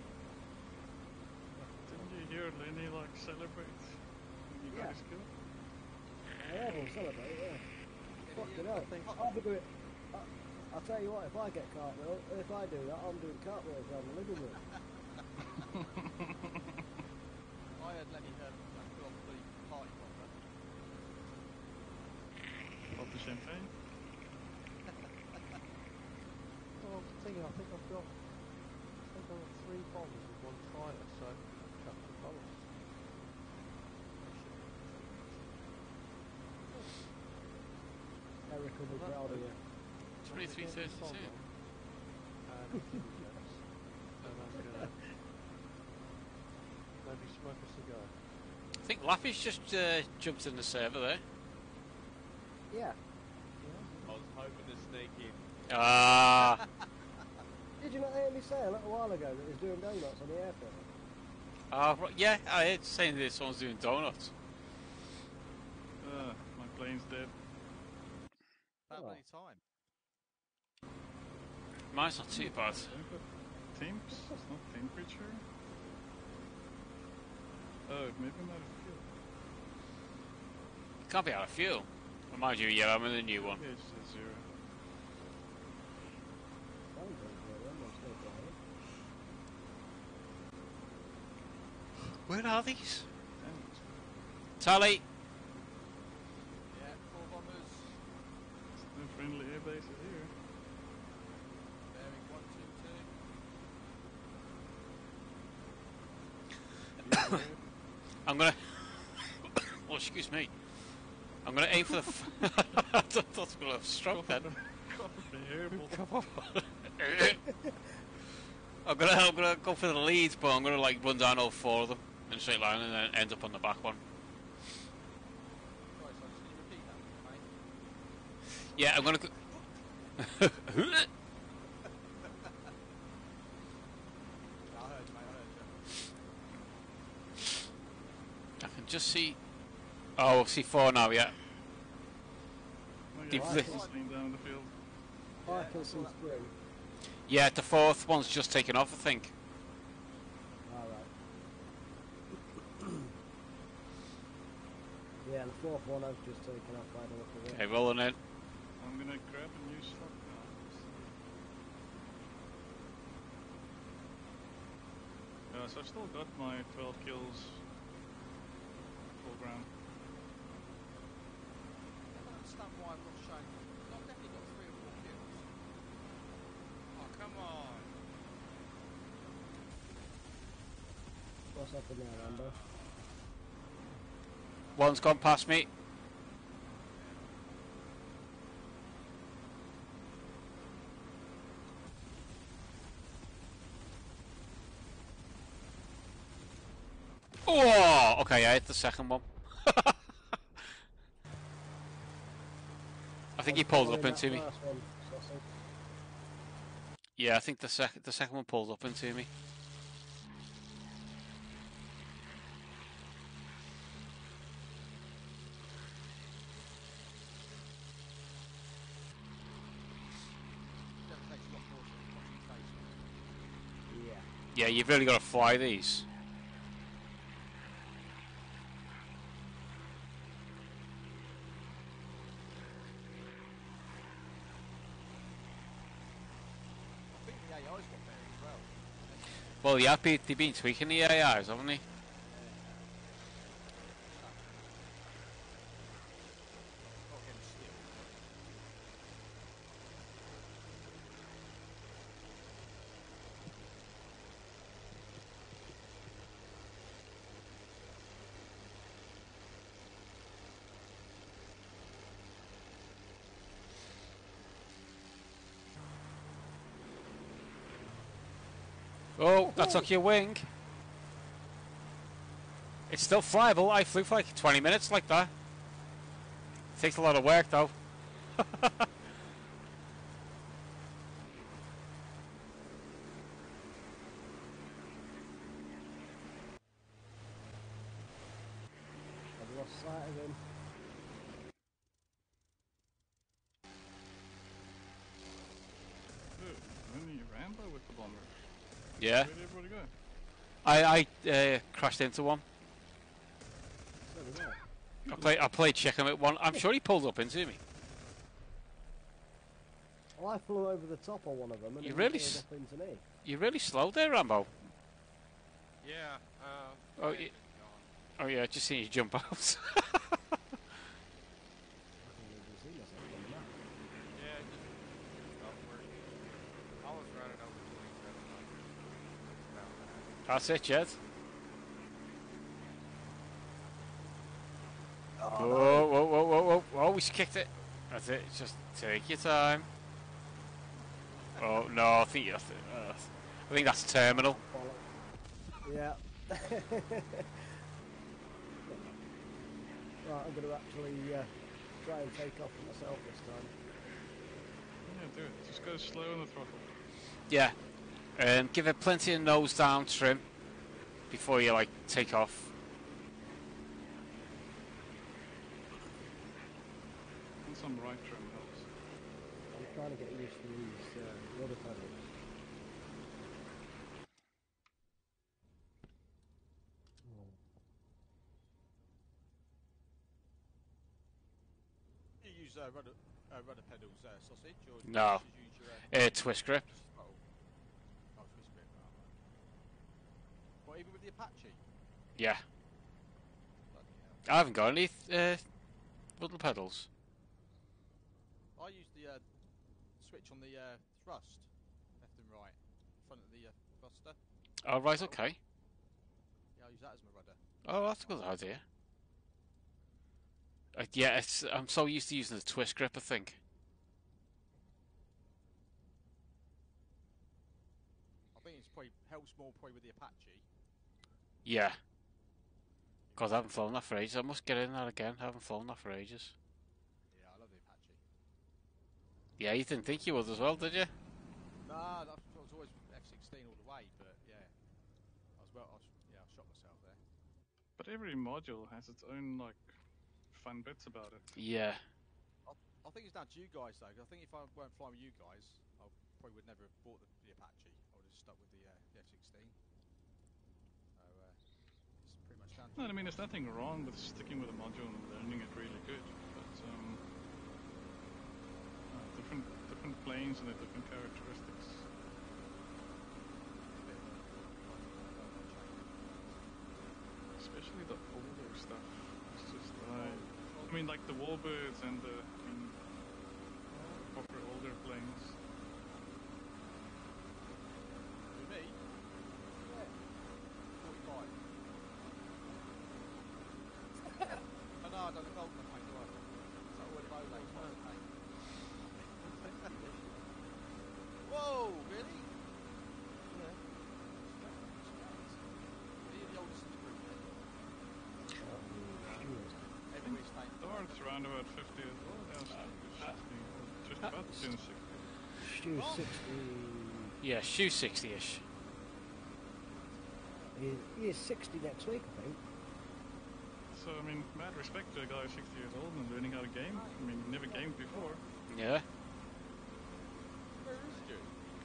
Didn't you hear Lenny like celebrate when you got Yeah. his kill? I heard him celebrate, yeah. Fucking I hell. think I'll be doing... I'll tell you what, if I get cartwheel, if I do that, I'm doing cartwheels around the living room. I heard Lenny put off the party bomber. Pop the champagne. Oh, I was thinking, I think I've got 3 bombs and 1 fighter, so chuck the bombs. Eric will be Well, proud of you. 23:32. And I'm gonna maybe smoke a cigar. I think Lappy's just jumped in the server there. Yeah. I was hoping to sneak in. Ah. Did you not hear me say a little while ago that he's doing donuts on the airport? Right, yeah, I heard saying that someone's doing donuts. My plane's dead. About Oh. bloody time. Mine's not too bad. Temps? It's not temperature? Oh, maybe I'm out of fuel. Can't be out of fuel. Remind you, yeah, I'm in the new one. Maybe it's just 0. Sounds like I'm still flying. Where are these? Damn it. Tally! Yeah, 4 bombers. No friendly air bases here. Bearing 122. I'm gonna... oh, excuse me. I'm gonna aim for the... I thought I was gonna have a stroke then. I'm gonna go for the lead, but I'm gonna like run down all 4 of them in a straight line and then end up on the back one. Right, so just can you repeat that, mate? Yeah, I'm gonna go... I heard you, mate, I heard you. I can just see... oh, I see 4 now, yeah. Oh, yeah, Deep it's lift. just laying down in the field. I can see 3. Yeah, the 4th one's just taken off, I think. Alright. Yeah, the 4th one I've just taken off by the look of it. Okay, rolling in. I'm gonna grab a new slot now. So I've still got my 12 kills full ground. I don't understand why I'm not showing. I've definitely got 3 or 4 kills. Oh, come on. What's happened there, Rambo? One's gone past me. Oh, okay, I hit the second one. I think he pulled up into me. Yeah, I think the second one pulled up into me. Definitely takes a lot more concentration. Yeah. Yeah, you've really got to fly these. I think the AI's got better as well. Well, yeah, they've been tweaking the AIs, haven't they? Not getting still. Oh, that took your wing. It's still flyable. I flew for like 20 minutes like that. Takes a lot of work though. I've lost sight of him. the bomber. Yeah. Where did everybody go? I crashed into one. So did I. I played chicken with one. I'm sure he pulled up into me. Well, I flew over the top of one of them and You it really pulled up into me. You're really slow there, Rambo. Yeah. Oh, Brandon's Oh yeah, just seen you jump out. I can't even see myself on the map. gone. Yeah, just stopped working. I was running over 2700. It's about that. That's it, Jed. Oh, Whoa, whoa, whoa, whoa, whoa! Oh, we kicked it. That's it. Just take your time. Oh no, I think that's terminal. Yeah. Right, I'm going to actually try and take off for myself this time. Yeah, do it. Just go slow on the throttle. Yeah. Give it plenty of nose down trim before you like take off. And some right trim helps. I'm trying to get used to these rudder pedals. You use rudder pedals, sausage, or do No. you just use your Twist grip. oh, twist grip. What, even with the Apache? Yeah. Bloody hell. I haven't got any rudder pedals. I use the switch on the thrust, left and right, in front of the thruster. Oh right, okay. Yeah, I use that as my rudder. Oh, that's a good idea. Yeah, I'm so used to using the twist grip, I think. I think it's probably helps more probably with the Apache. Yeah. God, I haven't flown that for ages. I must get in that again. I haven't flown that for ages. Yeah, I love the Apache. Yeah, you didn't think you would as well, did you? Nah, I was always F-16 all the way, but yeah, I shot myself there. But every module has its own, like, fun bits about it. Yeah. I think it's down to you guys though. 'Cause I think if I weren't flying with you guys, I probably would never have bought the Apache. I would have stuck with the F-16. So it's pretty much down to No, I you mean, guys. there's nothing wrong with sticking with a module and learning it really good, but different planes and their different characteristics. Especially the older stuff. It's just I mean, like the Warbirds and the proper older planes. With me? Yeah. 45. Oh no, I done the gold campaign, do I? So all the Rolex campaign. Whoa, really? Yeah. Are you the oldest in the group then? Every state. Dart's around about 50 as well. Yeah, 60, just about to 60. Stu 60. Yeah, shoe 60-ish. He is 60 next week, I think. So, I mean, mad respect to a guy 60 years old and learning how to game. I mean, never gamed before. Yeah. Where is Stu?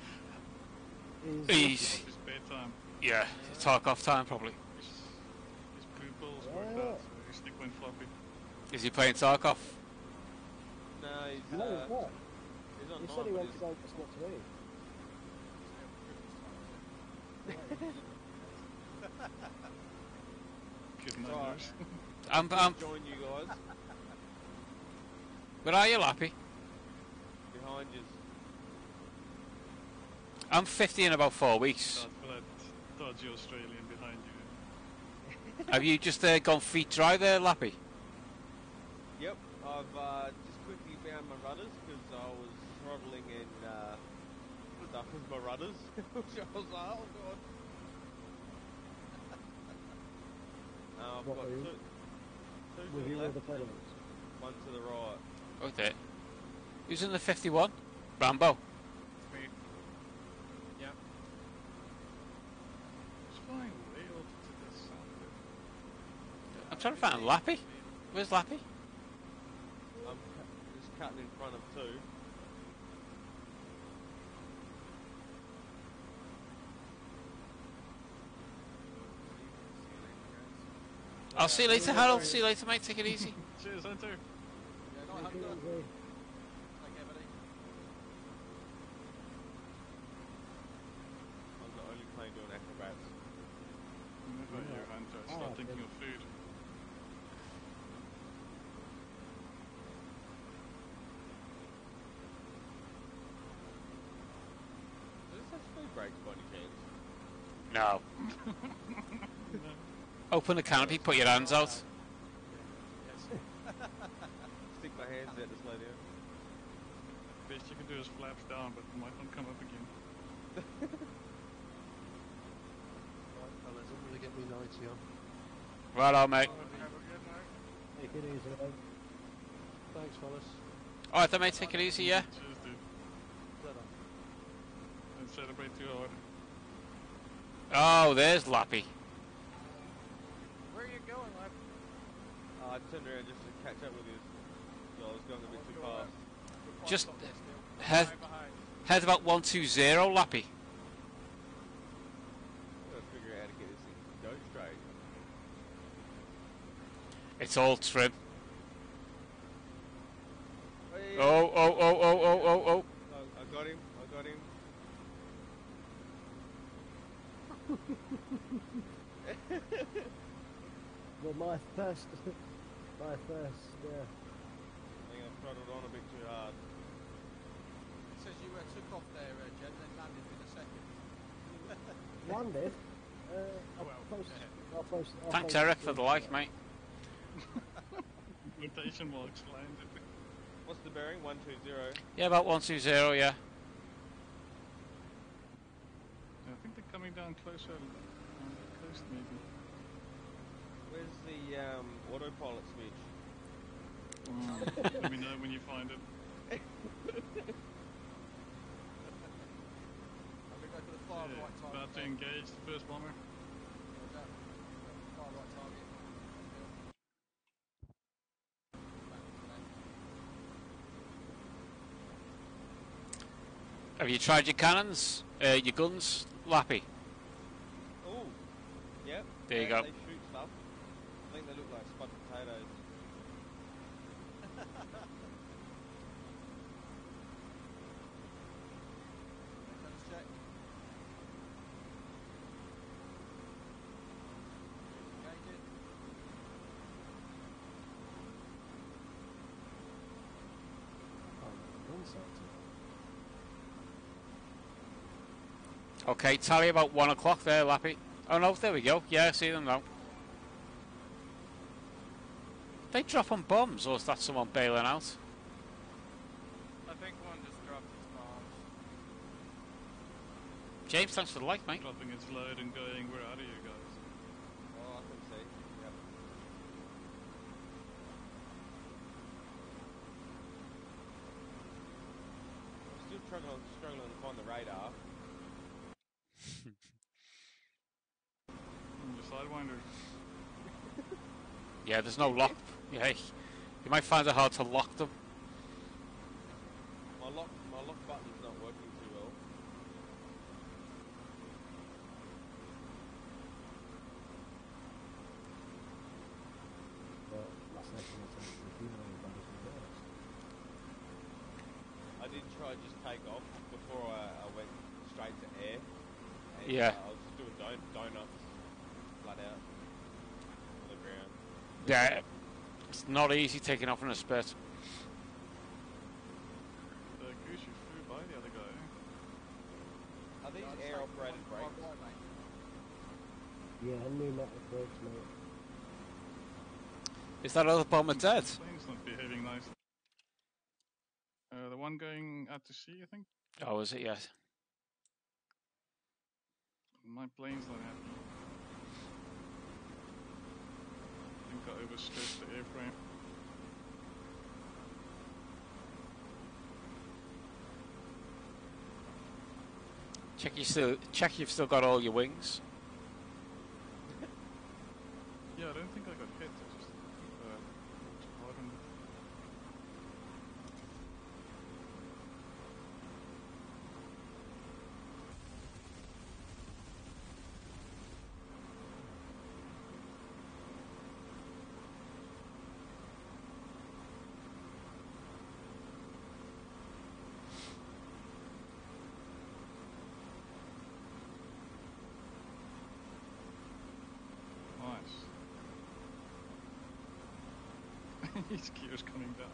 He's It's bedtime. yeah, Tarkov time probably. His blue balls worked out, so his stick went floppy. Is he playing Tarkov? No, he's, No, what? he's on He said he mine, went but to go for Scott to eat. Kid Right. knows. I'm join you guys where are you, Lappy? behind you. I'm 50 in about 4 weeks. God, for that dodgy Australian behind you. Have you just gone feet dry there, Lappy? Yep, I've just quickly found my rudders because I was throttling and stuff with my rudders, which I was like, oh god. I've What got were you? two to With the you or left, the pedals? one to the right. Okay. Who's in the 51? Rambo. Me. Yeah. It's flying way off to the south. I'm trying to find Lappy. Where's Lappy? I'm just cutting in front of two. I'll see you later, Harold. See you later, mate. Take it easy. Cheers, Hunter. Yeah, night, Take it Hunter. easy. Take care, buddy. I'm the only plane doing acrobats. Never you, Hunter. I start thinking of food. Does this have speed brakes by any chance? No. Open the canopy, put your hands out. Stick my hands out to slow down. Best you can do is flaps down, but it might not come up again. Right, fellas, I'm going to get me 90 on. Right on, mate. Have a good night. Take it easy, mate. Thanks, fellas. Alright then, mate. Take it easy, yeah? Cheers, dude. Ta-da. Don't celebrate too hard. Oh, there's Lappy. Where are you going, lad? I turned around just to catch up with you. So I was going a bit too fast. Just Stop there still. head, Behind. head about 120, Lappy. Gotta figure out how to get this thing to go straight. It's all trim. Hey, Oh, oh, oh, oh, oh, oh, oh. I got him. I got him. Well, my first, yeah. I think I throttled on a bit too hard. It says you took off there, Jen, then landed in a second. Landed. I'll post Thanks, it. Eric, for the like, mate. Quotation marks landed. What's the bearing? 120. Yeah, about 120, yeah. I think they're coming down closer on the coast, maybe. Where's the autopilot switch? Let me know when you find it. I'm going to go for the far Yeah, right target. about to engage the first bomber. Roger. Far right target. Have you tried your cannons? Your guns, Lappy? Oh, yep. There you they, go. They shoot stuff. I think they look like spud potatoes. Let's check. Engage it. Okay, tally about 1 o'clock there, Lappy. Oh no, there we go. Yeah, I see them now. They drop on bombs, or is that someone bailing out? I think one just dropped its bombs. James, thanks for the like, mate. Dropping its load and going, where are you guys? Oh, I can see. Yep. I'm still struggling to find the radar. The Sidewinder. Yeah, there's no lock. Yeah, you might find it hard to lock them. My lock button's not working too well. But last session I said, if you know about it, first. I did try to just take off before I went straight to air. And, Yeah. I was just doing donuts flat out on the ground. Yeah, it's not easy taking off in a spurt. The goose you flew by the other guy. Are these air operated brakes? Right, mate. Yeah, pneumatic brakes, mate. Is that other bomber dead? The plane's not behaving nice. The one going out to sea, I think. Oh, is it? Yes. My plane's not happy. I think I overstressed the airframe. Check you've still got all your wings. Yeah, I don't think I got hit. I just walked hard on it. His gear's coming down.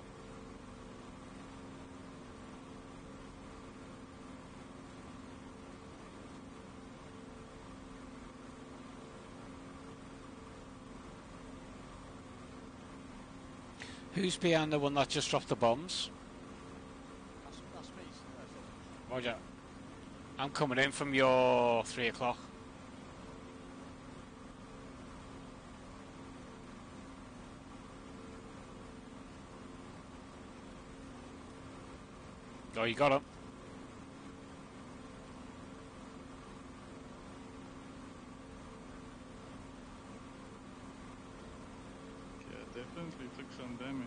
Who's behind the one that just dropped the bombs? That's me. Roger. I'm coming in from your 3 o'clock. Oh, you got him. Yeah, definitely took some damage.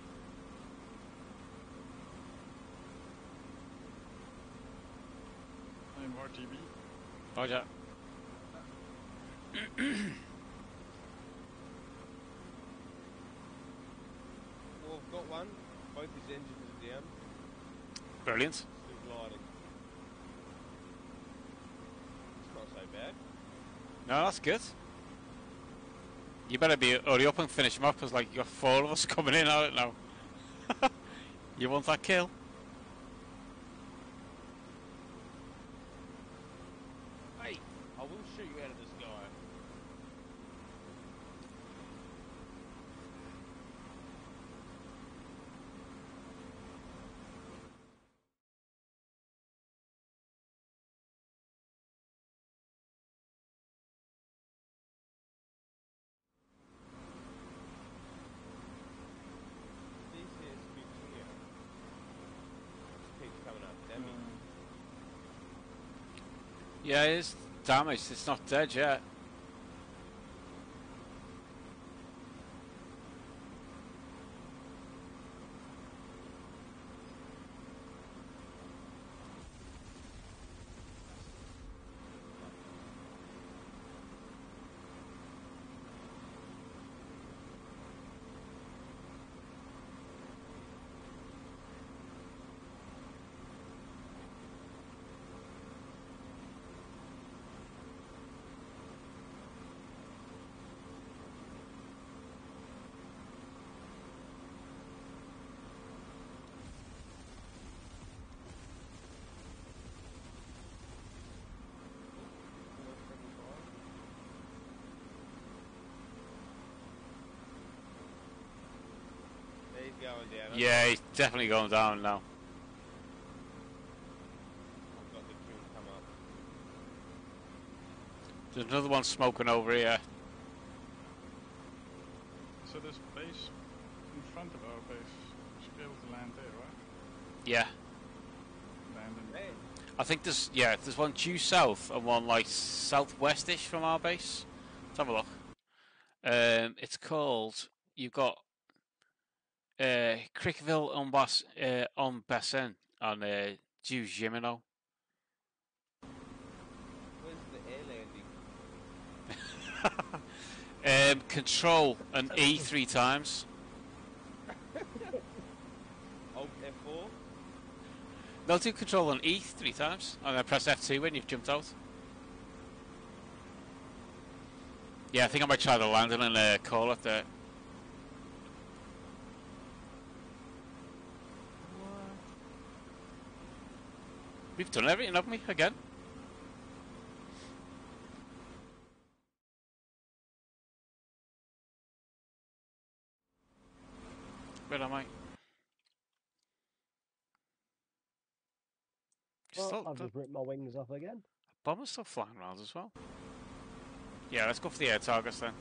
I'm RTB. Roger. Well, I've got one. Both his engines are down. Brilliant. Still gliding. It's not so bad. No, that's good. You better be hurry up and finish him up, because like you got 4 of us coming in. I don't know. You want that kill? Hey, I will shoot you out of this guy. This is good here. Keeps coming up, damn it. Yeah, it is damaged. It's not dead yet. He's going down. Yeah, he's definitely going down now. I've got the crew come up. There's another one smoking over here. So this base in front of our base should be able to land there, right? Yeah. Land in Hey. I think there's one due south and one like southwestish from our base. Let's have a look. It's called, you've got Crickville on Bassin on due Gimeno. Where's the air landing? Control and E 3 times. Alt F4? No, do control and E 3 times, and then press F2 when you've jumped out. Yeah, I think I might try the landing and call it there. We've done everything, haven't we? Again? Where am I? Well, I've just ripped my wings off again. Bomber's still flying around as well. Yeah, let's go for the air targets then.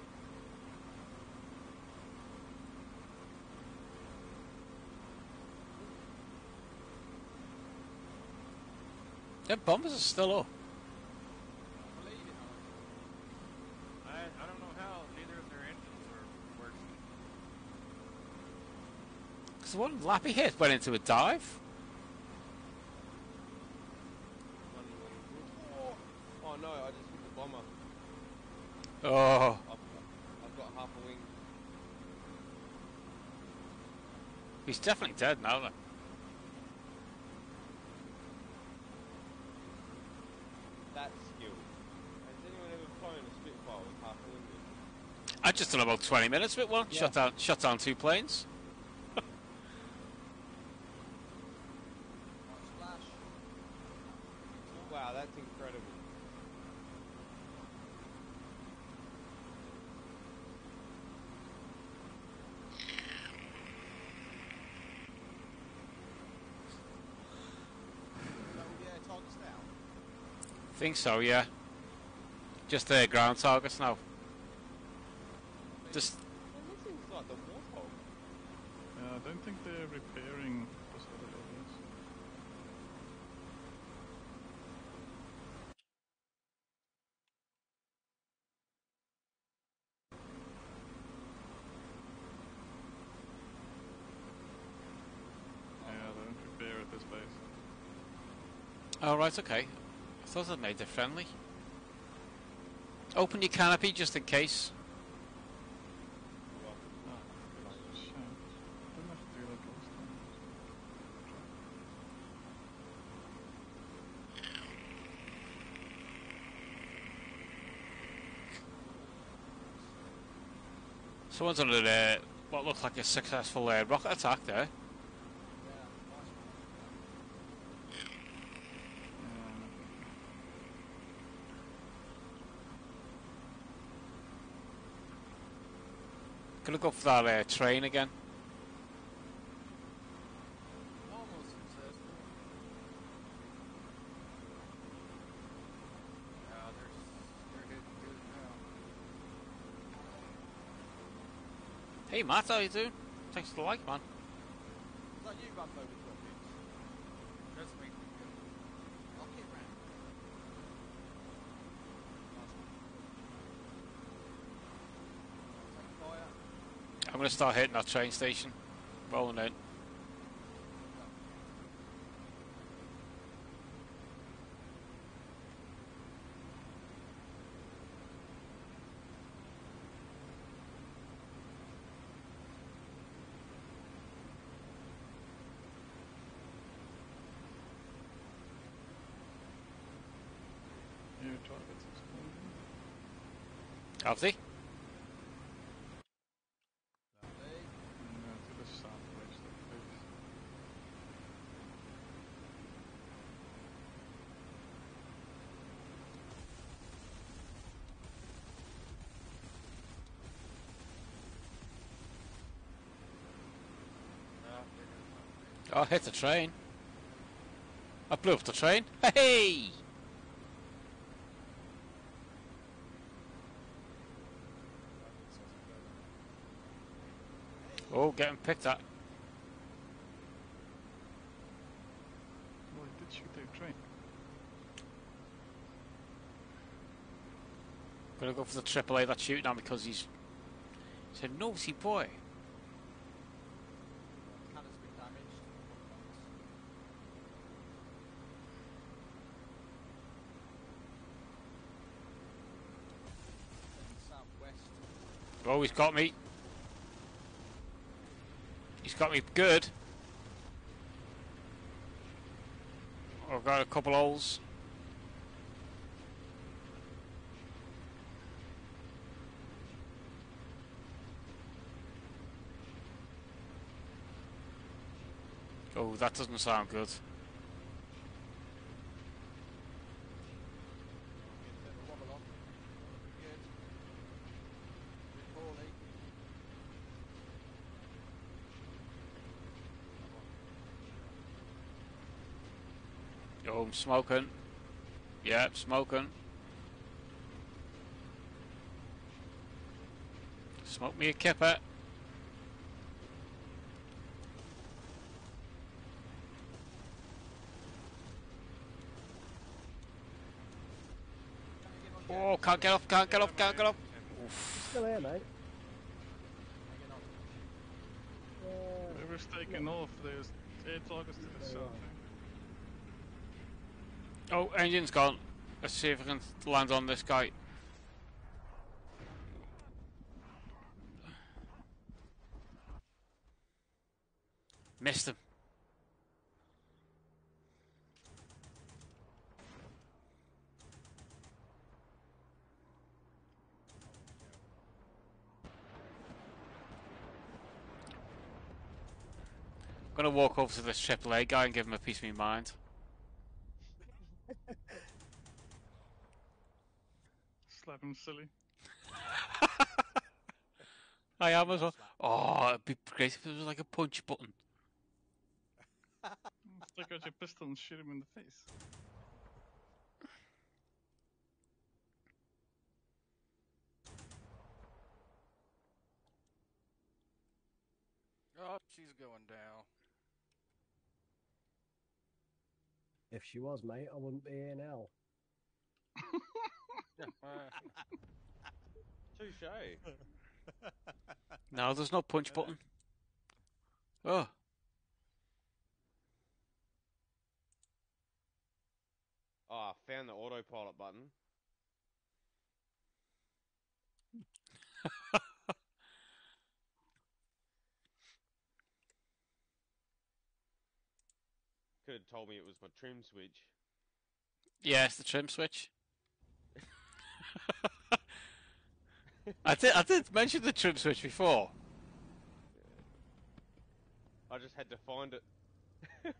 Their bombers are still up. I don't know how neither of their engines are working. Because the one Lappy hit went into a dive. Oh no, I just hit the bomber. Oh. I've got half a wing. He's definitely dead now then. That's skill. Has anyone ever flown a Spitfire with half a wing? I just done about 20 minutes with one. Yeah. Shot down 2 planes. Splash. Wow, that's incredible. Is that all the air targets down? Think so, yeah. Just the ground targets now. Just Well, this thing's like the Warthog. I don't think they're repairing those other areas. Yeah, they don't repair at this base. oh right, okay. I thought I'd made it friendly. Open your canopy just in case. Oh, shit. Didn't have to do that last time. Someone's under what looked like a successful rocket attack there. Gonna go for that train again. Almost successful. They're hitting good now. Hey Matt, how you doing? Thanks for the like, man. Is that you, Rambo, with rockets? That's me. Rocket Ram. Nice one. Take fire. I'm gonna start hitting that train station. Rolling in. New targets exploding. Have they? Lovely. To the southwest of the base. Oh, hit the train. I blew up the train. Hey! Oh, getting picked at. Well, it did shoot their train. Gonna go for the AAA that's shooting at me because he's a naughty boy. Cannon's been damaged. Southwest. Oh, he's got me. He's got me good. I've got a couple holes. Oh, that doesn't sound good. Get a bit of a wobble on. Good. Bit poorly. Oh, I'm smoking. Yeah, smoking. Smoke me a kipper. Oh, can't get off, can't get off, can't get off. Oof. Still here, mate. Hanging on. Whoever's taking off, there's air targets to the There you south. Oh, engine's gone. Let's see if I can land on this guy. Missed him. gonna walk over to this AAA guy and give him a piece of my mind. Slap him silly. I am as well. Oh, it'd be great if it was like a punch button. Stick out your pistol and shoot him in the face. Oh, she's going down. If she was, mate, I wouldn't be here now. Touche. No, there's no punch button. Oh. Oh, I found the autopilot button. Could have told me it was my trim switch. Yeah, it's the trim switch. I did mention the trim switch before. I just had to find it. The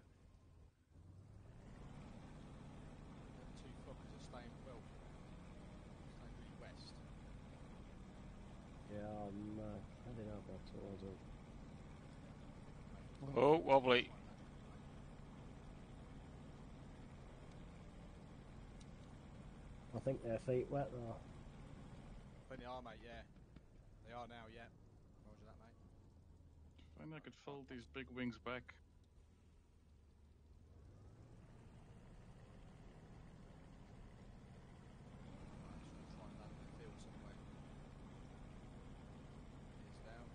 two fuckers are staying really west. Yeah, I'm heading out there towards it. Oh, wobbly. I think their feet wet though. I think they are, mate, yeah. They are now, yeah. Roger that, mate. If only I could fold these big wings back. Try and land in the field somewhere. It's down.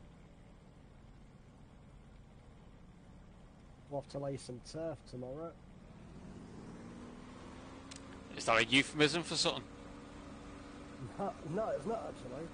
We'll have to lay some turf tomorrow. Is that a euphemism for something? No, it's not actually.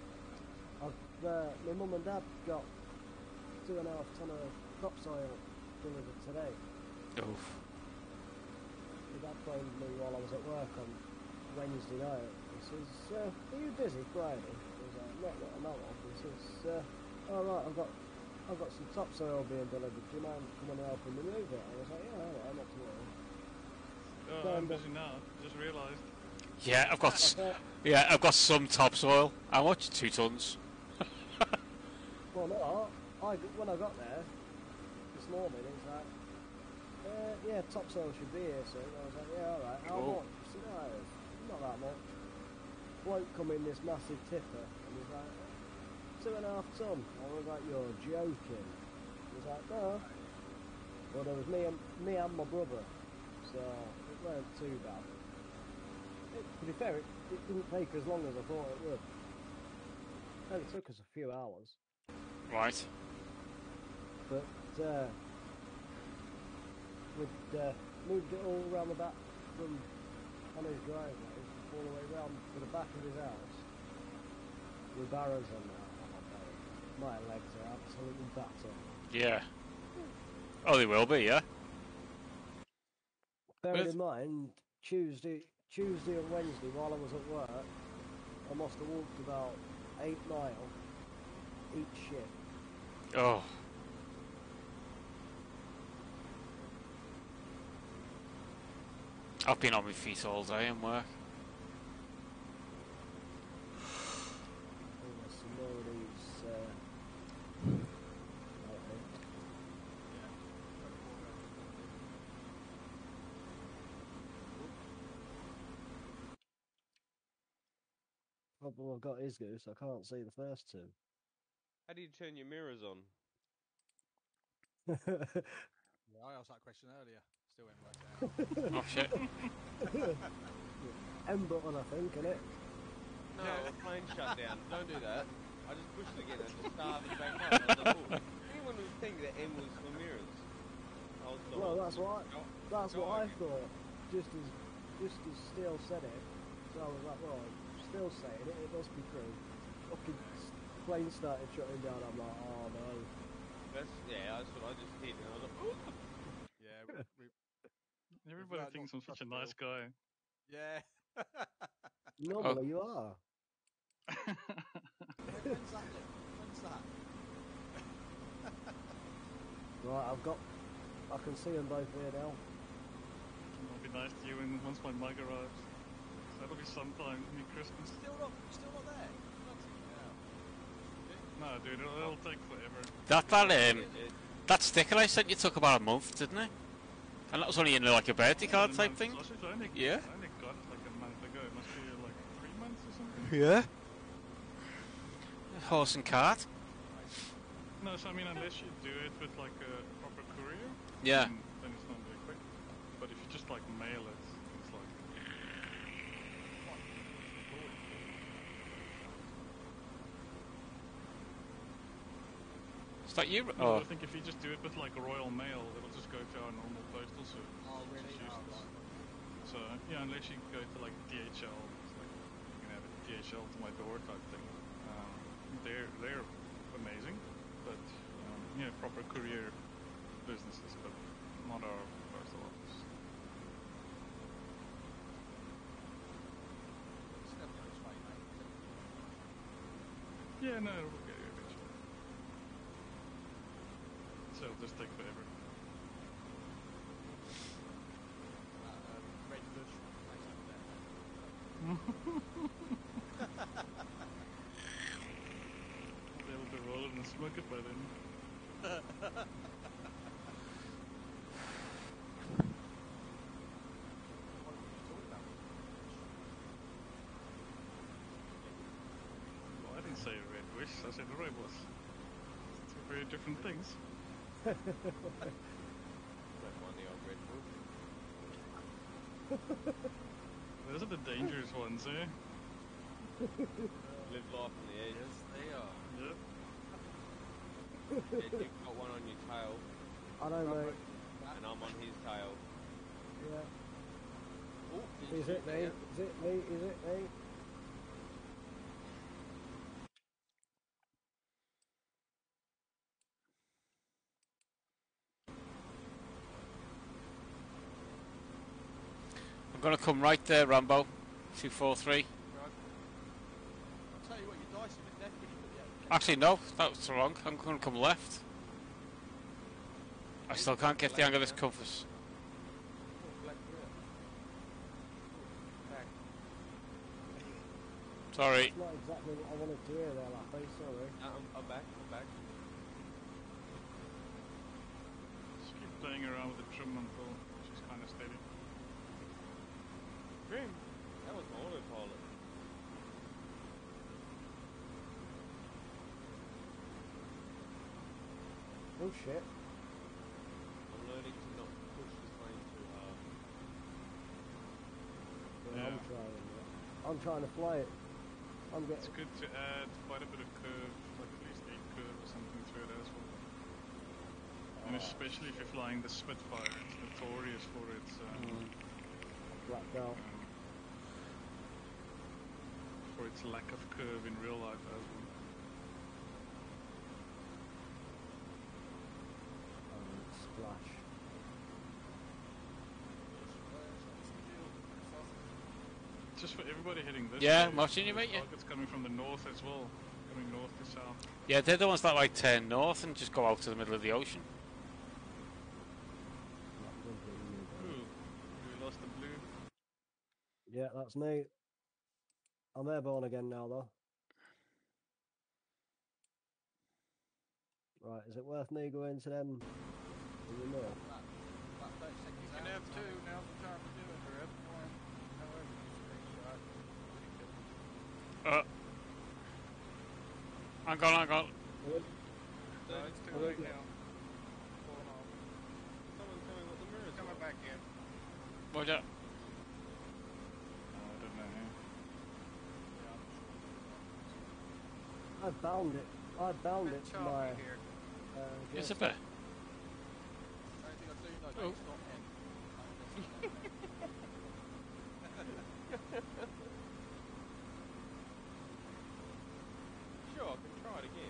My mum and dad got 2.5 ton of topsoil delivered today. Oof. My dad phoned me while I was at work on Wednesday night. He says, "Are you busy Friday?" I was like, "Not that I know of." He says, "All right, I've got some topsoil being delivered. Do you mind coming and helping me move it?" I was like, "Yeah, all right, not to worry." Oh, I'm busy now. Just realised. Yeah, I've got some topsoil. How much? 2 tons. Well, no, when I got there this morning, it was like, yeah, topsoil should be here soon. I was like, yeah, all right. How much? He said, "No, not that much." Bloke come in this massive tipper, and he's like, 2.5 ton. I was like, "You're joking." He was like, "No." Well, there was me and my brother, so it weren't too bad. To be fair, it didn't take as long as I thought it would. It only took us a few hours. Right. But we'd moved it all around the back from on his driveway, all the way round to the back of his house, with barrows on there. Oh, my legs are absolutely battered. Yeah. Oh, they will be, yeah. Bearing in mind, Tuesday and Wednesday, while I was at work, I must have walked about 8 miles each shift. Oh. I've been on my feet all day and work. Oh, there's some more of these. Problem I've got is goose. I can't see the first two. How do you turn your mirrors on? Yeah, I asked that question earlier. Still ain't worked out. Oh shit. M button, I think, innit? No, a plane shut down. Don't do that. I just pushed it again and just started back up. I was like, oh, anyone would think that M was for mirrors. Well, that's what I thought. Just as Steele said it, so I was like, well, Steele's saying it. It must be true. Fucking plane started shutting down. I'm like, oh no. That's what I just did, and I was like, oh. Yeah, Everybody thinks I'm such a nice guy. Yeah. Normally you are. When's that? Right, I can see them both here now. I'll be nice to you when once my mug arrives. That'll be sometime near Christmas. Still not there. No, dude, it'll take forever. That sticker I sent you took about a month, didn't it? And that was only in like a birthday card type thing. Yeah. I only got it like a month ago. It must be like 3 months or something. Yeah. Horse and cart. No, so I mean, unless you do it with like a proper courier, Yeah. then it's not very quick. But if you just like mail it, it's like. Is that you? No, Oh. I think if you just do it with like a Royal Mail, it'll just go to our normal postal service. Oh, really? Which is useless. So yeah, unless you go to like DHL, it's like you can have a DHL to my door type thing. They're amazing, but proper courier businesses, but not our postal office. Yeah, no, it'll get you eventually. So it'll just take forever. Red Bush. I'll be able to roll it and smoke it by then. Well, I didn't say Red Bush, I said Roibos. Two very different things. Don't mind the old Red Bull. Those are the dangerous ones, eh? Live life on the edge. Yes, they are. Yep. Yeah, you've got one on your tail, I know, mate. and I'm on his tail. Yeah. Oh, Is it me? Is it me? Is it me? I'm gonna come right there, Rambo. 243. I'll tell you what, your dice are a bit left when you put the application. Actually, no, that was wrong. I'm gonna come left. I still can't get the angle of this compass. Sorry. It's not exactly what I wanted to hear there, Lappy, sorry. I'm back. Just keep playing around with the trim until she's kind of steady. Grim, that was my autopilot. Oh shit. I'm learning to not push the plane too hard. Yeah, Yeah. I'm trying to fly it. I'm It's getting. good to add quite a bit of curve, like at least 8 curve or something through it as well. And especially if you're flying the Spitfire, it's notorious for its Blacked out. for its lack of curve in real life as well. Splash. Just for everybody heading this Yeah, way, I'm watching you, there's mate, yeah. targets coming from the north as well, coming north to south. Yeah, they're the ones that like turn north and just go out to the middle of the ocean. Ooh, we lost the blue. Yeah, that's me. I'm airborne again now, though. Right, is it worth me going to them in the north? You can have two, now's the time to do it, or have one, however you screenshot. Hang on. No, it's too late now. Pulling off. Someone's coming with the mirrors. Coming back in. What's that? I don't know. I bound it. I bound it to my. Here. It's a guest. bit. Only thing I do know Oh. is it's not N. Sure, I can try it again.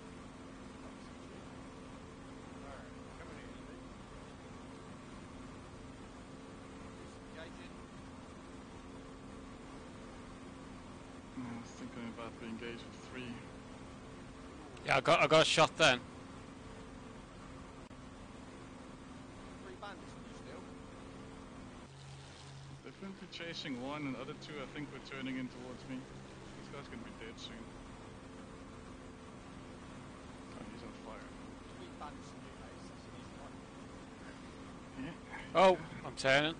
Alright, coming in. Engaging. I was thinking about being engaged with 3. Yeah, I got a shot then. chasing one, and the other two I think were turning in towards me. This guy's gonna be dead soon. Oh, he's on fire. Yeah. Oh, I'm turning.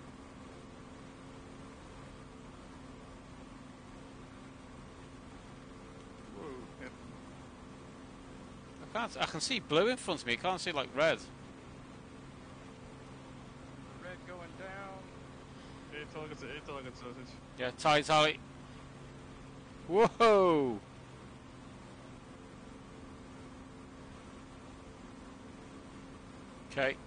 Whoa. Yep. I can see blue in front of me. I can't see like red. Red going down. 8 targets, 8 targets, sausage. Yeah, tally. Whoa! Okay.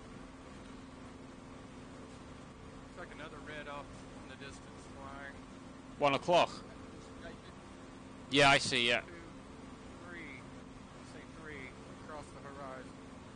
Looks like another red off in the distance flying. 1 o'clock. Yeah, I see. Yeah. 2, 3. I say 3 across the horizon.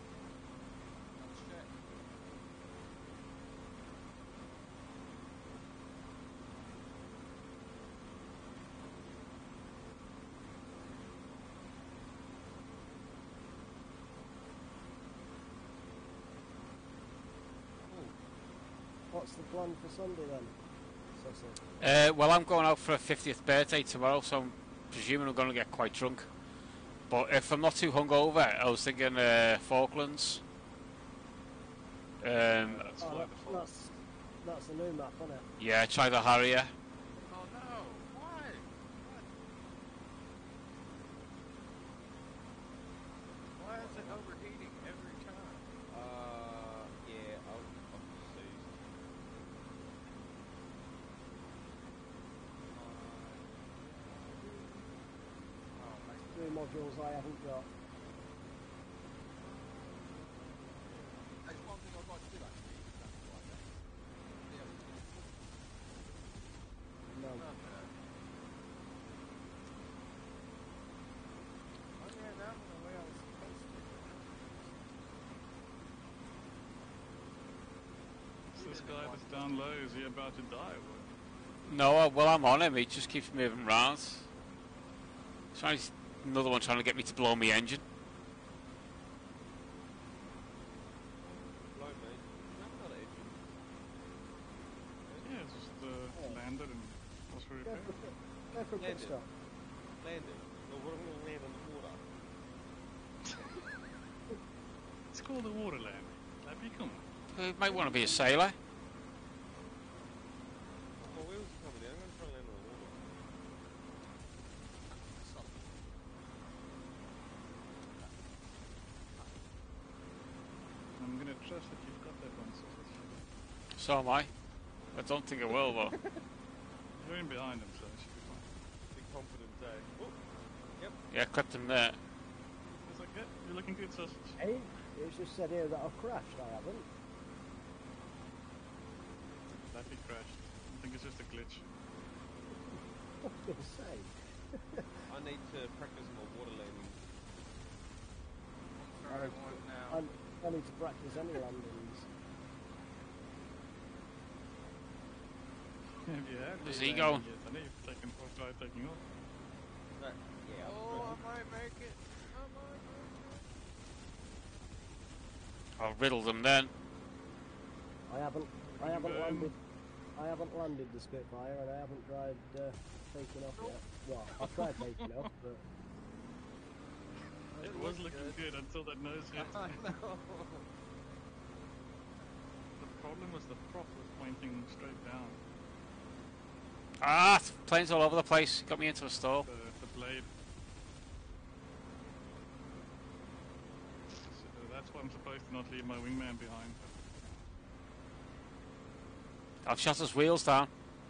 What's the plan for Sunday then, Cecil? Well, I'm going out for a 50th birthday tomorrow, so I'm presuming I'm going to get quite drunk. But if I'm not too hungover, I was thinking Falklands. That's Oh, fly the fall. that's the new map, isn't it? Yeah, try the Harrier. Oh no! Why? Why is it overheating every time? Yeah, I'll see. New modules I haven't got. There's one thing I'd like to do actually, if that's all right, yeah. No. Not bad. I ran that one the way I was supposed to. Is this guy that's down low, is he about to die or what? No, well, I'm on him. He just keeps moving round. Another one trying to get me to blow my engine. Blow me. No, not an engine. Yeah, it's just landed and was for Go repair. for a pit Landed. stop. Landing. No, we're going to land on the water. It's called the water land. Lappy, come on. You might want to be a sailor. Oh, where was he coming down? I'm going to try and land on the water. I'm gonna trust that you've got that one, sausage. So am I. I don't think I will, though. You're in behind him, so it should be fine. Big confident, eh? Oh, yep. Yeah, clipped him there. It's like, yeah, you're looking good, sausage. Hey, it's just said here that I've crashed. I haven't. Lappy crashed. I think it's just a glitch. What did I say? I need to practice my water landing. Starting one now. I need to practice any landings. Have you had Where's the he landing going? yet? I know you've taken or tried taking off. Right. Yeah, Oh, I might make it. I might make it. I'll riddle them then. I haven't landed the Spitfire, and I haven't tried taking off yet. Well, I've tried taking off, but It was looking good until that nose hit. I know. The problem was the prop was pointing straight down. Ah, planes all over the place. Got me into a stall. The blade. So that's why I'm supposed to not leave my wingman behind. I've shot his wheels down.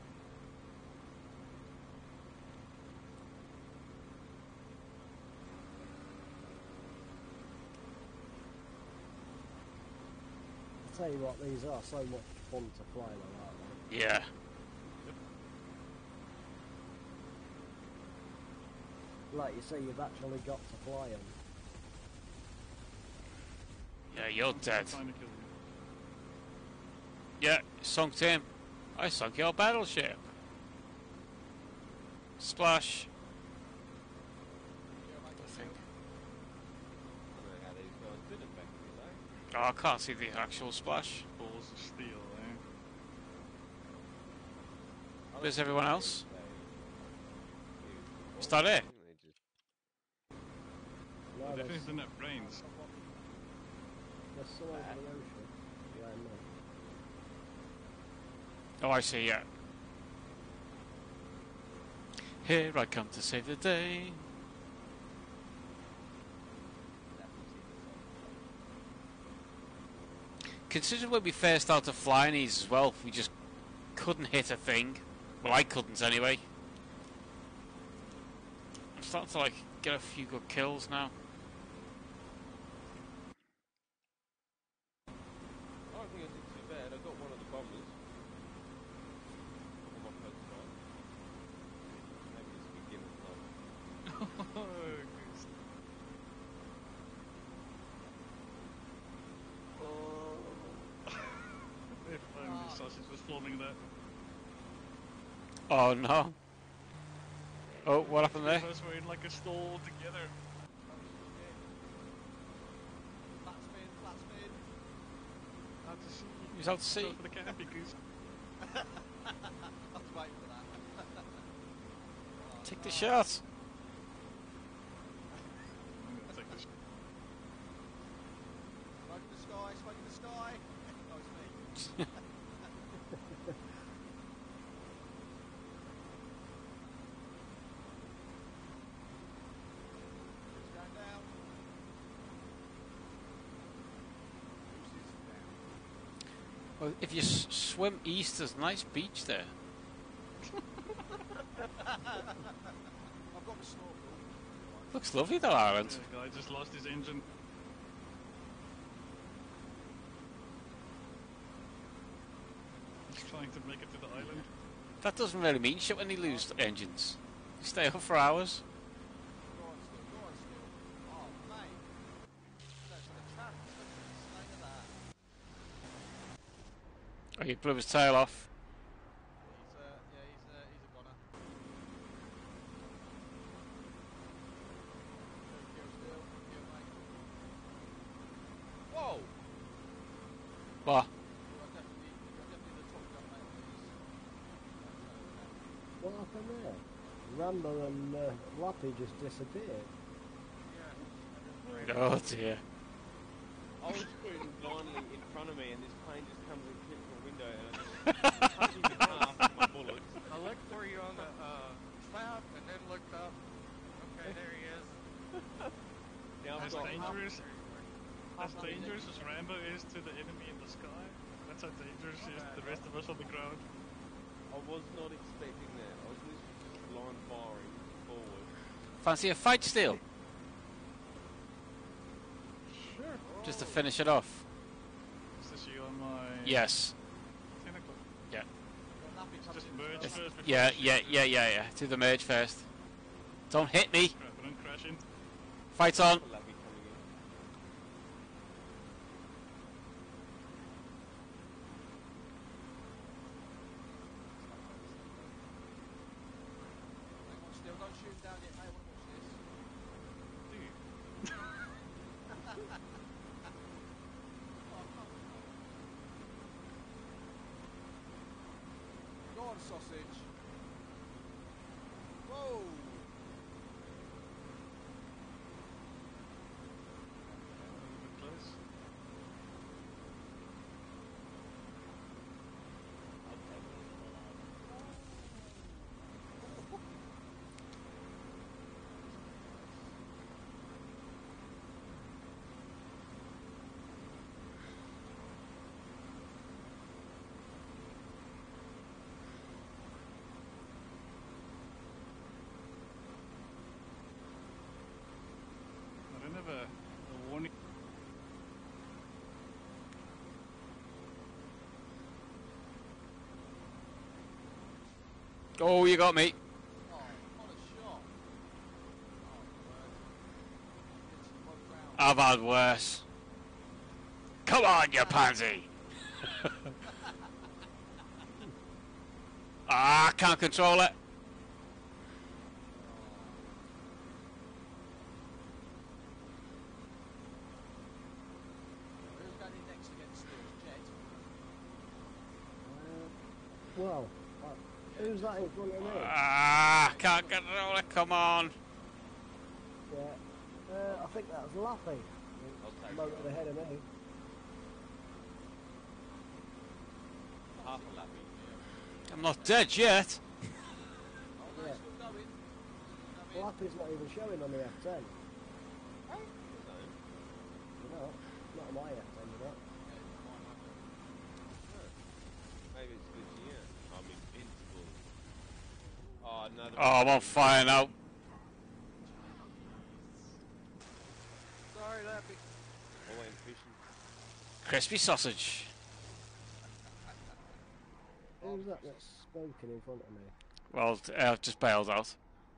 I'll tell you what, these are so much fun to fly like that, man. Yeah. Like you say, you've actually got to fly them. Yeah, you're dead. Trying to kill you. Yeah, sunk him. I sunk your battleship. Splash. I think. I don't know how these guys did it back in the day. Oh, I can't see the actual splash. Balls of steel, eh? Where's everyone else? They- Is that it? I think they just- No, They there's, finished the net brains. there's some over the ocean behind me. Oh, I see, yeah. Here I come to save the day. Considering when we first started flying these as well, we just couldn't hit a thing. Well, I couldn't anyway. I'm starting to like get a few good kills now. I don't think I did too bad. I got one of the bombers on my first try. Maybe it's beginner's luck. If only sausage was filming that. Oh no. Oh, what happened there? Both of us were in like a stall together. Flat spin, flat spin. Out to sea. He's out to sea. Go for the canopy goose. I was waiting for that. Take the shot. I'm gonna take this. Smoke in the sky, smoke in the sky. That was me. It's going down. Goose is down. Well, if you swim east, there's a nice beach there. I've got my snorkel. Looks lovely, that island. The guy just lost his engine. He's trying to make it to the island. That doesn't really mean shit when they lose engines. They stay up for hours. Go on still, go on still. Oh, mate. That's the trap. Look at that. Oh, he blew his tail off. He's a goner. Kill still, kill mate. Whoa! What? You're definitely the top gun mate of these. What happened there? Rambo and Lappy just disappeared. Oh dear. I was shooting blindly in front of me and this plane just comes and hits my window and I just cut it in half with my bullets. I looked for you on the map and then looked up. Okay, there he is. Now I've As got dangerous as Rambo is to the enemy in the sky, that's how dangerous he is to the rest of us on the ground. I was not expecting that. I was literally just blind firing forward. Fancy a fight still? Sure. Just to finish it off. Is this you on my Yes. tentacle? Yeah. Just merge first before Yeah, you shoot. yeah. Do the merge first. Don't hit me. Crap, I don't crash in. Fight's on. Lappy coming in. Hang on still, don't shoot him down yet, mate. I want to watch this. Go on, sausage. Whoa! Close. I don't have a warning. Oh, you got me. Oh, what a shot. Oh, I've had worse. Come on, you pansy. I can't control it. Who's going in next against Steels? Jed? Well, Who's that in front of me? Ah, can't get it all. Come on. Yeah. I think that was Lappy. Okay. Motored ahead of me. Half a lappy. I'm not dead yet. Oh, no, Yeah. still going. Lappy's not even showing on the F10. Hey? You know, not on my F10, you know. Maybe it's good to you. I'm invincible. Oh, another. Oh, I'm on fire now. Sorry, Lappy. I went fishing. Crispy sausage. Who's that that's spoken in front of me? Well, I've just bailed out.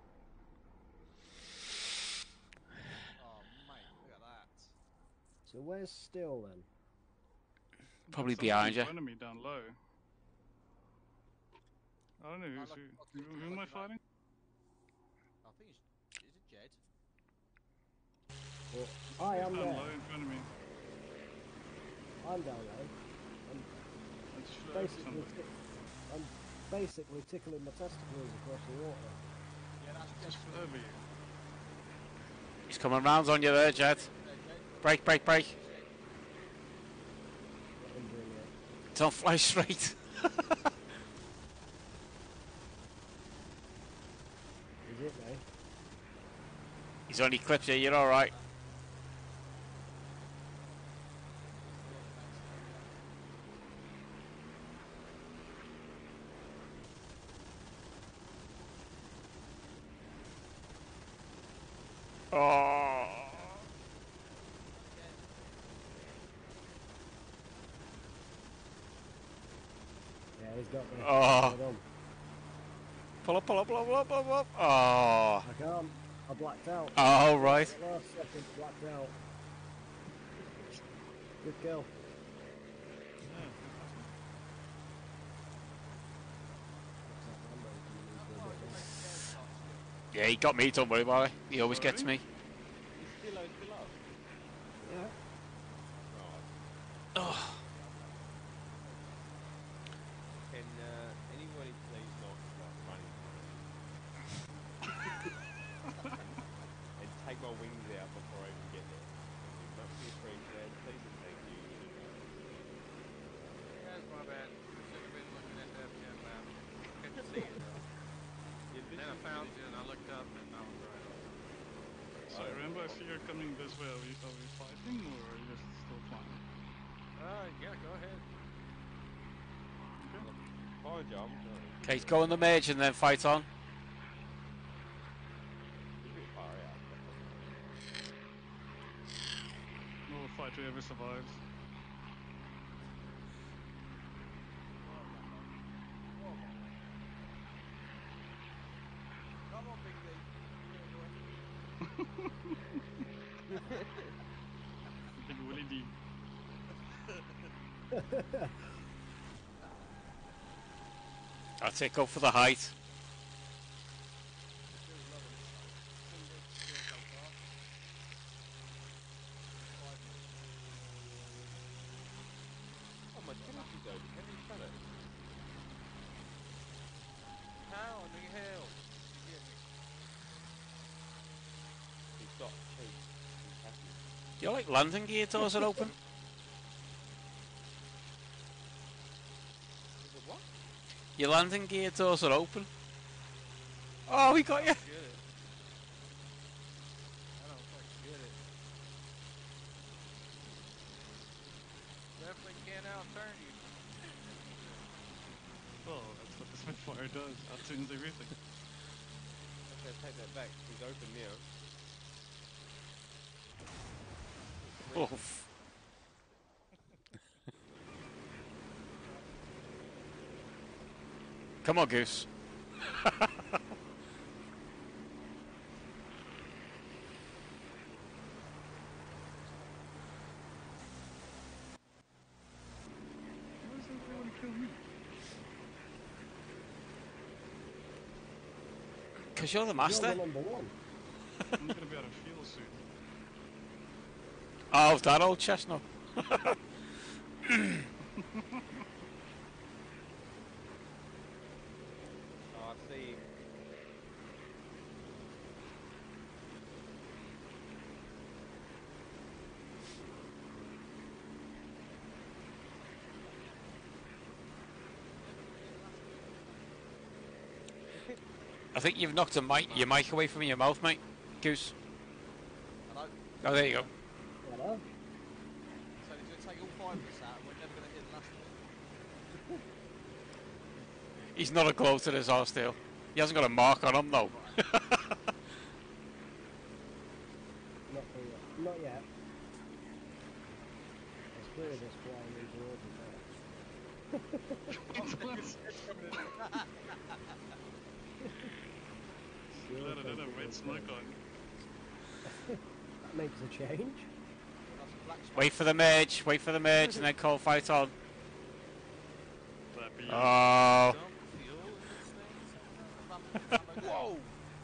Oh, mate, look at that. So where's Still then? Probably There's behind somebody you. in front of me down low. I don't know who's who am I fighting? I think it's... Is it Jed? Well, I am Down there. low in front of me. I'm down there. I just flew over Basically, somebody. I'm basically tickling my testicles across the water. Yeah, that's Just Jed. flew over you. He's coming round on you there, Jed. Brake, brake, brake. What I'm doing here. Don't fly straight. Is it me? He's only clipped you, you're alright. Oh. Yeah, he's got me. Oh. Well done. Pull up, pull up, pull up, pull up, pull up, pull up. Oh. I can't. I blacked out. Oh, right. Last second, blacked out. Good kill. Yeah, he got me, don't worry about it. He always gets me. Is still up? Yeah. Right. Oh. Can anybody please not start running and take my wings out before I even get there? It'd be much appreciated. Please and thank you. That's my bad. Should have been looking at that F10 map. Couldn't see it though. Yeah, Then I found you and I looked up and I was right on. So remember, I see you're coming this way. Are we fighting or are you just still flying? Yeah, go ahead. Fine, John. Okay, go on the merge and then fight on. You're a bit far out. No fight who ever survives. Come on, Big D. Big Willie D. I'll take go for the height. Oh, my television's over. Can you shut it? How in the hell? He's got cheap. He's happy. Your like landing gear doors are open. Is it what? Your landing gear doors are open. Oh, we got you. Get it. I don't fucking get it. Definitely can't outturn you. Oh, that's what the Spitfire does. Outtunes everything. Okay, take that back. He's open now. Oof. Come on, Goose. Why does everyone kill me? Because you're the You're master. the number one. I'm gonna be out of fuel soon. Oh, that old chestnut. I think you've knocked your mic away from your mouth, mate. Goose. Hello? Oh, there you go. Hello? So he's going to take all 5 of us out and we're never going to hear the last of it. He's not a glow to this horse still. He hasn't got a mark on him, though. Not yet. It's clear this flying into open Glad I don't have red smoke on. That makes a change. Wait for the merge, and then call fight on. That'd be Oh. Whoa!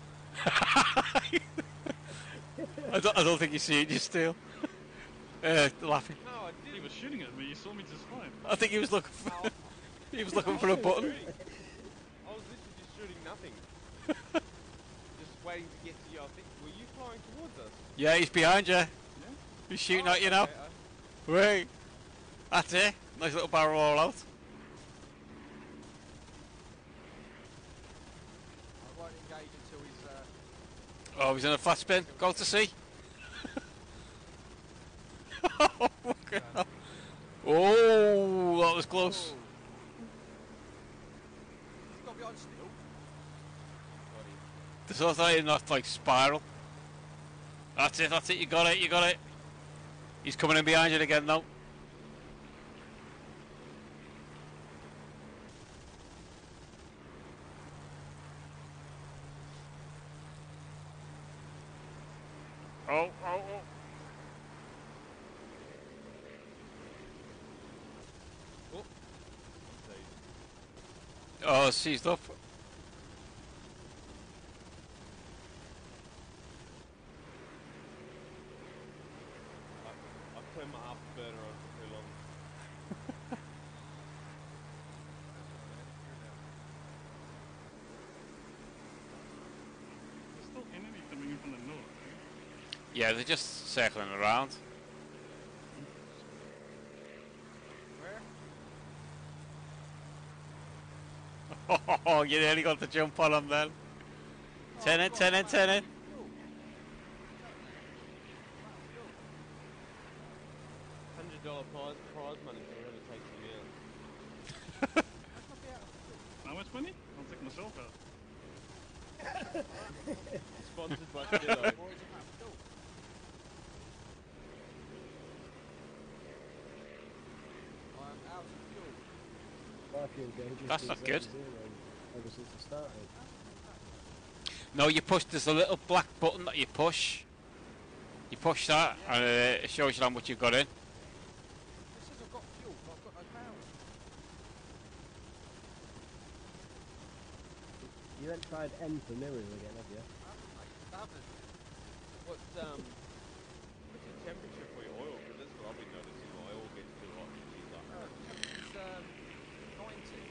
I don't think you see it, you still. Laughing. No, I didn't. He was shooting at me. You saw me just fine. I think he was looking for, he was looking for a button. I was literally just shooting nothing. Just waiting to get to you. I think, were you flying towards us? Yeah, he's behind you. Yeah. He's shooting at you now. Okay, Wait. That's it. Nice little barrel roll out. I won't engage until he's... Oh, he's in a flat spin. Go to sea. Oh, fucking hell. Oh, that was close. He's got behind still. This was not like spiral. That's it, you got it. He's coming in behind you again now. Oh. Oh, seized up. I've turned my afterburner on for too long. There's still enemy coming in from the north. Yeah, they're just circling around. Where? Oh, you nearly got the jump on him then. 10 in. $100 prize money for whoever takes me out. How much money? I'll take myself out. Sponsored by Stilo. I'm out of fuel. My fuel gauge has That's been not good. 0 ever since I started. No, you push, there's a little black button that you push. You push that and it shows you how much you've got in. It says I've got fuel, but I've got no power. You haven't tried N for mirrors again, have you? I haven't. What's the temperature for your oil? Because that's what I've been noticing. My oil gets too hot. She's like, It's 90.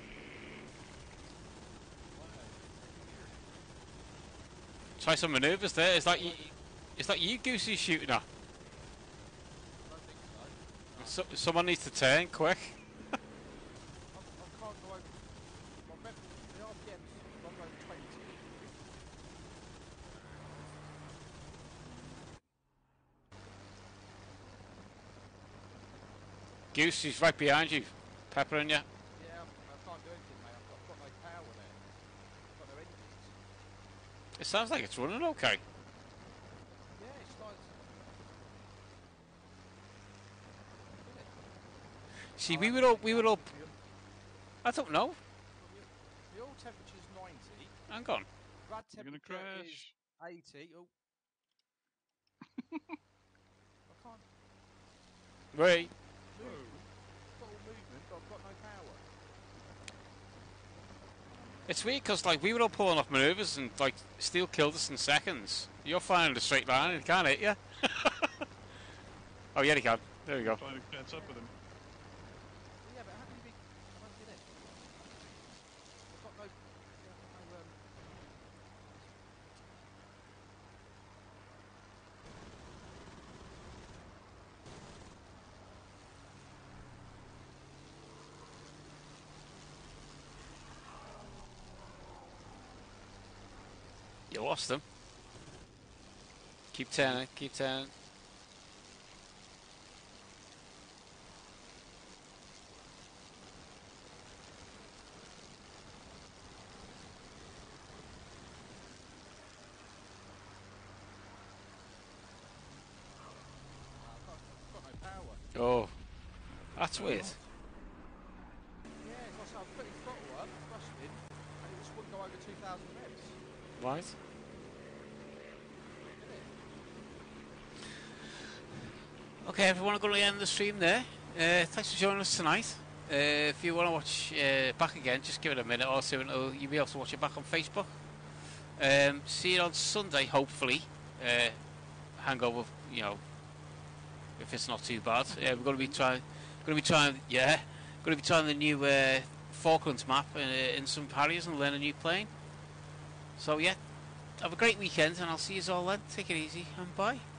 Try some manoeuvres there. Is that you Goosey shooting at? I don't think so. Someone needs to turn quick. I can't go over. The RPM's not over 20. Goosey's right behind you, peppering you. Yeah, I can't do anything, mate. I've got no power there. I've got no engines. It sounds like it's running okay. Yeah, it starts. See, we were all. I don't know. The oil temperature's 90. Hang on. Rad You're gonna temperature is crash. 80. Oh. I can't Wait. move. I've got all movement, but I've got no power. It's weird because like we were all pulling off manoeuvres and like Steel killed us in seconds. You're flying in a straight line and he can't hit you. Oh yeah, he can. There we go. Trying to catch up with him. Yeah, but how can you be? I don't get it. I've got no. Yeah, I've got no. You lost them. Keep turning, keep turning. I've got no power. Oh, that's weird. Yeah, so I was putting throttle up, thrusting, and it just wouldn't go over 2,000 revs. Right. Okay, everyone, I'm going to end the stream there. Thanks for joining us tonight. If you want to watch back again, just give it a minute or two, and you'll be able to watch it back on Facebook. See you on Sunday, hopefully. Hangover, you know, if it's not too bad. We're going to be trying the new Falklands map in some Harriers and learn a new plane. So yeah, have a great weekend, and I'll see you all then. Take it easy and bye.